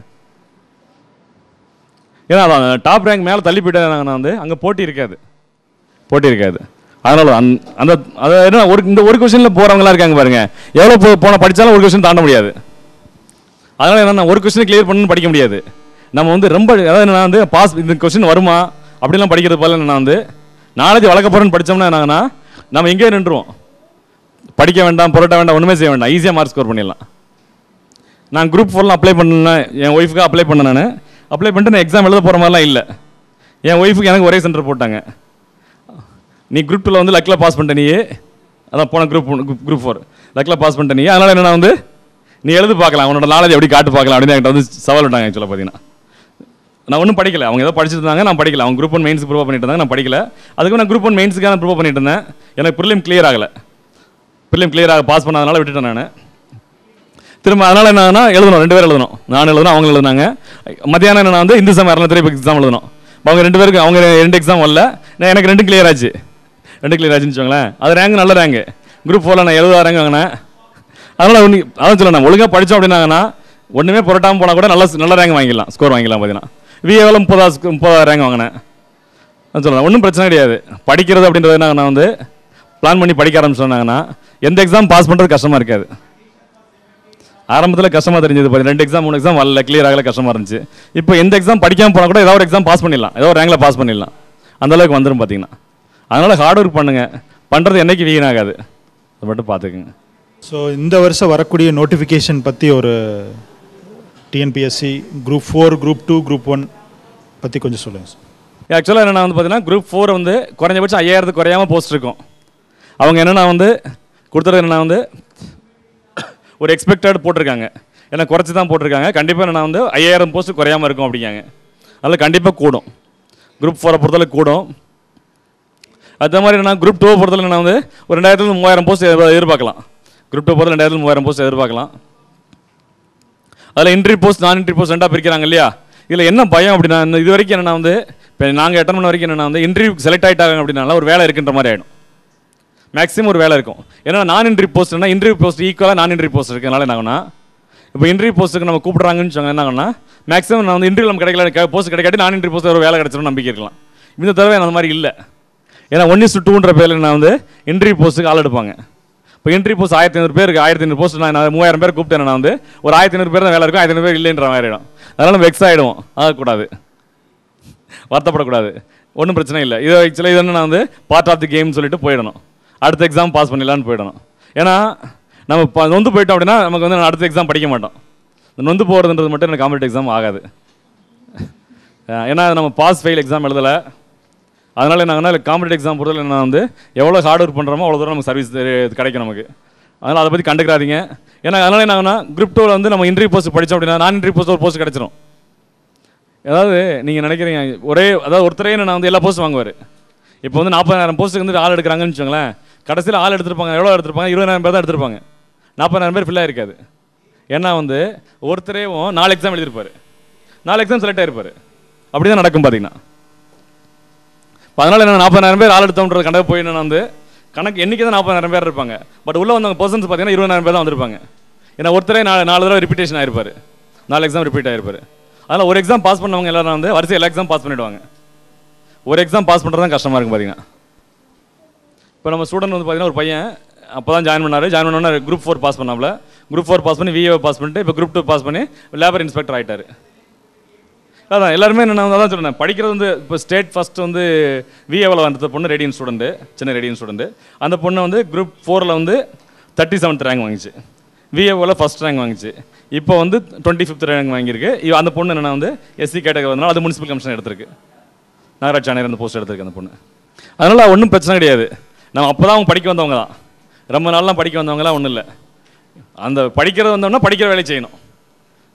ஏன்னா அதான் டாப் ரேங்க் மேலே தள்ளி போயிட்டாங்கன்னா வந்து அங்கே போட்டி இருக்காது, போட்டி இருக்காது. அதனால அந்த அதை என்ன ஒரு இந்த ஒரு கொஸ்டினில் போகிறவங்களாம் இருக்காங்க பாருங்க, எவ்வளோ போ போன படித்தாலும் ஒரு கொஸ்டின் தாண்ட முடியாது. அதனால் என்னென்னா ஒரு கொஸ்டின் கிளியர் பண்ணணும்னு படிக்க முடியாது. நம்ம வந்து ரொம்ப அதாவது என்னன்னா வந்து பாஸ் இந்த கொஸ்டின் வருமா அப்படிலாம் படிக்கிறது போல என்னன்னா வந்து நாலேஜ் வளர்க்க போகிறேன்னு படித்தோம்னா என்னன்னா நம்ம எங்கேயே நின்றுவோம். படிக்க வேண்டாம், புரட்ட வேண்டாம், ஒன்றுமே செய்ய வேண்டாம், ஈஸியாக மார்க் ஸ்கோர் பண்ணிடலாம். நான் குரூப் ஃபோர்லாம் அப்ளை பண்ணேன், என் ஒய்ஃபுக்கு அப்ளை பண்ணேன். நான் அப்ளை பண்ணிட்டு நான் எக்ஸாம் எழுத போகிற மாதிரிலாம் இல்லை. என் ஒய்ஃபுக்கு எனக்கு ஒரே சென்டர் போட்டாங்க. நீ குரூப் டூவில் வந்து லக்கில் பாஸ் பண்ணிட்ட, நீ அதான் போன குரூப் குரூப் ஃபோர் லக்கில் பாஸ் பண்ணிட்ட நீ, அதனால் என்னென்னா வந்து நீ எழுது பார்க்கலாம், உன்னோட நாலேஜ் எப்படி காட்டு பார்க்கலாம் அப்படின்னு என்கிட்ட வந்து சவால் விட்டாங்க. ஆக்சுவலாக பார்த்தீங்கன்னா நான் ஒன்றும் படிக்கல. அவங்க ஏதோ படிச்சுட்டு இருந்தாங்க, நான் படிக்கல. அவங்க குரூப் ஒன் மெயின்ஸ் ப்ரிப்பேர் பண்ணிட்டு இருந்தாங்க, நான் படிக்கல. அதுக்கு நான் குரூப் ஒன் மெயின்ஸுக்காக ப்ரிப்பேர் பண்ணிட்டு இருந்தேன். எனக்கு ப்ரிலிம் கிளியர் ஆகலை. ப்ரிலிம் கிளியர் ஆக பாஸ் பண்ணாதனால விட்டுட்டேன் நான். திரும்ப அதனால் என்னன்னா எழுதணும், ரெண்டு பேர் எழுதணும். நான் எழுதணும், அவங்க எழுதுனாங்க. மத்தியானம் என்ன வந்து இந்த செம் இரநூத்தி எக்ஸாம் எழுதணும். அவங்க ரெண்டு பேருக்கு அவங்க ரெண்டு எக்ஸாம் வரல, நான் எனக்கு ரெண்டும் கிளியர் ஆச்சு. ரெண்டு கிளியர் ஆச்சுன்னு வச்சுக்கோங்களேன். அது ரேங்க் நல்ல ரேங்க். குரூப் ஃபோரில் நான் எழுபது ரேங்க் வாங்கினேன். அதனால் ஒன்று அதான் சொல்ல நான் ஒழுங்காக படித்தோம் அப்படின்னாங்கன்னா ஒன்றுமே புரட்டாமல் போனால் கூட நல்ல நல்ல ரேங்க் வாங்கிடலாம், ஸ்கோர் வாங்கிடலாம். பார்த்தீங்கன்னா விஏவில் முப்பதாவது முப்பதாவது ரேங்க் வாங்கினேன். நான் சொல்கிறேன் ஒன்றும் பிரச்சனை கிடையாது. படிக்கிறது அப்படின்றது நான் வந்து பிளான் பண்ணி படிக்க ஆரம்பிச்சோன்னாங்கன்னா எந்த எக்ஸாம் பாஸ் பண்ணுறது கஷ்டமாக இருக்காது. ஆரம்பத்தில் கஷ்டமாக தெரிஞ்சது, பார்த்தீங்கன்னா ரெண்டு எக்ஸாம் மூணு எக்ஸாம் வரல, கிளியர் ஆகல, கஷ்டமாக இருந்துச்சு. இப்போ எந்த எக்ஸாம் படிக்காமல் போனால் கூட ஏதாவது ஒரு எக்ஸாம் பாஸ் பண்ணிடலாம், ஏதோ ஒரு ரேங்கில் பாஸ் பண்ணிடலாம், அந்தளவுக்கு வந்துடும் பார்த்தீங்கன்னா. அதனால் ஹார்ட் ஒர்க் பண்ணுங்கள், பண்ணுறது என்றைக்கு வீணாகாது, அதை மட்டும் பார்த்துக்குங்க. ஸோ இந்த வருஷம் வரக்கூடிய நோட்டிஃபிகேஷன் பற்றி ஒரு TNPSC group four group two group one பற்றி கொஞ்சம் சொல்லுங்கள் சார். ஆக்சுவலாக என்னென்னா வந்து பார்த்தீங்கன்னா குரூப் ஃபோர் வந்து குறைஞ்சபட்சம் ஐயாயிரத்துக்கு குறையாமல் போஸ்ட் இருக்கும். அவங்க என்னென்னா வந்து கொடுத்துறது என்னென்னா வந்து ஒரு எக்ஸ்பெக்டட் போட்டிருக்காங்க, ஏன்னா குறைச்சி தான் போட்டிருக்காங்க. கண்டிப்பாக என்னென்னா வந்து ஐயாயிரம் போஸ்ட்டு குறையாமல் இருக்கும் அப்படிங்காங்க. அதில் கண்டிப்பாக கூடும், குரூப் ஃபோரை பொறுத்தளவு கூடும். அதே மாதிரி என்ன குரூப் டூவை பொறுத்தளவு என்ன வந்து ஒரு ரெண்டாயிரத்துல மூவாயிரம் போஸ்ட் எதிர்பார்க்கலாம். குரூப் டூ பொறுத்தல ரெண்டாயிரத்துல மூவாயிரம் போஸ்ட் எதிர்பார்க்கலாம். அதில் என்ட்ரி போஸ்ட் நான் என்ட்ரி போஸ்ட் ரெண்டாக பிரிக்கிறாங்க இல்லையா. இதில் என்ன பயம் அப்படின்னா இது வரைக்கும் என்னென்னா வந்து இப்போ நாங்கள் எட்டன் பண்ண வரைக்கும் என்னென்னா வந்து இன்டர்வியூ செலக்ட் ஆகிட்டாங்க அப்படின்னால ஒரு வேலை இருக்குன்ற மாதிரி ஆகிடும். மேக்ஸிமம் ஒரு வேலை இருக்கும். ஏன்னா நான் என்ட்ரி போஸ்ட்னா இன்டர்வியூ போஸ்ட் ஈக்குவலாக நான் என்ட்ரி போஸ்ட் இருக்கிறதுனால என்னாகனா இப்போ இன்டர்வியூ போஸ்ட்டுக்கு நம்ம கூப்பிட்றாங்கன்னு சொன்னாங்க என்னாகனா மேக்ஸிமம் நான் வந்து இன்டர்வியூ நம்ம கிடைக்கல போஸ்ட் கிடைக்காட்டி நான் என்ட்ரி போஸ்ட் ஒரு வேலை கிடைச்சிடும் நம்பிக்கை இருக்கலாம். இந்த தடவை அந்த மாதிரி இல்லை. ஏன்னா ஒன் இஸ் டூன்ற பேரில் நான் வந்து இன்டர்வியூ போஸ்ட்டுக்கு ஆள் எடுப்பாங்க. இப்போ என்ட்ரி போஸ்ட் ஆயிரத்தி ஐநூறு பேருக்கு ஆயிரத்தி ஐநூறு போஸ்ட் நான் மூவாயிரம் பேர் கூப்பிட்டேன். நான் வந்து ஒரு ஆயிரத்தி ஐநூறு பேர் தான் வேலை இருக்கும், ஆயிரத்தி ஐநூறு பேர் இல்லைன்ற மாதிரி ஆகிடும். அதனால் நம்ம வெக்ஸ் ஆகிடுவோம். ஆகக்கூடாது, வருத்தப்படக்கூடாது, ஒன்றும் பிரச்சனை இல்லை. இது ஆக்சுவலாக இது என்ன வந்து பார்ட் ஆஃப் தி கேம்னு சொல்லிட்டு போயிடணும். அடுத்த எக்ஸாம் பாஸ் பண்ணிடலான்னு போயிடணும். ஏன்னா நம்ம நொந்து போயிட்டோம் அப்படின்னா நமக்கு வந்து அடுத்த எக்ஸாம் படிக்க மாட்டோம். நொந்து போகிறதுன்றது மட்டும் எனக்கு காம்படிட்டிவ் எக்ஸாம் ஆகாது. ஏன்னா நம்ம பாஸ் ஃபெயில் எக்ஸாம் எழுதலை. அதனால் என்ன காம்படிட்டிவ் எக்ஸாம் பொறுத்தவரை என்ன வந்து எவ்வளோ ஹார்ட் ஒர்க் பண்ணுறோமோ அவ்வளோ தூரம் நமக்கு சர்வீஸ் கிடைக்கும் நமக்கு. அதனால் அதை பற்றி கண்டுக்கிறாதீங்க. ஏன்னா அதனால் என்னன்னா குரூப் டூவில் வந்து நம்ம இன்டர்வியூ போஸ்ட் படித்தோம் அப்படின்னா நான் இன்டர்வியூ போஸ்ட் ஒரு போஸ்ட் கிடச்சிரும். அதாவது நீங்கள் நினைக்கிறீங்க ஒரே அதாவது ஒருத்தரே நான் வந்து எல்லா போஸ்ட் வாங்குவார். இப்போ வந்து நாற்பதாயிரம் போஸ்ட்டுக்கு வந்து ஆள் எடுக்கிறாங்கன்னு வச்சுக்கோங்களேன். கடைசியில் ஆள் எடுத்துருப்பாங்க, எவ்வளோ எடுத்துருப்பாங்க, இருபதாயிரம் பேர் தான் எடுத்திருப்பாங்க. நாற்பதாயிரம் பேர் ஃபில்லாக இருக்காது. ஏன்னா வந்து ஒருத்தரேவும் நாலு எக்ஸாம் எழுதியிருப்பார், நாலு எக்ஸாம் செலக்ட் ஆகிருப்பார். அப்படி தான் நடக்கும் பார்த்தீங்கன்னா. இப்போ அதனால் என்ன நாற்பதாயிரம் பேர் ஆள் எடுத்தோம்ன்றது கணக்கு போய் என்னன்னா வந்து கணக்கு எண்ணிக்கை தான் நாற்பதாயிரம் பேர் இருப்பாங்க. பட் உள்ள வந்தவங்க பர்சன்ஸ் பார்த்தீங்கன்னா இருபதாயிரம் பேர் தான் வந்திருப்பாங்க. ஏன்னா ஒருத்தரே நாலு நாலு தடவை ரிப்பீட்டேஷன் ஆயிருப்பார், நாலு எக்ஸாம் ரிப்பீட் ஆயிருப்பார். அதனால் ஒரு எக்ஸாம் பாஸ் பண்ணவங்க எல்லாரும் வந்து வரிசை எல்லா எக்ஸாம் பாஸ் பண்ணிவிடுவாங்க. ஒரு எக்ஸாம் பாஸ் பண்ணுறது தான் கஷ்டமாக இருக்கும் பார்த்தீங்கன்னா. இப்போ நம்ம ஸ்டூடெண்ட் வந்து பார்த்தீங்கன்னா ஒரு பையன் அப்போ தான் ஜாயின் பண்ணார். ஜாயின் பண்ணோன்னா குரூப் ஃபோர் பாஸ் பண்ணாமல் குரூப் ஃபோர் பாஸ் பண்ணி விஏ பாஸ் பண்ணிட்டு இப்போ குரூப் டூ பாஸ் பண்ணி லேபர் இன்ஸ்பெக்டர் ஆகிட்டார். அதான் எல்லாருமே என்ன தான் சொல்கிறேன், படிக்கிறது வந்து இப்போ ஸ்டேட் ஃபஸ்ட் வந்து விஏவில் வந்த பொண்ணு ரேடியன் ஸ்டூடெண்ட்டு, சின்ன ரேடியன் ஸ்டூடெண்ட்டு. அந்த பொண்ணு வந்து குரூப் ஃபோரில் வந்து தேர்ட்டி செவன்த் ரேங்க் வாங்கிச்சு, விஏவில் ஃபஸ்ட் ரேங்க் வாங்கிச்சு. இப்போ வந்து டுவெண்ட்டி ஃபிஃப்த் ரேங்க் வாங்கியிருக்கு. அந்த பொண்ணு என்னென்னா வந்து எஸ்சி கேட்டகரி வந்தனால அது முனிசிபல் கமிஷன் எடுத்திருக்கு, நகராட்சி ஆணையர் அந்த போஸ்ட் எடுத்திருக்கு அந்த பொண்ணு. அதனால் ஒன்றும் பிரச்சனை கிடையாது. நம்ம அப்போ தான் அவங்க படிக்க வந்தவங்க தான், ரொம்ப நாள்லாம் படிக்க வந்தவங்களாம் ஒன்றும் இல்லை. அந்த படிக்கிறது வந்தோம்னா படிக்கிற வேலையை செய்யணும்,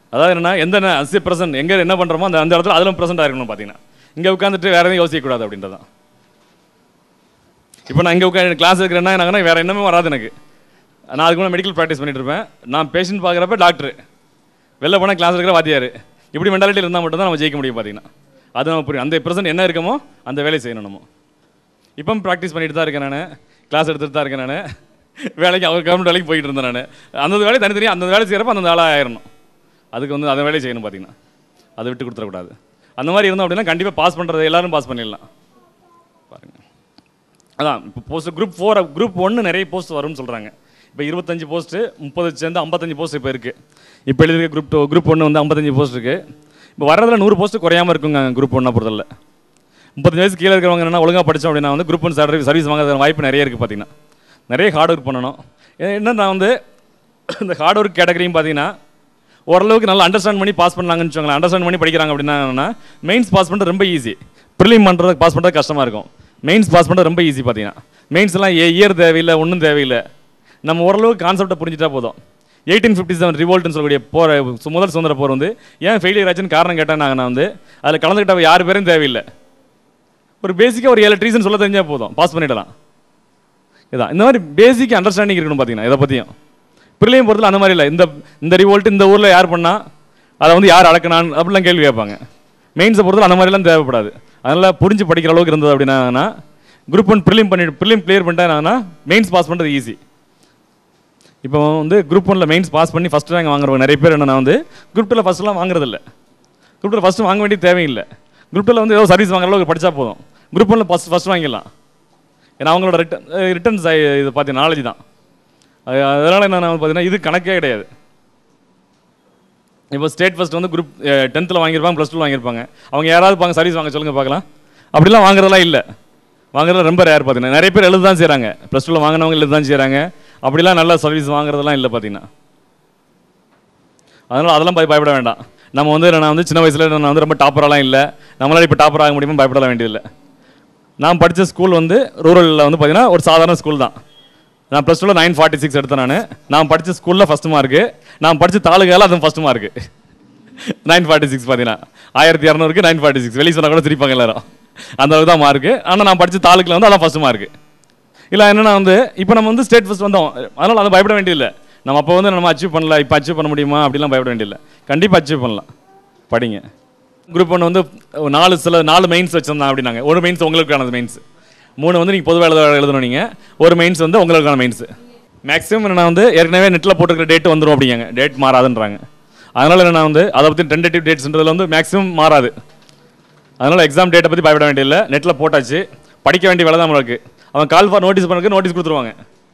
அதாவது என்னன்னா எந்த அசி ப்ரெசென்ட் எங்கே என்ன பண்ணுறோமோ அந்த அந்த இடத்துல அதில் ப்ரெசென்ட்டாக இருக்கணும் பார்த்தீங்கன்னா. இங்கே உட்காந்துட்டு வேறு எதுவும் யோசிக்கக்கூடாது அப்படின்றதான். இப்போ நான் இங்கே உட்காந்து கிளாஸ் இருக்கிறேன்னா என்னாங்கன்னா வேறு என்னமே வராது எனக்கு. நான் அதுக்கு முன்னாடி மெடிக்கல் ப்ராக்டிஸ் பண்ணிட்டு இருப்பேன். நான் பேஷண்ட் பார்க்குறப்ப டாக்டர், வெளில போனால் கிளாஸ் இருக்கிற வாத்தியார், இப்படி மென்டாலிட்டியில் இருந்தால் மட்டும் தான் நம்ம ஜெயிக்க முடியும் பார்த்தீங்கன்னா. அது நம்ம புரியும். அந்த ப்ரெசென்ட் என்ன இருக்கமோ அந்த வேலையை செய்யணும் நம்ம. இப்போ ப்ராக்டிஸ் பண்ணிட்டு தான் இருக்கேன் நான், கிளாஸ் எடுத்துகிட்டு தான் இருக்கேன் நான், வேலைக்கு அவர் கவர்மெண்ட் வேலைக்கு போயிட்டு இருந்தேன் நான். அந்த வேலையை தனித்தனியாக அந்த வேலை செய்கிறப்ப அந்த வேலை ஆயிடணும். அதுக்கு வந்து அந்த வேலையை செய்யணும் பார்த்தீங்கன்னா. அதை விட்டு கொடுத்துடக்கூடாது. அந்த மாதிரி இருந்தோம் அப்படின்னா கண்டிப்பாக பாஸ் பண்ணுறது எல்லோரும் பாஸ் பண்ணிடலாம் பாருங்கள். அதான் இப்போ போஸ்ட் குரூப் ஃபோர் குரூப் ஒன்று நிறைய போஸ்ட் வரும்னு சொல்கிறாங்க. இப்போ இருபத்தஞ்சு போஸ்ட்டு முப்பது சேர்ந்து ஐம்பத்தஞ்சு போஸ்ட் இப்போ இருக்குது. இப்போ எழுதிய குரூப் டூ குரூப் ஒன்று வந்து ஐம்பத்தஞ்சு போஸ்ட் இருக்குது. இப்போ வரதில் நூறு போஸ்ட்டு குறையாமல் இருக்குங்க குரூப் ஒன்றை பொறுத்தல. முப்பத்தஞ்சு வயசு கீழே இருக்கிறவங்க என்ன ஒழுங்காக படித்தோம் அப்படின்னா வந்து குரூப் ஒன் சர்வீஸ் சர்வீஸ் வாங்குற வாய்ப்பு நிறைய இருக்குது பார்த்தீங்கன்னா. நிறைய ஹார்ட் ஒர்க் பண்ணணும். என்ன நான் வந்து இந்த ஹார்ட் ஒர்க் கேட்டகரியும் பார்த்தீங்கன்னா ஓரளவுக்கு நல்லா அண்டர்ஸ்டாண்ட் பண்ணி பாஸ் பண்ணாங்கன்னு வச்சுக்கோங்களேன். அண்டர்ஸ்டாண்ட் பண்ணி படிக்கிறாங்க அப்படின்னா மெயின்ஸ் பாஸ் பண்ணுறது ரொம்ப ஈஸி. ப்ரிலிம் பண்ணுறது பாஸ் பண்ணுறது கஷ்டமாக இருக்கும். மெயின்ஸ் பாஸ் பண்ணுறது ரொம்ப ஈஸி பார்த்தீங்கன்னா. மெயின்ஸ்லாம் ஏ இயர் தேவையில்லை, ஒன்றும் தேவையில்லை. நம்ம ஓரளவுக்கு கான்செப்டை புரிஞ்சிட்டா போதும். எயிட்டீன் ஃபிஃப்டி செவன் ரிவோல்ட்னு சொல்லக்கூடிய போர் முதல் சுதந்திர போர் வந்து ஏன் ஃபெயிலியர் ஆச்சுன்னு காரணம் கேட்டால் நான் வந்து அதில் கலந்துக்கிட்ட யார் பேரும் தேவையில்லை. ஒரு பேசிக்காக ஒரு ஏழு ரீசன் சொல்ல தெரிஞ்சால் போதும், பாஸ் பண்ணிடலாம். இதான் இந்த மாதிரி பேசிக் அண்டர்ஸ்டாண்டிங் இருக்கணும் பார்த்தீங்கன்னா. இதை பற்றியும் ப்ரிலியம் பொறுத்தல அந்த மாதிரி இல்லை. இந்த இந்த ரிவோல்ட் இந்த ஊரில் யார் பண்ணால் அதை வந்து யார் அடக்கினான் அப்படிலாம் கேள்வி கேட்பாங்க. மெயின்ஸை பொறுத்தல அந்த மாதிரிலாம் தேவைப்படாது. அதனால் புரிஞ்சு படிக்கிற அளவுக்கு இருந்தது அப்படின்னா குரூப் ஒன் ப்ரிலிம் பண்ணிட்டு ப்ரிலிம் கிளியர் பண்ணிட்டேன்னா மெயின்ஸ் பாஸ் பண்ணுறது ஈஸி. இப்போ வந்து குரூப் ஒன்ல மெயின்ஸ் பாஸ் பண்ணி ஃபஸ்ட் ரேங்க் வாங்குறவங்க நிறைய பேர் என்னன்னா வந்து குரூப் டூவில் ஃபஸ்ட்டுலாம் வாங்குறதில்ல. குரூப் டூவில் ஃபஸ்ட்டு வாங்க வேண்டிய தேவையில்லை. குரூப் டூவில் வந்து ஏதோ சர்வீஸ் வாங்குற அளவுக்கு படித்தா போதும். குரூப் ஒன்ல ஃபஸ்ட் ஃபஸ்ட் வாங்கிடலாம். ஏன்னா அவங்களோட ரிட்டன் ரிட்டர்ன்ஸ் இது பார்த்து நாலேஜ் தான். அதனால் என்ன பார்த்தீங்கன்னா இது கணக்கே கிடையாது. இப்போ ஸ்டேட் ஃபஸ்ட் வந்து குரூப் டென்த்தில் வாங்கியிருப்பாங்க, ப்ளஸ் டூவில் வாங்கியிருப்பாங்க. அவங்க யாராவது பாங்க சர்வீஸ் வாங்க சொல்லுங்கள் பார்க்கலாம். அப்படிலாம் வாங்குறதெல்லாம் இல்லை. வாங்குறது ரொம்ப ரேர் பார்த்தீங்கன்னா. நிறைய பேர் எழுத தான் செய்கிறாங்க. ப்ளஸ் டூவில் வாங்கினவங்க எழுத தான் செய்கிறாங்க. அப்படிலாம் நல்ல சர்வீஸ் வாங்குறதெல்லாம் இல்லை பார்த்தீங்கன்னா. அதனால் அதெல்லாம் போய் பயப்பட வேண்டாம். நம்ம வந்து நான் வந்து சின்ன வயசில் நான் வந்து ரொம்ப டாப்பரெலாம் இல்லை. நம்மளால் இப்போ டாப்பர் ஆக முடியுமா பயப்பட வேண்டியதில்லை. நான் படித்த ஸ்கூல் வந்து ரூரலில் வந்து பார்த்தீங்கன்னா ஒரு சாதாரண ஸ்கூல் தான். நான் ப்ளஸ் டூவில் நைன் ஃபார்ட்டி சிக்ஸ் எடுத்தேன். நான் நான் படித்த ஸ்கூலில் ஃபஸ்ட்டு மார்க்கு, நான் படித்த தாலுகாவில் அதுவும் first mark nine forty six பார்த்தீங்கன்னா ஆயிரத்தி இரநூறுக்கு நைன் ஃபார்ட்டி சிக்ஸ் வெளியே சொன்னால் கூட சிரிப்பாங்க எல்லாரும். அந்த அளவுக்கு தான் மார்க்கு. ஆனால் நான் படித்த தாலுக்கில் வந்து அதான் ஃபஸ்ட்டு மார்க்கு. இல்லை என்னென்னா வந்து இப்போ நம்ம வந்து ஸ்டேட் ஃபஸ்ட் வந்தோம். அதனால் அதை பயப்பட வேண்டியதில்லை. நம்ம அப்போ வந்து நம்ம அச்சீவ் பண்ணல, இப்போ அச்சீவ் பண்ண முடியுமா அப்படிலாம் பயப்பட வேண்டியதில்லை. கண்டிப்பாக அச்சீவ் பண்ணலாம். படிங்க. குரூப் ஒன்று வந்து நாலு சில நாலு மெயின்ஸ் வச்சுருந்தாங்க அப்படின்னாங்க. ஒரு மெயின்ஸ் உங்களுக்கானது மெயின்ஸ், மூணு வந்து நீங்கள் பொதுவாக எழுத எழுதணும். நீங்கள் ஒரு மெயின்ஸ் வந்து உங்களுக்கான மெயின்ஸ். மேக்ஸிமம் என்ன வந்து ஏற்கனவே நெட்டில் போட்டுருக்கிற டேட் வந்துடும் அப்படிங்க. டேட் மாறாதுன்றாங்க. அதனால் என்ன வந்து அதை பற்றி டென்டேட்டிவ் டேட்ஸ்ன்றதில் வந்து மேக்ஸிமம் மாறாது. அதனால் எக்ஸாம் டேட்டை பற்றி பயப்பட வேண்டியதில்லை. நெட்டில் போட்டாச்சு, படிக்க வேண்டிய வேலை தான் நம்மளுக்கு. அவன் கால் ஃபார் நோட்டீஸ் பண்ணுறதுக்கு நோட்டீஸ் கொடுத்துருவாங்க.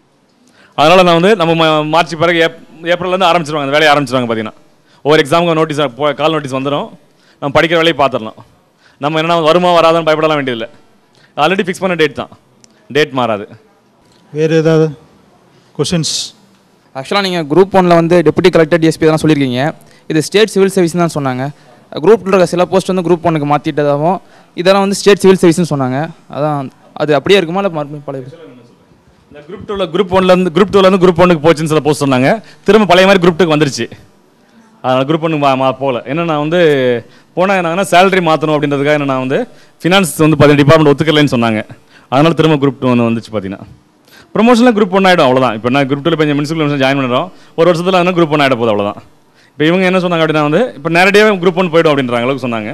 அதனால் நான் வந்து நம்ம மார்ச் பிறகு ஏப் ஏப்ரல்லேருந்து ஆரம்பிச்சிருவாங்க அந்த வேலையை ஆரம்பிச்சிருவாங்க பார்த்தீங்கன்னா. ஒவ்வொரு எக்ஸாமுக்கு நோட்டீஸ் கால் நோட்டீஸ் வந்துடும். நம்ம படிக்கிற வேலையை பார்த்துடலாம். நம்ம என்ன வருமா வராதான்னு பயப்படலாம் வேண்டியதில்லை. ஆல்ரெடி ஃபிக்ஸ் பண்ண டேட் தான், டேட் மாறாது. வேறு ஏதாவது கொஷின்ஸ்? ஆக்சுவலாக நீங்கள் குரூப் ஒன்ல வந்து டெப்யூட்டி கலெக்டர் டிஎஸ்பி தான் சொல்லியிருக்கீங்க. இது ஸ்டேட் சிவில் சர்வீஸ் தான் சொன்னாங்க. குரூப் டூவில் இருக்க சில போஸ்ட் வந்து குரூப் ஒன்னுக்கு மாற்றிட்டதாகவும் இதெல்லாம் வந்து ஸ்டேட் சிவில் சர்வீஸ்னு சொன்னாங்க. அதான் அது அப்படியே இருக்குமா இல்லை மறுபடியும் பழைய? இந்த குரூப் டூவில் குரூப் ஒன்லேருந்து குரூப் டூலேருந்து குரூப் ஒன்றுக்கு போச்சுன்னு சில போஸ்ட் சொன்னாங்க. திரும்ப பழைய மாதிரி குரூப் டூக்கு வந்துருச்சு. அதனால் குரூப் ஒன்று மா போகல. என்ன நான் வந்து போனால் என்னன்னா சேலரி மாற்றணும் அப்படின்றதுக்காக என்ன நான் வந்து ஃபினான்ஸ் வந்து பார்த்தீங்கன்னா டிபார்ட்மெண்ட் ஒத்துக்கலைன்னு சொன்னாங்க. அதனால் திரும்ப குரூப் டூ ஒன்று வந்துச்சு பார்த்தீங்கன்னா. ப்ரொமோஷனில் குரூப் ஒன் ஆகிடும் அவ்வளோதான். இப்போ நான் குரூப் டூவில் இப்போ முனிசிபல் கமிஷன் ஜாயின் பண்ணுறோம். ஒரு வருஷத்தில் அதனால் குரூப் ஒன் ஆகிட போகுது அவ்வளோதான். இப்போ இவங்க என்ன சொன்னாங்க அப்படின்னா வந்து இப்போ நேரடியாக குரூப் ஒன் போய்டும் அப்படின்ற அளவுக்கு சொன்னாங்க.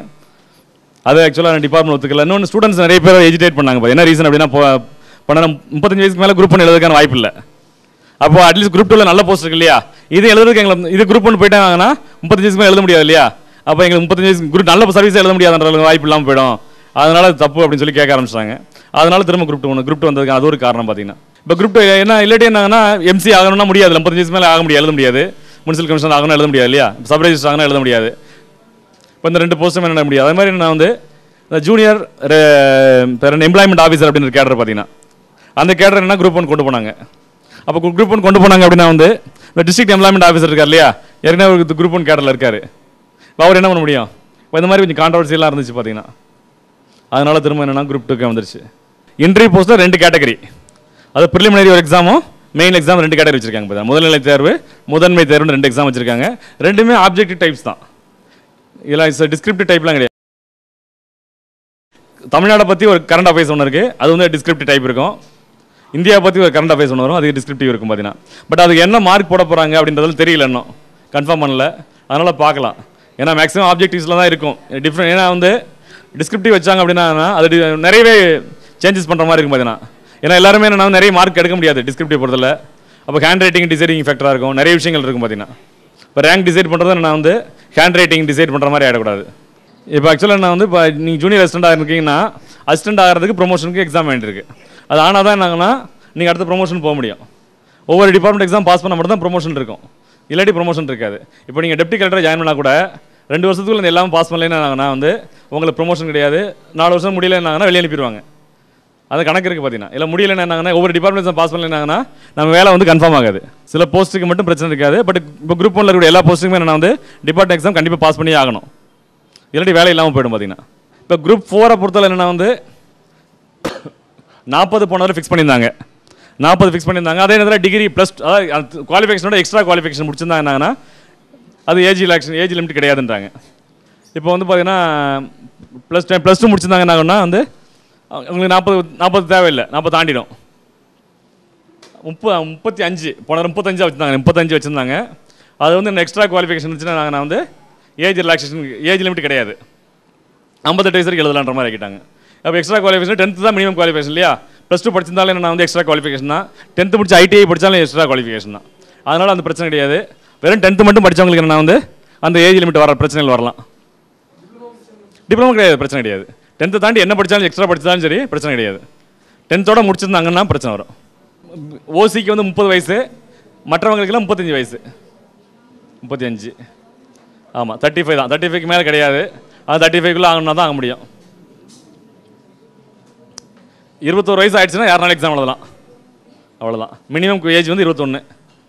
அது ஆக்சுவலாக டிபார்ட்மெண்ட் ஒத்துக்கல. இன்னொன்று ஸ்டூடெண்ட்ஸ் நிறைய பேர் எஜிடேட் பண்ணாங்க. என்ன ரீசன் அப்படின்னா பண்ண முப்பத்தஞ்சு வயசுக்கு மேலே குரூப் ஒன் எழுதுறதுக்கான வாய்ப்பு இல்லை. அப்போ அட்லீஸ்ட் குரூப் டூவில் நல்ல போஸ்ட் இருக்கு இல்லையா, இது எழுதுறதுக்கு எங்களுக்கு இது குரூப் ஒன்று போயிட்டாங்கன்னா முப்பத்தஞ்சு வயசுக்கு மேலே எழுத முடியாது இல்லையா. அப்போ எங்களுக்கு முப்பத்தஞ்சு வயசு குரூப் நல்ல சர்வீஸ் எழுத முடியாதுன்ற வாய்ப்பு இல்லாமல் போயிடும். அதனால அது தப்பு அப்படின்னு சொல்லி கேட்க ஆரம்பிச்சாங்க. அதனால திரும்ப குரூப் டூ ஒன்று குரூப் டூ வந்ததுக்கு அது ஒரு காரணம் பார்த்தீங்கன்னா. இப்போ குரூப் டூ என்ன இல்லாட்டி என்னன்னா எம்சி ஆகணும்னா முடியாது, முப்பத்தஞ்சு வயசு மேலே ஆக முடியாது, எழுத முடியாது. முனிசிபல் கமிஷன் ஆகணும் எழுத முடியாது இல்லையா, சப் ரெஜிஸ்டர் ஆகணும் எழுத முடியாது. இப்போ இந்த ரெண்டு போஸ்ட்டும் என்ன முடியாது. அதே மாதிரி நான் வந்து இந்த ஜூனியர் எம்ப்ளாய்மெண்ட் ஆஃபீஸர் அப்படின்னு கேடர் பார்த்தீங்கன்னா அந்த கேடர் என்ன குரூப் ஒன் கொண்டு போனாங்க. அப்போ குரூப் ஒன் கொண்டு போனாங்க அப்படின்னா வந்து இந்த டிஸ்ட்ரிக்ட் எம்ப்ளாய்மெண்ட் ஆஃபீஸர் இருக்கார் இல்லையா, ஏற்கனவே ஒரு குரூப் ஒன் கேடரில் இருக்கார். அவர் என்ன பண்ண முடியும்? இப்போ இந்த மாதிரி கொஞ்சம் கான்ட்ரவர்சியெல்லாம் இருந்துச்சு பார்த்தீங்கன்னா. அதனால திரும்ப என்னென்னா குரூப் டூக்கு வந்துருச்சு. இன்டர்வியூ போஸ்ட்டில் ரெண்டு கேட்டகரி, அது ப்ரிலிமினரி ஒரு எக்ஸாமும் மெயின் எக்ஸாம் ரெண்டு கேட்டகரி வச்சிருக்காங்க. பார்த்தா முதல்நிலை தேர்வு, முதன்மை தேர்வுன்னு ரெண்டு எக்ஸாம் வச்சிருக்காங்க. ரெண்டுமே ஆப்ஜெக்டிவ் டைப்ஸ் தான். இதெல்லாம் இட்ஸ் டிஸ்கிரிப்டிவ் டைப்லாம் கிடையாது. தமிழ்நாடை பற்றி ஒரு கரண்ட் அஃபேர்ஸ் ஒன்று இருக்குது, அது வந்து டிஸ்கிரிப்டிவ் டைப் இருக்கும். இந்தியா பற்றி ஒரு கரண்ட் அஃபேர்ஸ் ஒன்று வரும், அது டிஸ்கிரிப்டிவ் இருக்கும் பார்த்தீங்கன்னா. பட் அதுக்கு என்ன மார்க் போட போகிறாங்க அப்படின்றதுல தெரியல, இன்னும் கன்ஃபார்ம் பண்ணல. அதனால் பார்க்கலாம். ஏன்னா மேக்ஸிமம் ஆப்ஜெக்டிவ்ஸில் தான் இருக்கும் டிஃப்ரெண்ட். ஏன்னா வந்து டிஸ்கிரிப்டிவ் வச்சாங்க அப்படின்னா அது நிறையவே சேஞ்சஸ் பண்ணுற மாதிரி இருக்கும் பார்த்தீங்கன்னா. ஏன்னா எல்லாருமே என்ன நிறைய மார்க் எடுக்க முடியாது டிஸ்கிரிப்டிவ் பொறுத்தல. அப்போ ஹேண்ட் ரைட்டிங் டிசைடிங் ஃபேக்டராக இருக்கும், நிறைய விஷயங்கள் இருக்கும் பார்த்தீங்கன்னா. இப்போ ரேங்க் டிசைட் பண்ணுறது நான் வந்து ஹேண்ட் ரைட்டிங் டிசைட் பண்ணுற மாதிரி ஆகிடக்கூடாது. இப்போ ஆக்சுவலாக நான் வந்து இப்போ நீங்கள் ஜூனியர் அசிஸ்டண்டாக இருக்கீங்கன்னா அசிஸ்டன்ட் ஆகிறதுக்கு ப்ரொமோஷனுக்கு எக்ஸாம் வேண்டியிருக்கு. அது ஆனால் தான் என்னங்கன்னா நீங்கள் அடுத்த ப்ரொமோஷன் போக முடியும். ஒவ்வொரு டிபார்ட்மெண்ட் எக்ஸாம் பாஸ் பண்ண மட்டும் தான் ப்ரொமோஷன் இருக்கும், இல்லாட்டி ப்ரொமோஷன் இருக்காது. இப்போ நீங்கள் டெப்டி கலெக்டர் ஜாயின் பண்ணால் கூட ரெண்டு வருஷத்துக்குள்ள இந்த எல்லாமே பாஸ் பண்ணலைன்னா வந்து உங்களுக்கு ப்ரொமோஷன் கிடையாது. நாலு வருஷம் முடியலைன்னாங்கன்னா வெளியே அனுப்பிடுவாங்க. அது கணக்கு இருக்குது பார்த்தீங்கன்னா. இல்லை முடியலைன்னாங்கன்னா ஒவ்வொரு டிபார்ட்மெண்ட்ஸும் பாஸ் பண்ணலைன்னாங்கன்னா நம்ம வேலை வந்து கன்ஃபார்ம் ஆகாது. சில போஸ்ட்டுக்கு மட்டும் பிரச்சனை இருக்காது. பட் இப்போ குரூப் ஒன்ல இருக்கக்கூடிய எல்லா போஸ்ட்டுக்குமே நான் வந்து டிபார்ட்மெண்ட் எக்ஸாம் கண்டிப்பாக பாஸ் பண்ணி ஆகணும், இல்லாட்டி வேலை இல்லாமல் போய்டும் பார்த்தீங்கன்னா. இப்போ குரூப் ஃபோரை பொறுத்தவரை என்னென்னா வந்து நாற்பது போனவரை ஃபிக்ஸ் பண்ணியிருந்தாங்க, நாற்பது ஃபிக்ஸ் பண்ணியிருந்தாங்க. அதே நேரத்தில் டிகிரி ப்ளஸ் அதாவது குவாலிஃபிகேஷனோட எக்ஸ்ட்ரா குவாலிஃபிகேஷன் முடிச்சிருந்தாங்கன்னா அது ஏஜ் ரிலாக்ஷன் ஏஜ் லிமிட் கிடையாதுன்றாங்க. இப்போ வந்து பார்த்தீங்கன்னா ப்ளஸ் டென் ப்ளஸ் டூ முடிச்சிருந்தாங்கன்னா வந்து உங்களுக்கு நாற்பது நாற்பது தேவையில்லை, நாற்பது தாண்டிடும். முப்ப முப்பத்தி அஞ்சு போன முப்பத்தஞ்சு வச்சுருந்தாங்க, முப்பத்தஞ்சு வச்சுருந்தாங்க. அது வந்து எக்ஸ்ட்ரா குவாலிஃபிகேஷன் வச்சுன்னா நான் வந்து ஏஜ் ரிலாக்ஸேஷன் ஏஜ் லிமிட் கிடையாது, ஐம்பத்தெட்டு வயசு வரைக்கும் எழுதலான்ற மாதிரி ஆக்கிட்டாங்க. அப்போ எக்ஸ்ட்ரா குவாலிஃபிகேஷன் டென்த்து தான் மினிமம் குவாலிஃபிகேஷன் இல்லையா? ப்ளஸ் டூ படிச்சிருந்தாலும் என்ன வந்து எக்ஸ்ட்ரா குவாலிஃபிகேஷன் தான். டென்த்து முடிச்சு ஐடிஐ படித்தாலும் எக்ஸ்ட்ரா குவாலிஃபிகேஷன் தான். அதனால் அந்த பிரச்சனை கிடையாது. வெறும் டென்த்து மட்டும் படித்தவங்களுக்கு என்ன வந்து அந்த ஏஜ் லிமிட் வர பிரச்சனைகள் வரலாம். டிப்ளமோ கிடையாது, பிரச்சனை கிடையாது. டென்த்து தாண்டி என்ன படித்தாலும் எக்ஸ்ட்ரா படித்தாலும் சரி பிரச்சனை கிடையாது. டென்த்தோட முடிச்சிருந்தாங்கன்னா பிரச்சனை வரும். ஓசிக்கு வந்து முப்பது வயசு, மற்றவங்களுக்கெல்லாம் முப்பத்தஞ்சு வயசு, முப்பத்தி அஞ்சு. ஆமாம், தேர்ட்டி ஃபைவ் தான். தேர்ட்டி ஃபைவ்க்கு மேலே கிடையாது. அது தேர்ட்டி ஃபைவ்க்குள்ளே ஆகணும்னா தான் ஆக முடியும். இருபத்தோரு வயசு ஆயிடுச்சுன்னா யாருனாலும் எக்ஸாம் எழுதலாம், அவ்வளோதான். மினிமம் ஏஜ் வந்து இருபத்தொன்று.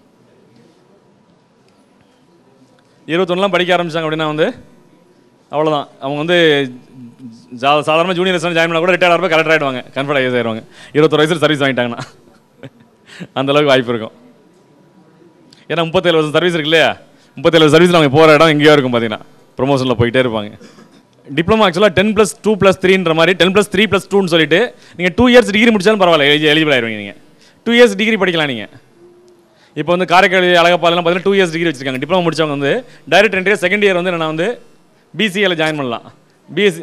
இருபத்தொன்னுலாம் படிக்க ஆரம்பித்தாங்க அப்படின்னா வந்து அவ்வளோதான். அவங்க வந்து ஜா சாதாரண ஜூனியர் அசிஸ்டன்ட் ஜாயின் பண்ணால் கூட ரிட்டையர் ஆகிறப்ப கலெக்டர் ஆகிடுவாங்க, கன்ஃபர்ட் ஐஎஸ் ஆயிடுவாங்க. இருபத்தொரு வயசில் சர்வீஸ் வாங்கிட்டாங்கன்னா அந்தளவுக்கு வாய்ப்பு இருக்கும். ஏன்னா முப்பத்தேழு வருஷம் சர்வீஸ் இருக்கு இல்லையா? முப்பத்தேழு சர்வீஸில் அவங்க போகிற இடம் எங்கேயோ இருக்கும் பார்த்தீங்கன்னா, ப்ரொமோஷனில் போயிட்டே இருப்பாங்க. டிப்ளமோ ஆக்சுவலாக டென் ப்ளஸ் டூ ப்ளஸ் த்ரீன்ற மாதிரி டென் ப்ளஸ் த்ரீ ப்ளஸ் டூன்னு சொல்லிட்டு நீங்கள் டூ இயர்ஸ் டிகிரி முடிச்சாலும் பரவாயில்ல, எலிஜிபிள் ஆயிடுவீங்க. நீங்கள் டூ இயர்ஸ் டிகிரி படிக்கலாம். நீங்கள் இப்போ வந்து காரைக்கால் அழகப்பாலாம் பார்த்தீங்கன்னா டூ இயர்ஸ் டிகிரி வச்சிருக்காங்க. டிப்ளமோ முடிச்சவங்க வந்து டைரக்ட் என்ட்ரி செகண்ட் இயர் வந்து நான் வந்து பிசிஏல ஜாயின் பண்ணலாம். பிஎஸ்சி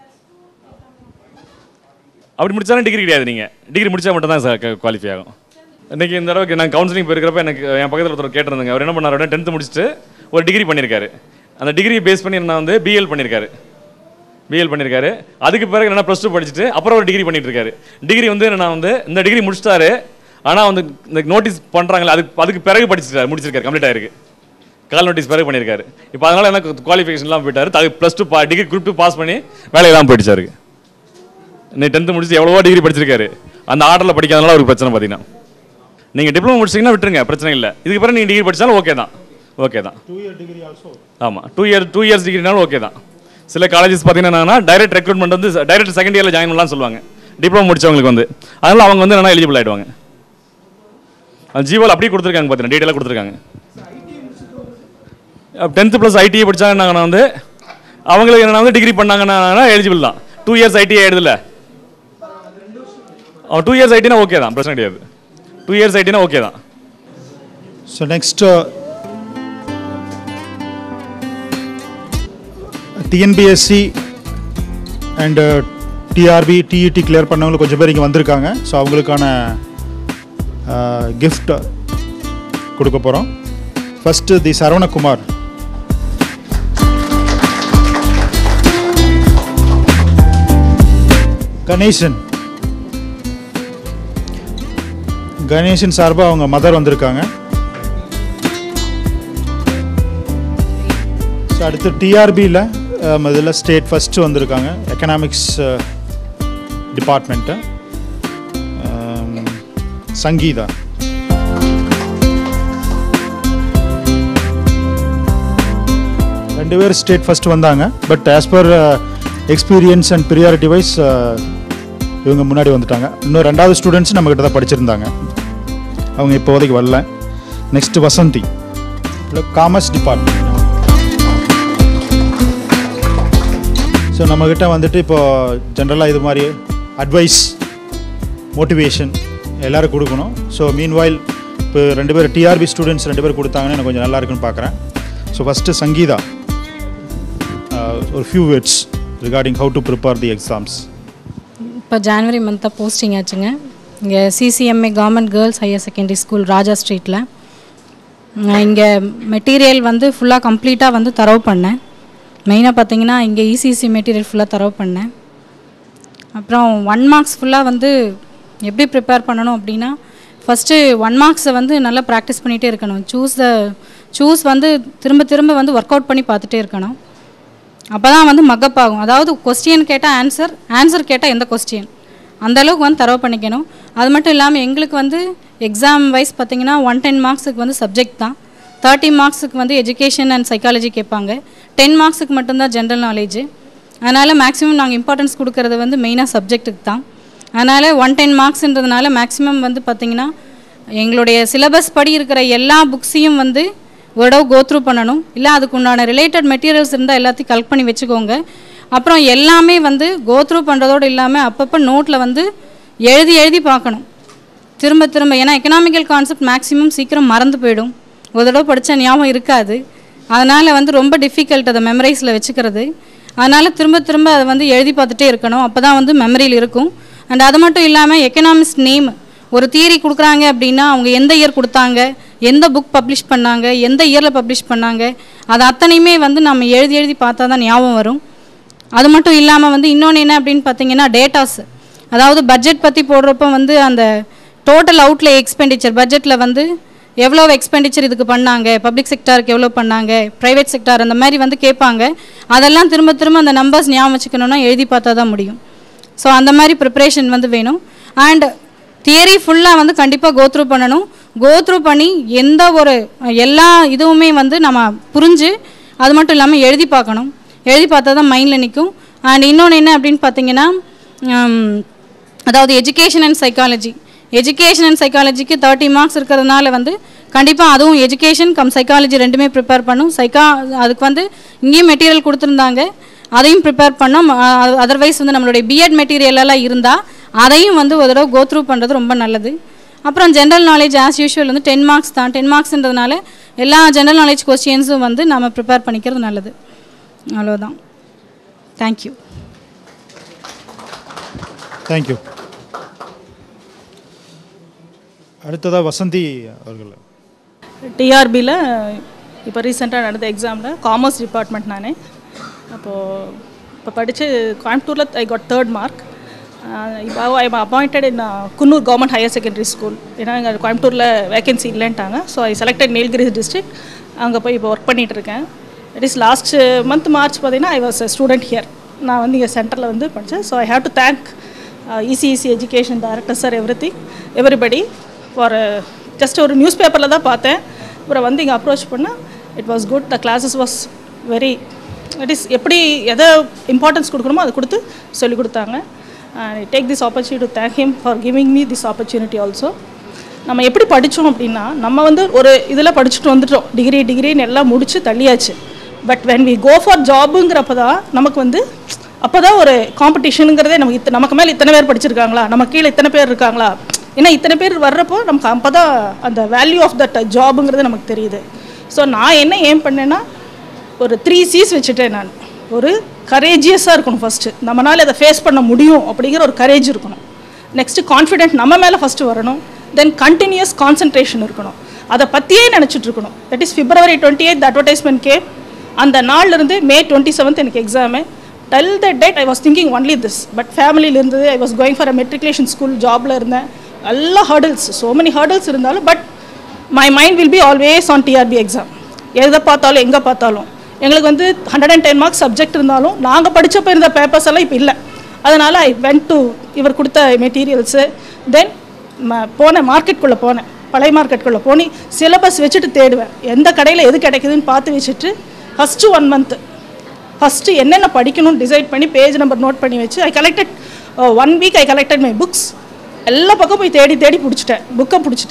அப்படி முடிச்சாலும் டிகிரி கிடையாது. நீங்கள் டிகிரி முடிச்சா மட்டும் தான் சார் குவாலிஃபை ஆகும். இன்றைக்கி இந்த தடவை நான் கவுன்சிலிங் போயிருக்கிறப்ப எனக்கு என் பக்கத்தில் ஒருத்தர் கேட்டிருந்தாங்க. அவர் என்ன பண்ணார், டென்த்து முடிச்சுட்டு ஒரு டிகிரி பண்ணியிருக்காரு. அந்த டிகிரி பேஸ் பண்ணி நான் வந்து பிஎல் பண்ணியிருக்காரு பிஎல் பண்ணியிருக்காரு அதுக்கு பிறகு என்ன ப்ளஸ் டூ படிச்சுட்டு அப்புறம் ஒரு டிகிரி பண்ணிட்டு இருக்காரு. டிகிரி வந்து நான் வந்து இந்த டிகிரி முடிச்சிட்டாரு, ஆனால் வந்து இந்த நோட்டீஸ் பண்ணுறாங்களே அதுக்கு அதுக்கு பிறகு படிச்சுட்டாரு, முடிச்சிருக்காரு, கம்ப்ளீட் ஆயிருக்கு. கால் நோட்டீஸ் பிறகு பண்ணியிருக்காரு. இப்போ அதனால் எனக்கு குவாலிஃபிகேஷன்லாம் போயிட்டாரு. ப்ளஸ் டூ பா டிகிரி குரூப் டூ பாஸ் பண்ணி வேலையெல்லாம் போயிடுச்சாரு. நீ டென்த்து முடிச்சு எவ்வளவோ டிகிரி படிச்சிருக்காரு, அந்த ஆர்டரில் படிக்காதனால ஒரு பிரச்சனை. பார்த்தீங்கன்னா நீங்கள் டிப்ளமோ முடிச்சிங்கன்னா விட்டுருங்க, பிரச்சனை இல்லை. இதுக்கு பிறகு நீங்கள் டிகிரி படித்தாலும் ஓகே தான், ஓகே தான். டூ இயர் டிகிரி ஆல்சோ ஆமாம், டூ இயர் டூ இயர்ஸ் டிகிரினாலும் ஓகே தான். சில காலேஜஸ் பார்த்தீங்கன்னா டைரக்ட் ரெக்ரூட்மெண்ட் வந்து டைரக்ட் செகண்ட் இயரில் ஜாயின் பண்ணலாம்னு சொல்லுவாங்க டிப்ளமோ முடிச்சவங்களுக்கு வந்து. அதனால் அவங்க வந்து என்னன்னா எலிஜிபிள் ஆகிடுவாங்க. அந்த ஜீவோவில் அப்படியே கொடுத்துருக்காங்க, பார்த்தீங்கன்னா டீட்டெயிலாக கொடுத்துருக்காங்க. டென்த்து ப்ளஸ் ஐடிஐ படித்தாங்கன்னா வந்து அவங்களுக்கு என்னென்னா வந்து டிகிரி பண்ணாங்கன்னா எலிஜிபிள் தான். டூ இயர்ஸ் ஐடிஐ ஆயிடுதுல்ல, டூ இயர்ஸ் ஐடினா ஓகே தான், பிரச்சனை கிடையாது. டூ இயர்ஸ் ஐடினா ஓகே தான். So next TNPSC and TRB TET clear பண்ணவங்களுக்கு கொஞ்சம் பேர் இங்கே வந்திருக்காங்க. ஸோ அவங்களுக்கான கிஃப்ட் கொடுக்க போகிறோம். First the Saravanakumar. கணேசன் கணேசன் சார்பாக அவங்க மதர் வந்திருக்காங்க. ஸோ அடுத்து டிஆர்பியில் இதில் ஸ்டேட் ஃபஸ்ட்டு வந்திருக்காங்க, எக்கனாமிக்ஸ் டிபார்ட்மெண்ட்டு சங்கீதா. ரெண்டு பேர் ஸ்டேட் ஃபஸ்ட்டு வந்தாங்க. But as per experience and priority wise இவங்க முன்னாடி வந்துட்டாங்க. இன்னும் ரெண்டாவது ஸ்டூடெண்ட்ஸ் நம்மக்கிட்ட தான் படிச்சிருந்தாங்க. அவங்க இப்போதைக்கு வரல. Next Vasanthi, commerce department. So நம்மக்கிட்ட வந்துட்டு இப்போது ஜென்ரலாக இது மாதிரி அட்வைஸ், மோட்டிவேஷன் எல்லோரும் கொடுக்கணும். ஸோ மீன்வாயில் இப்போ ரெண்டு பேர் டிஆர்பி ஸ்டூடெண்ட்ஸ் ரெண்டு பேர் கொடுத்தாங்கன்னா எனக்கு கொஞ்சம் நல்லா இருக்குன்னு பார்க்குறேன். ஸோ ஃபஸ்ட்டு சங்கீதா, ஒரு few words regarding how to prepare the exams. இப்போ ஜான்வரி மந்த்தாக போஸ்டிங் ஆச்சுங்க இங்கே CCMA government girls higher secondary school Raja ஸ்ட்ரீட்டில். இங்கே மெட்டீரியல் வந்து ஃபுல்லாக கம்ப்ளீட்டாக வந்து தரவு பண்ணேன். மெயினாக பார்த்தீங்கன்னா இங்கே இசிசி மெட்டீரியல் ஃபுல்லாக தரவு பண்ணேன். அப்புறம் ஒன் மார்க்ஸ் ஃபுல்லாக வந்து எப்படி ப்ரிப்பேர் பண்ணணும் அப்படின்னா, ஃபஸ்ட்டு ஒன் மார்க்ஸை வந்து நல்லா ப்ராக்டிஸ் பண்ணிகிட்டே இருக்கணும். சூஸ் த சூஸ் வந்து திரும்ப திரும்ப வந்து ஒர்க் அவுட் பண்ணி பார்த்துட்டே இருக்கணும். அப்போ தான் வந்து மக்கப் ஆகும். அதாவது கொஸ்டின் கேட்டால் ஆன்சர், ஆன்சர் கேட்டால் எந்த கொஸ்டின், அந்தளவுக்கு வந்து தரவு பண்ணிக்கணும். அது மட்டும் இல்லாமல் எங்களுக்கு வந்து எக்ஸாம் வைஸ் பார்த்திங்கன்னா ஒன் டென் மார்க்ஸுக்கு வந்து சப்ஜெக்ட் தான், தேர்ட்டி மார்க்ஸுக்கு வந்து எஜுகேஷன் அண்ட் சைக்காலஜி கேட்பாங்க, டென் மார்க்ஸுக்கு மட்டும்தான் ஜென்ரல் நாலேஜ். அதனால் மேக்ஸிமம் நாங்கள் இம்பார்ட்டன்ஸ் கொடுக்கறது வந்து மெயினாக சப்ஜெக்ட்டுக்கு தான். அதனால் ஒன் டென் மார்க்ஸ்ன்றதுனால மேக்ஸிமம் வந்து பார்த்திங்கன்னா எங்களுடைய சிலபஸ் படி இருக்கிற எல்லா புக்ஸையும் வந்து ஒரு தடவை கோத்ரூ பண்ணணும். இல்லை அதுக்கு உண்டான ரிலேட்டட் மெட்டீரியல்ஸ் இருந்தால் எல்லாத்தையும் கலெக்ட் பண்ணி வச்சுக்கோங்க. அப்புறம் எல்லாமே வந்து கோத்ரூ பண்ணுறதோடு இல்லாமல் அப்பப்போ நோட்டில் வந்து எழுதி எழுதி பார்க்கணும் திரும்ப திரும்ப. ஏன்னா எக்கனாமிக்கல் கான்செப்ட் மேக்ஸிமம் சீக்கிரம் மறந்து போயிடும், ஒரு தடவை படித்தா ஞாபகம் இருக்காது. அதனால் வந்து ரொம்ப டிஃபிகல்ட் அதை மெமரைஸில் வச்சுக்கிறது. அதனால் திரும்ப திரும்ப அதை வந்து எழுதி பார்த்துட்டே இருக்கணும், அப்போ தான் வந்து மெமரியில் இருக்கும். அண்ட் அது மட்டும் இல்லாமல் எக்கனாமிக்ஸ் நேம் ஒரு தியரி கொடுக்குறாங்க அப்படின்னா அவங்க எந்த இயர் கொடுத்தாங்க, எந்த புக் பப்ளிஷ் பண்ணாங்க, எந்த இயரில் பப்ளிஷ் பண்ணாங்க, அது அத்தனையுமே வந்து நம்ம எழுதி எழுதி பார்த்தா தான் ஞாபகம் வரும். அது மட்டும் இல்லாமல் வந்து இன்னொன்று என்ன அப்படின்னு பார்த்தீங்கன்னா டேட்டாஸ், அதாவது பட்ஜெட் பற்றி போடுறப்போ வந்து அந்த டோட்டல் அவுட்லே எக்ஸ்பெண்டிச்சர் பட்ஜெட்டில் வந்து எவ்வளோ எக்ஸ்பெண்டிச்சர் இதுக்கு பண்ணாங்க, பப்ளிக் செக்டாருக்கு எவ்வளோ பண்ணாங்க, ப்ரைவேட் செக்டார் அந்த மாதிரி வந்து கேட்பாங்க. அதெல்லாம் திரும்ப திரும்ப அந்த நம்பர்ஸ் ஞாபகம் வச்சுக்கணுன்னா எழுதி பார்த்தா தான் முடியும். ஸோ அந்த மாதிரி ப்ரிப்ரேஷன் வந்து வேணும். அண்ட் தியரி ஃபுல்லாக வந்து கண்டிப்பாக கோத்ரூ பண்ணணும். கோத்ரூ பண்ணி எந்த ஒரு எல்லா இதுவுமே வந்து நம்ம புரிஞ்சு அது மட்டும் இல்லாமல் எழுதி பார்க்கணும். எழுதி பார்த்தா தான் மைண்டில் நிற்கும். அண்ட் இன்னொன்று என்ன அப்படின்னு பார்த்தீங்கன்னா, அதாவது education and psychology education and சைக்காலஜிக்கு தேர்ட்டி மார்க்ஸ் இருக்கிறதுனால வந்து கண்டிப்பாக அதுவும் எஜுகேஷன் கம் சைக்காலஜி ரெண்டுமே ப்ரிப்பேர் பண்ணும். சைக்கா அதுக்கு வந்து இங்கேயும் மெட்டீரியல் கொடுத்துருந்தாங்க, அதையும் ப்ரிப்பேர் பண்ணோம். அதர்வைஸ் வந்து நம்மளுடைய பிஎட் மெட்டீரியலெல்லாம் இருந்தால் அதையும் வந்து ஒரு தடவை கோத்ரூ பண்ணுறது ரொம்ப நல்லது. அப்புறம் ஜென்ரல் நாலேஜ் ஆஸ் யூஷுவல் வந்து டென் மார்க்ஸ் தான். டென் மார்க்ஸ்ன்றதுனால எல்லா ஜென்ரல் நாலேஜ் கொஸ்டின்ஸும் வந்து நம்ம ப்ரிப்பேர் பண்ணிக்கிறது நல்லது. அவ்வளோதான். தேங்க்யூ. தேங்க்யூ. அடுத்ததாக வசந்தி அவர்கள். டிஆர்பியில் இப்போ ரீசெண்டாக நடந்த எக்ஸாமில் காமர்ஸ் டிபார்ட்மெண்ட் நான் அப்போது இப்போ படித்து கோயம்புத்தூரில் ஐ காட் தேர்ட் மார்க். இப்போ I am appointed in Coonoor government higher secondary school. ஏன்னா இங்கே கோயம்புத்தூரில் வேகன்சி இல்லைன்ட்டாங்க. So I selected Nilgiri district. அங்கே போய் இப்போ ஒர்க் பண்ணிகிட்டு இருக்கேன். It is last month March பார்த்தீங்கன்னா ஐ வாஸ் ஸ்டூடெண்ட் ஹியர். நான் வந்து இங்கே சென்டரில் வந்து படித்தேன். So I have to thank ECEC education director sir everything everybody for just ஒரு நியூஸ் பேப்பரில் தான் பார்த்தேன். அப்புறம் வந்து இங்கே அப்ரோச் பண்ணால் it was good. The classes was very it is எப்படி எதை இம்பார்ட்டன்ஸ் கொடுக்கணுமோ அதை கொடுத்து சொல்லிக் கொடுத்தாங்க. I take this opportunity to thank him for giving me this opportunity also. நம்ம எப்படி படித்தோம் அப்படின்னா, நம்ம வந்து ஒரு இதில் படிச்சுட்டு வந்துட்டோம், டிகிரி டிகிரின்னு எல்லாம் முடித்து தள்ளியாச்சு. But when we go for ஜாபுங்கிறப்ப தான் நமக்கு வந்து அப்போ தான் ஒரு காம்படிஷனுங்கிறதே நமக்கு இத்த நமக்கு மேலே இத்தனை பேர் படிச்சிருக்காங்களா, நம்ம கீழே இத்தனை பேர் இருக்காங்களா, ஏன்னா இத்தனை பேர் வர்றப்போ நமக்கு அப்போ தான் அந்த வேல்யூ ஆஃப் தட் ஜாபுங்கிறது நமக்கு தெரியுது. ஸோ நான் என்ன ஏம் பண்ணேன்னா ஒரு த்ரீ சீஸ் வச்சுட்டேன். நான் ஒரு கரேஜியஸாக இருக்கணும் ஃபஸ்ட்டு, நம்மளால் அதை ஃபேஸ் பண்ண முடியும் அப்படிங்கிற ஒரு கரேஜ் இருக்கணும். நெக்ஸ்ட்டு கான்ஃபிடென்ட் நம்ம மேலே ஃபஸ்ட்டு வரணும். தென் கண்டினியூஸ் கான்சன்ட்ரேஷன் இருக்கணும், அதை பற்றியே நினச்சிட்டு இருக்கணும். That is February twenty eight advertisement came. அந்த நாள்லேருந்து மே டுவெண்ட்டி செவன்த் எனக்கு exam. Till the date I was thinking only this. But ஃபேமிலியில் இருந்தது, I was going for a matriculation school, ஜாபில் இருந்தேன், எல்லா ஹர்டில்ஸ், ஸோ மெனி ஹர்டில்ஸ் இருந்தாலும் but my mind will be always on TRB exam. எதை பார்த்தாலும் எங்கே பார்த்தாலும் எங்களுக்கு வந்து hundred and ten marks subject இருந்தாலும் நாங்கள் படித்தப்போ இருந்த பேப்பர்ஸ் எல்லாம் இப்போ இல்லை. அதனால் ஐ வென்ட் டு இவர் கொடுத்த மெட்டீரியல்ஸு. தென் போனேன், மார்க்கெட்டுக்குள்ளே போனேன், பழைய மார்க்கெட்டுக்குள்ளே போனி சிலபஸ் வச்சுட்டு தேடுவேன், எந்த கடையில் எது கிடைக்குதுன்னு பார்த்து வச்சுட்டு ஃபஸ்ட்டு ஒன் மந்த்து ஃபஸ்ட்டு என்னென்ன படிக்கணும்னு டிசைட் பண்ணி பேஜ் நம்பர் நோட் பண்ணி வச்சு I collected one week I collected my books. எல்லா பக்கம் போய் தேடி தேடி பிடிச்சிட்டேன், புக்கை பிடிச்சிட்டேன்.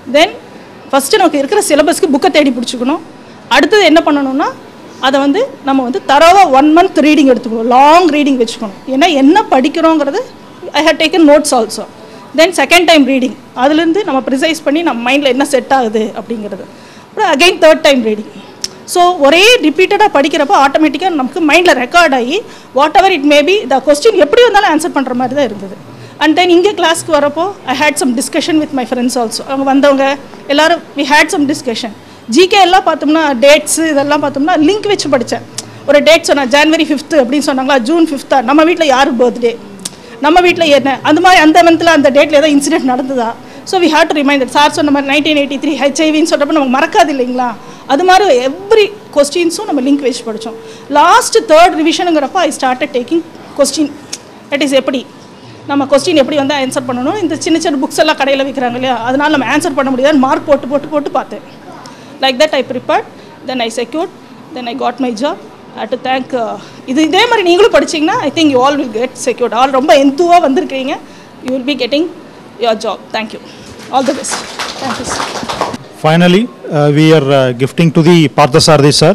தென் ஃபஸ்ட்டு நமக்கு இருக்கிற சிலபஸ்க்கு புக்கை தேடி பிடிச்சிக்கணும். அடுத்தது என்ன பண்ணணும்னா அதை வந்து நம்ம வந்து தரவாக ஒன் மந்த் ரீடிங் எடுத்துக்கணும், லாங் ரீடிங் வச்சுக்கணும். ஏன்னா என்ன படிக்கிறோங்கிறது I have taken notes also. Then second time reading, அதுலேருந்து நம்ம ப்ரிசைஸ் பண்ணி நம்ம மைண்டில் என்ன செட் ஆகுது அப்படிங்கிறது. அப்புறம் again third time reading. So ஒரே ரிப்பீட்டடாக படிக்கிறப்போ ஆட்டோமேட்டிக்காக நமக்கு மைண்டில் ரெக்கார்ட் ஆகி whatever it maybe the question எப்படி வந்தாலும் ஆன்சர் பண்ணுற மாதிரி தான் இருந்தது. அண்ட் தென் இங்கே கிளாஸ்க்கு வரப்போ I had some discussion with my friends also. அவங்க வந்தவங்க எல்லோரும் we had some discussion. GK எல்லாம் பார்த்தோம்னா டேட்ஸு இதெல்லாம் பார்த்தோம்னா லிங்க் வச்சு படித்தேன். ஒரு டேட் சொன்னால் ஜான்வரி ஃபிஃப்த்து அப்படின்னு சொன்னாங்களா, ஜூன் ஃபிஃப்த்தா, நம்ம வீட்டில் யார் பர்த்டே, நம்ம வீட்டில் என்ன, அந்த மாதிரி அந்த மந்தில் அந்த டேட்டில் ஏதாவது இன்சிடென்ட் நடந்ததா. So we have to remind. Sir சொன்ன மாதிரி நைன்டீன் எயிட்டி த்ரீ ஹெச்ஐவின்னு சொல்கிறப்ப நமக்கு மறக்காது இல்லைங்களா, அது மாதிரி எவ்ரி கொஸ்டின்ஸும் நம்ம லிங்க் வச்சு படித்தோம். லாஸ்ட் தேர்ட் ரிவிஷனுங்கிறப்ப I started taking question. That is எப்படி நம்ம கொஸ்டின் எப்படி வந்து ஆன்சர் பண்ணணும். இந்த சின்ன சின்ன புக்ஸ் எல்லாம் கடையில் விற்கிறாங்க இல்லையா, அதனால் நம்ம ஆன்சர் பண்ண முடியாதுன்னு மார்க் போட்டு போட்டு போட்டு பார்த்தேன். Like that I prepared, then I secured, then I got my job. I to thank. இது இதே மாதிரி நீங்களும் படிச்சிங்கன்னா I think you all will get secured. All ரொம்ப எந்துவாக வந்திருக்கீங்க. You will be getting your job. Thank you. All the best. Thank you sir. Finally, uh, we are uh, gifting to the Parthasarathi sir.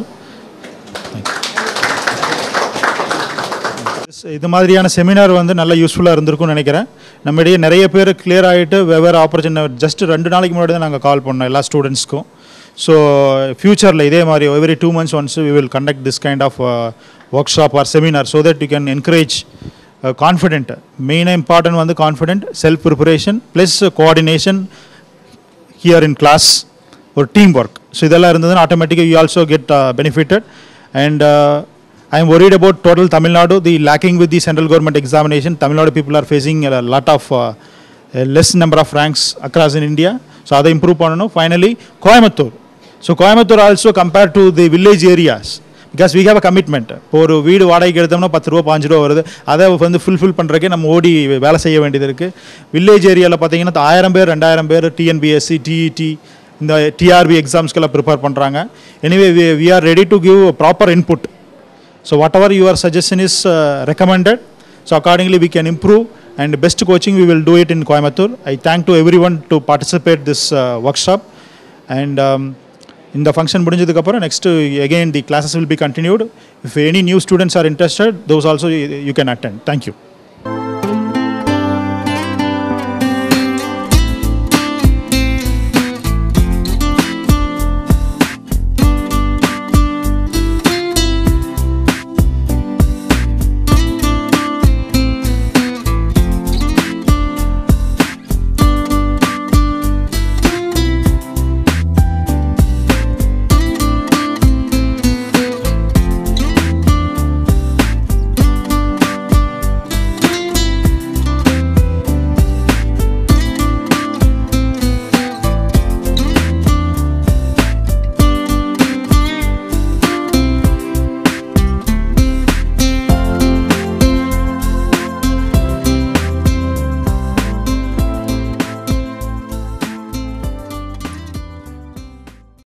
இது மாதிரியான seminar வந்து நல்ல யூஸ்ஃபுல்லாக இருந்திருக்கும்னு நினைக்கிறேன். நம்மிடையே நிறைய பேர் கிளியர் ஆகிட்டு வெவ்வேறு ஆப்பர்ச்சுனிட்டி ஜஸ்ட் ரெண்டு நாளைக்கு முன்னாடி தான் நாங்கள் கால் பண்ணோம் எல்லா ஸ்டூடெண்ட்ஸ்க்கும். ஸோ ஃப்யூச்சரில் இதே மாதிரி every two months once we will conduct this kind of workshop or seminar so that you can encourage confident. மெயினாக இம்பார்ட்டன்ட் வந்து confident, self preparation plus coordination here in class, ஒரு டீம் ஒர்க். ஸோ இதெல்லாம் இருந்ததுன்னா ஆட்டோமேட்டிக்காக you also get benefited. And I am worried about total Tamilnadu, the lacking with the central government examination. Tamilnadu people are facing a lot of uh, less number of ranks across in India. So அதை improve பண்ணணும். Finally, Coimbatore. So Coimbatore also compared to the village areas, because we have a commitment. இப்போ ஒரு வீடு வாடகைக்கு எடுத்தோம்னா பத்து ரூபா பாஞ்சு ரூபா வருது. அதை வந்து ஃபுல்ஃபில் பண்ணுறதுக்கு நம்ம ஓடி வேலை செய்ய வேண்டியது இருக்குது. வில்லேஜ் ஏரியாவில் பார்த்தீங்கன்னா ஆயிரம் பேர் ரெண்டாயிரம் பேர் டிஎன்பிஎஸ்சி டிஇடி இந்த டிஆர்பி எக்ஸாம்ஸ்க்கெல்லாம் ப்ரிப்பேர் பண்ணுறாங்க. Anyway we are ready to give proper input. So whatever your suggestion is uh, recommended, so accordingly we can improve, and best coaching we will do it in Coimbatore. I thank to everyone to participate this uh, workshop, and um, in the function முடிஞ்சதுக்கு அப்புறம் next again the classes will be continued. If any new students are interested, those also you, you can attend. Thank you.